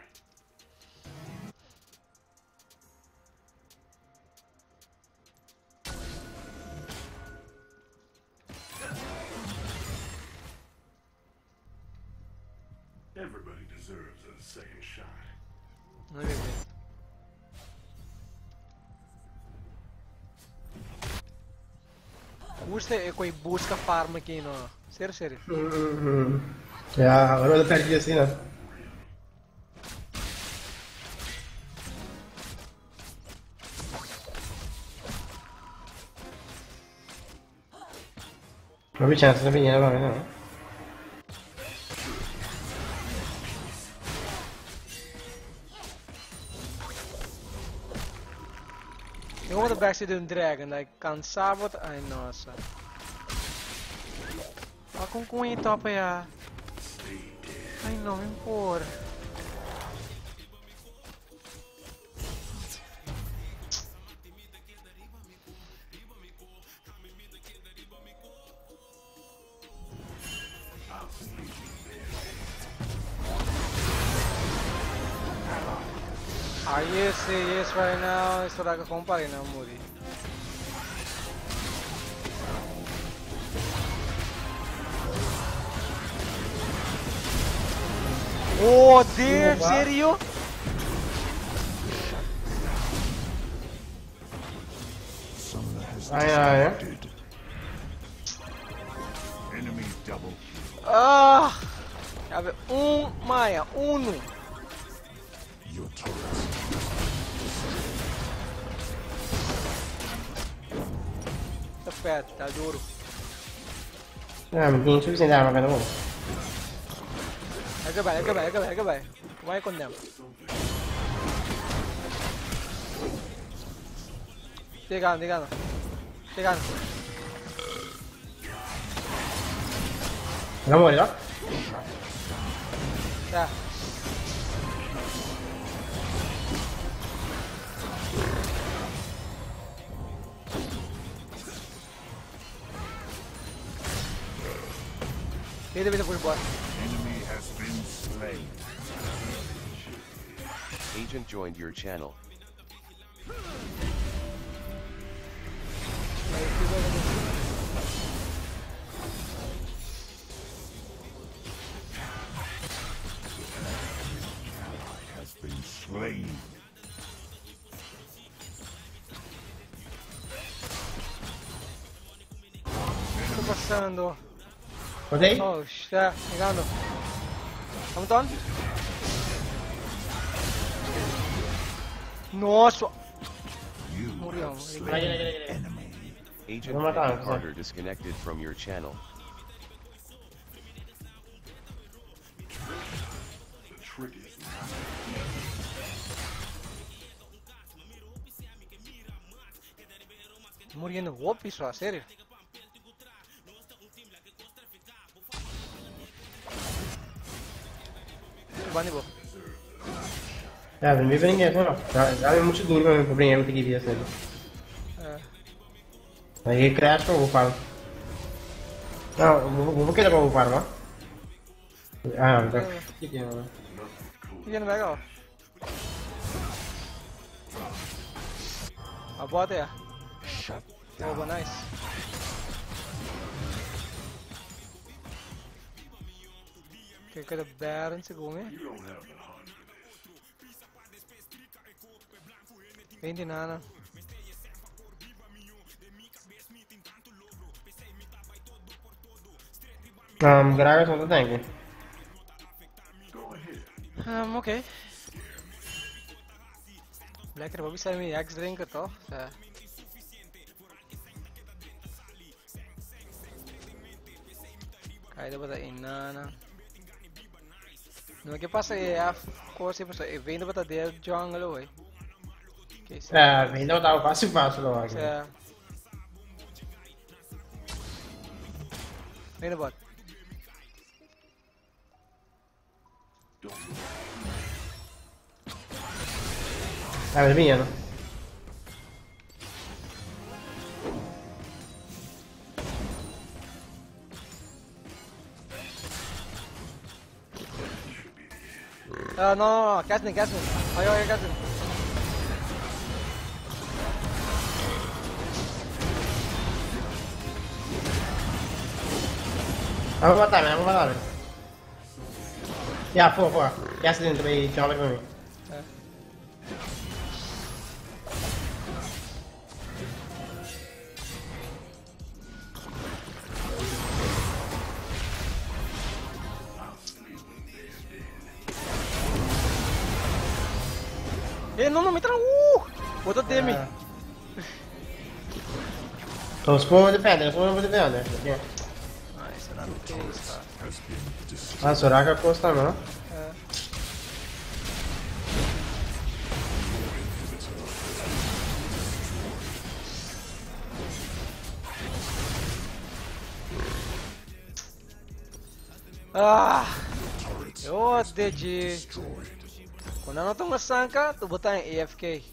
Speaker 5: Everybody deserves a second shot.
Speaker 1: Não é verdade. Busca é coi busca farm aqui no. Sério, sério.
Speaker 2: Hum. Já, agora eu perdi assim, né? Não vi chance, não vi nada, não.
Speaker 1: Eu vou backside de um dragon, like, cansava. Ai, nossa. Olha com cunha topa aí. Ai, não me importa. Are you serious right now? Isso dá que comparar, não, Muri. Oh, dear, serio?
Speaker 2: Ay, ay, ay.
Speaker 5: Enemy double.
Speaker 1: Ah! Sabe, um, Maia, uno.
Speaker 5: Your turrets.
Speaker 1: Tá perto, tá duro.
Speaker 2: Ah, mas tem suficiente arma cada um.
Speaker 1: Aí que vai, aí que vai, aí que vai, aí que vai. Vai com them. Pegando, pegando. Pegando.
Speaker 2: Não morre, ó.
Speaker 1: Tá. Ele deve por embora.
Speaker 5: Enemy has been slain.
Speaker 6: Agent joined your channel.
Speaker 5: Has been slain.
Speaker 1: Tô passando.
Speaker 2: Rodei?
Speaker 1: Oh, está pegando. Vamos, on. Nossa! Morreu.
Speaker 6: Agent
Speaker 2: Vou matar,
Speaker 6: Eddie Carter disconnected from your channel.
Speaker 1: Morrendo golpe isso, a sério? Bani
Speaker 2: Ja, dan ben ik niet van. Ja, je moet je doen met proberen met de G P S hebben. Maar je crash kan opvaren. Nou, hoeveel keer kan opvaren, man? Ah, dat is ja.
Speaker 1: Je bent weg al. Ah, bota ja. Oh, but nice. Kijk, de Baron se come. Vendi nana.
Speaker 2: Um, Gragas não tem.
Speaker 1: Um, okay. Black Republic sir मी X drink करता हूँ. Kaida bata inana. No que pasa é a coisa passa é vendo bata der jungle oi.
Speaker 2: É, vendo bata fácil fácil lá.
Speaker 1: É. Vendo bata.
Speaker 2: Ah, è mia, no?
Speaker 1: Uh, no, no, no, catch me, catch me. Oh, yeah, catch me.
Speaker 2: Vamos matar, vamos matar. Yeah, four, four. Gas dentro e joga com mim.
Speaker 1: Eh, no, no, me trago. Uh! Botou D M.
Speaker 2: Então, se for defender, se for defender.
Speaker 1: Ah, isso não é isso, cara.
Speaker 2: Ah, Soraka costa não?
Speaker 1: É. Ah! Eu odeio de... Quando eu não tomo sanca, tu botar em A F K.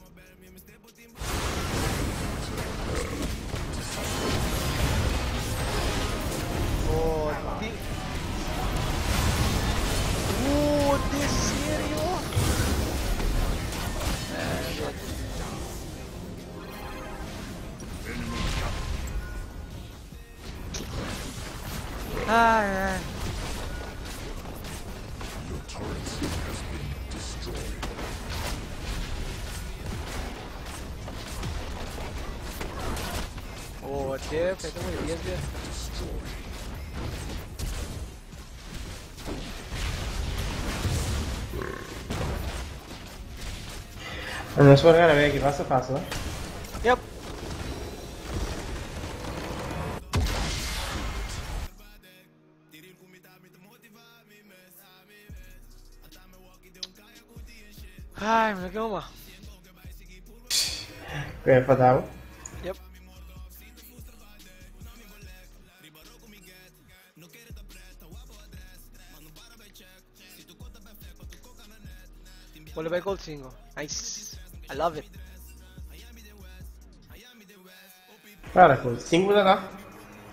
Speaker 1: Oh, de... Oh, de sério? É, ai, ai. Jeff, ahí tengo diez, Jeff.
Speaker 2: Non so ragazzi, vedi che passa fácil, né?
Speaker 1: Yep. Ai, me quedo uma.
Speaker 2: Quer fatal?
Speaker 1: Yep. Vuole vai col single. Nice. I love it.
Speaker 2: Cara, col single da lá.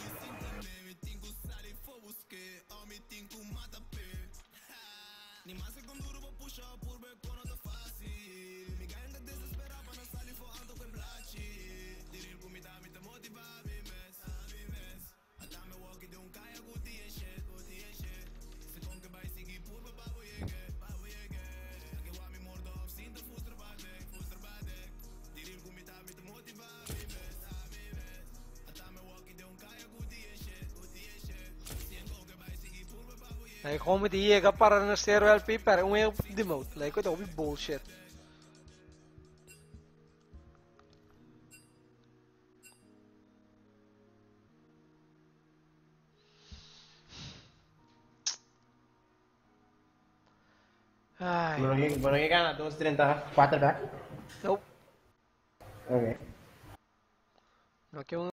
Speaker 1: Hij gewoon met die Jäger para na zero L P para um erro de mode. Like it be bullshit. Ai.
Speaker 2: Bueno, que bueno que gana dos treinta quarterback.
Speaker 1: Nope.
Speaker 2: Okay.
Speaker 1: No que um